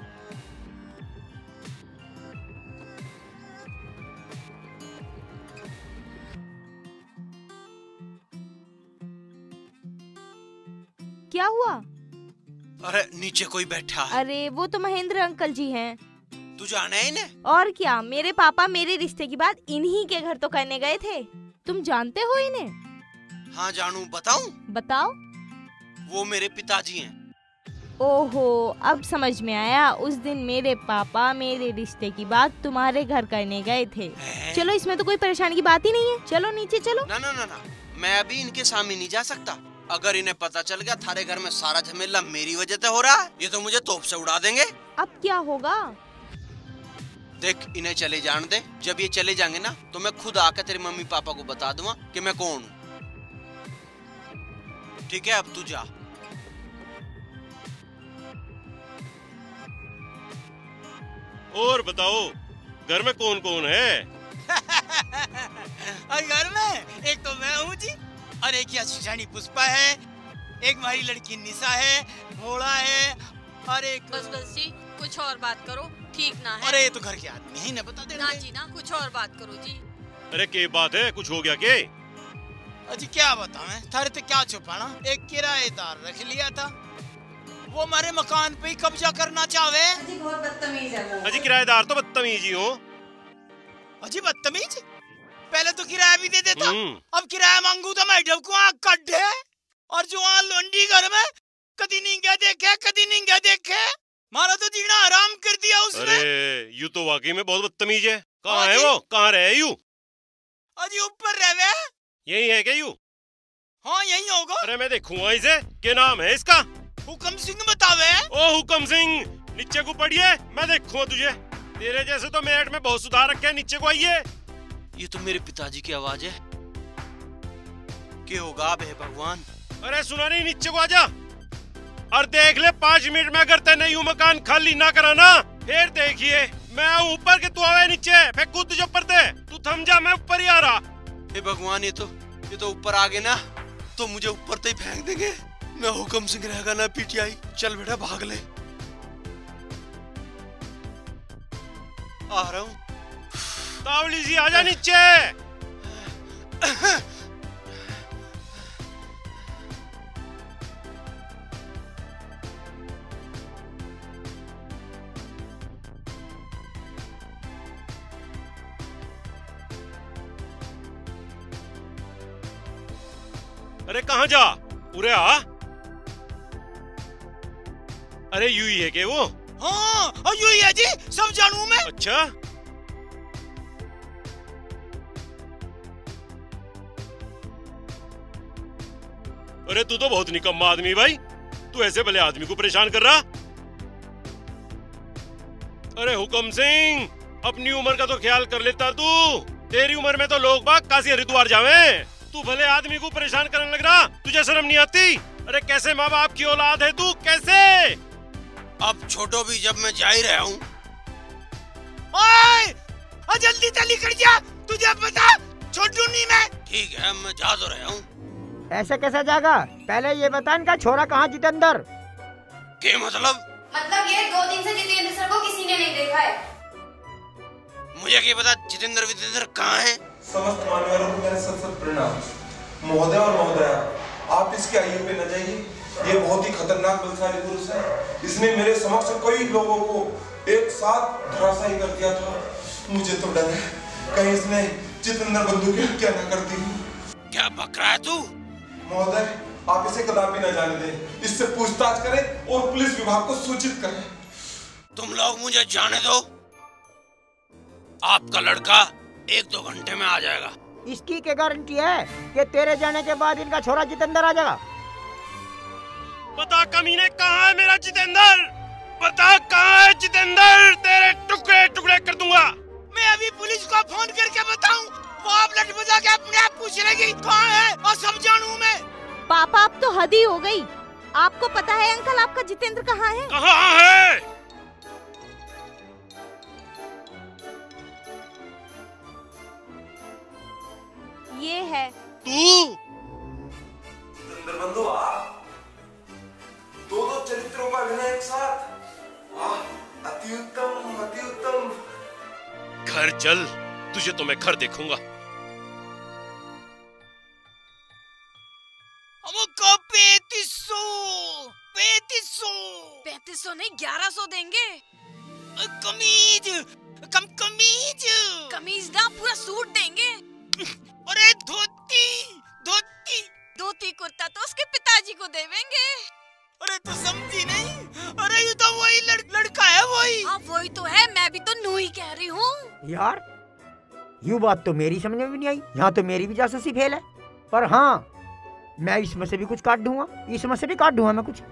क्या हुआ? अरे नीचे कोई बैठा है। अरे वो तो महेंद्र अंकल जी हैं। तू जाने है इन्हें? और क्या, मेरे पापा मेरे रिश्ते की बात इन्हीं के घर तो करने गए थे। तुम जानते हो इन्हें? हाँ जानू, बताऊं? बताओ। वो मेरे पिताजी हैं। ओहो, अब समझ में आया। उस दिन मेरे पापा मेरे रिश्ते की बात तुम्हारे घर करने गए थे। चलो इसमें तो कोई परेशानी की बात ही नहीं है। चलो नीचे चलो। ना ना ना ना, मैं अभी इनके सामने नहीं जा सकता। अगर इन्हें पता चल गया थारे घर में सारा झमेला मेरी वजह से हो रहा है, ये तो मुझे तोप से उड़ा देंगे। अब क्या होगा? देख इन्हें चले जाने दे। जब ये चले जाएंगे ना तो मैं खुद आकर तेरे मम्मी पापा को बता दूंगा कि मैं कौन हूँ। ठीक है, अब तू जा। और बताओ घर में कौन कौन है? घर में एक तो मैं हूँ जी, और एक यहाँ शिशानी पुष्पा है, एक हमारी लड़की निशा है, भोला है, और एक बस बस जी, कुछ और बात करो, ठीक ना है। अरे ये तो घर के आदमी ही ना, बता दे ना जी ना, कुछ और बात करो जी। अरे क्या बात है, कुछ हो गया के? अजी क्या बताऊं, थारे तो क्या छुपाना। एक किराएदार रख लिया था, वो हमारे मकान पे ही कब्जा करना चाहे। अजी बहुत बदतमीज है। अजी किराएदार तो बदतमीज ही हो। अजी बदतमीज? पहले तो किराया भी दे देता, अब किराया मांगू तो मैं ढबकू आँख काट दे। और जो वहाँ लोंडी घर में कदी नहीं गया देखे, कदी नहीं गया देखे, मारा तो जीना आराम कर दिया उसने। अरे यू तो वाकई में बहुत बदतमीज है। कहाँ है वो, कहाँ रहे यू? अजी ऊपर रहे। यही है क्या यू? हाँ यही होगा। अरे मैं देखूंगा इसे, क्या नाम है इसका? हुकम सिंह बतावे। ओ हुकम सिंह, नीचे को पढ़िए, मैं देखूंगा तुझे। तेरे जैसे तो मेरठ में बहुत सुधार रखे, नीचे को आइए। ये तो मेरे पिताजी की आवाज है। क्या होगा बे भगवान? अरे सुना नहीं, नीचे को आजा और देख ले, पाँच मिनट में अगर तेने यूं मकान खाली ना कराना, फिर देखिए मैं ऊपर के तू आवे नीचे, फिर कूद जो ऊपर दे। तू थम जा, मैं ऊपर ही आ रहा। हे भगवान, ये तो ये तो ऊपर आ गए ना तो मुझे ऊपर तो ही फेंक देंगे। ना हुकम सिंह रहेगा ना पीटीआई। चल बेटा भाग ले। आ रहा हूँ। तावली जी आजा नीचे। अरे कहाँ जा, उरे आ। अरे यू ही है के वो? हाँ यू ही है जी, सब जानू मैं। अच्छा अरे तू तो बहुत निकम्मा आदमी भाई, तू ऐसे भले आदमी को परेशान कर रहा। अरे हुकम सिंह, अपनी उम्र का तो ख्याल कर लेता तू। तेरी उम्र में तो लोग बाग काशी हरिद्वार जावे, तू भले आदमी को परेशान करने लग रहा। तुझे शर्म नहीं आती? अरे कैसे माँ बाप की औलाद है तू, कैसे? अब छोटो भी जब मैं जा ही रहा हूँ। ओए जल्दी जल्दी कर जा, तुझे पता छोटू नहीं मैं। ठीक है मैं जा तो रहा हूँ। ऐसे कैसा जागा? पहले ये बता इनका छोरा कहाँ जितेंद्र? क्या मतलब? मतलब ये दो दिन से जितेंद्र सर को किसी ने नहीं देखा है। मुझे क्या पता जितेंद्र वितेंद्र कहाँ है? समस्त मान्यवरों को मेरे सत सत प्रणाम। महोदय और महोदया, आप इसके आयु पे न जाइए, ये बहुत ही खतरनाक बलशाली पुरुष है। इसने मेरे समक्ष कई लोगों को एक साथ धराशायी कर दिया था। मुझे तो डर है कहीं इसने जितेंद्र बंधु की हत्या न कर दी। क्या बक रहा है तू? महोदय, आप इसे कदापि न जाने दें। इससे पूछताछ करें और पुलिस विभाग को सूचित करें। तुम लोग मुझे जाने दो, आपका लड़का एक दो घंटे में आ जाएगा। इसकी क्या गारंटी है कि तेरे जाने के बाद इनका छोरा जितेंद्र आ जाएगा? बता कमीने, कहाँ है मेरा जितेंद्र? बता कहाँ है जितेंद्र? तेरे टुकड़े टुकड़े कर दूंगा। मैं अभी पुलिस को फोन करके बताऊं? वो आप लट बजा के अपने आप पूछ लेगी कहाँ है और सब जानूं मैं। पापा अब तो हद ही हो गई। आपको पता है अंकल आपका जितेंद्र कहाँ है? कहाँ है? ये है। तू? जितेंद्र बंधु, आप दो दो चरित्रों का अभिनय एक साथ, अति उत्तम, अति उत्तम। घर चल, तुझे तो मैं घर देखूंगा। हमको पैंतीस सौ, पैंतीस सौ, पैंतीस सौ नहीं ग्यारह सौ देंगे। कमीज, कम कमीज, कमीज ना पूरा सूट देंगे। अरे धोती, धोती, धोती कुर्ता तो उसके पिताजी को देवेंगे। अरे तू समझी नहीं? अरे ये तो वही लड़, लड़का है वही। हाँ वही तो है, मैं भी तो नू ही कह रही हूँ। यार ये बात तो मेरी समझ में भी नहीं आई। यहाँ तो मेरी भी जासूसी फेल है। पर हाँ, मैं इसमें से भी कुछ काट दूंगा, इसमें से भी काट दूंगा मैं कुछ।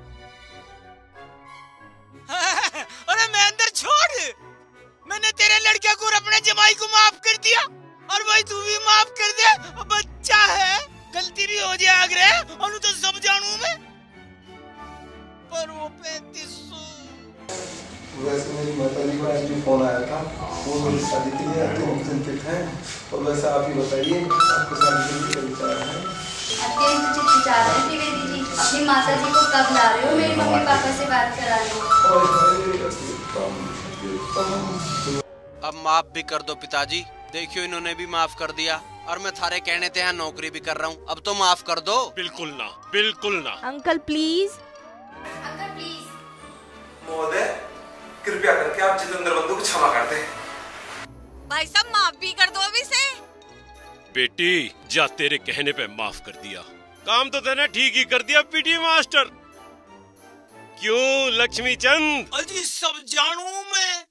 अरे मैं अंदर छोड़, मैंने तेरे लड़के को और अपने जमाई को माफ कर दिया और भाई तू भी माफ कर दे। बच्चा है, गलती भी हो जाए अगर और तो सब जानू मैं। पर वो पैंतीस सौ। वैसे मेरी माताजी का आज भी फोन आया था, वो मेरी शादी के लिए अत्यंत चिंतित हैं। और वैसे आप ही बताइए, आपके शादी के लिए विचार है? अत्यंत चिंतित रहे हैं त्रिवेदी जी। अपनी माता जी को कब ला रहे हो? मेरे मम्मी पापा से बात करा रहे हो। अब माफ भी कर दो पिताजी, देखियो इन्होंने भी माफ कर दिया और मैं थारे कहने ते यहाँ नौकरी भी कर रहा हूँ। अब तो माफ कर दो। बिल्कुल ना, बिल्कुल ना। Uncle please, uncle please. महोदय, कृपया करके आप जितेंद्र बंधु को क्षमा कर दें। भाई साहब माफ भी कर दो अभी से। बेटी जा, तेरे कहने पे माफ कर दिया। काम तो तूने ठीक ही कर दिया पीटी मास्टर। क्यों लक्ष्मी चंद? अजी सब जानू मैं।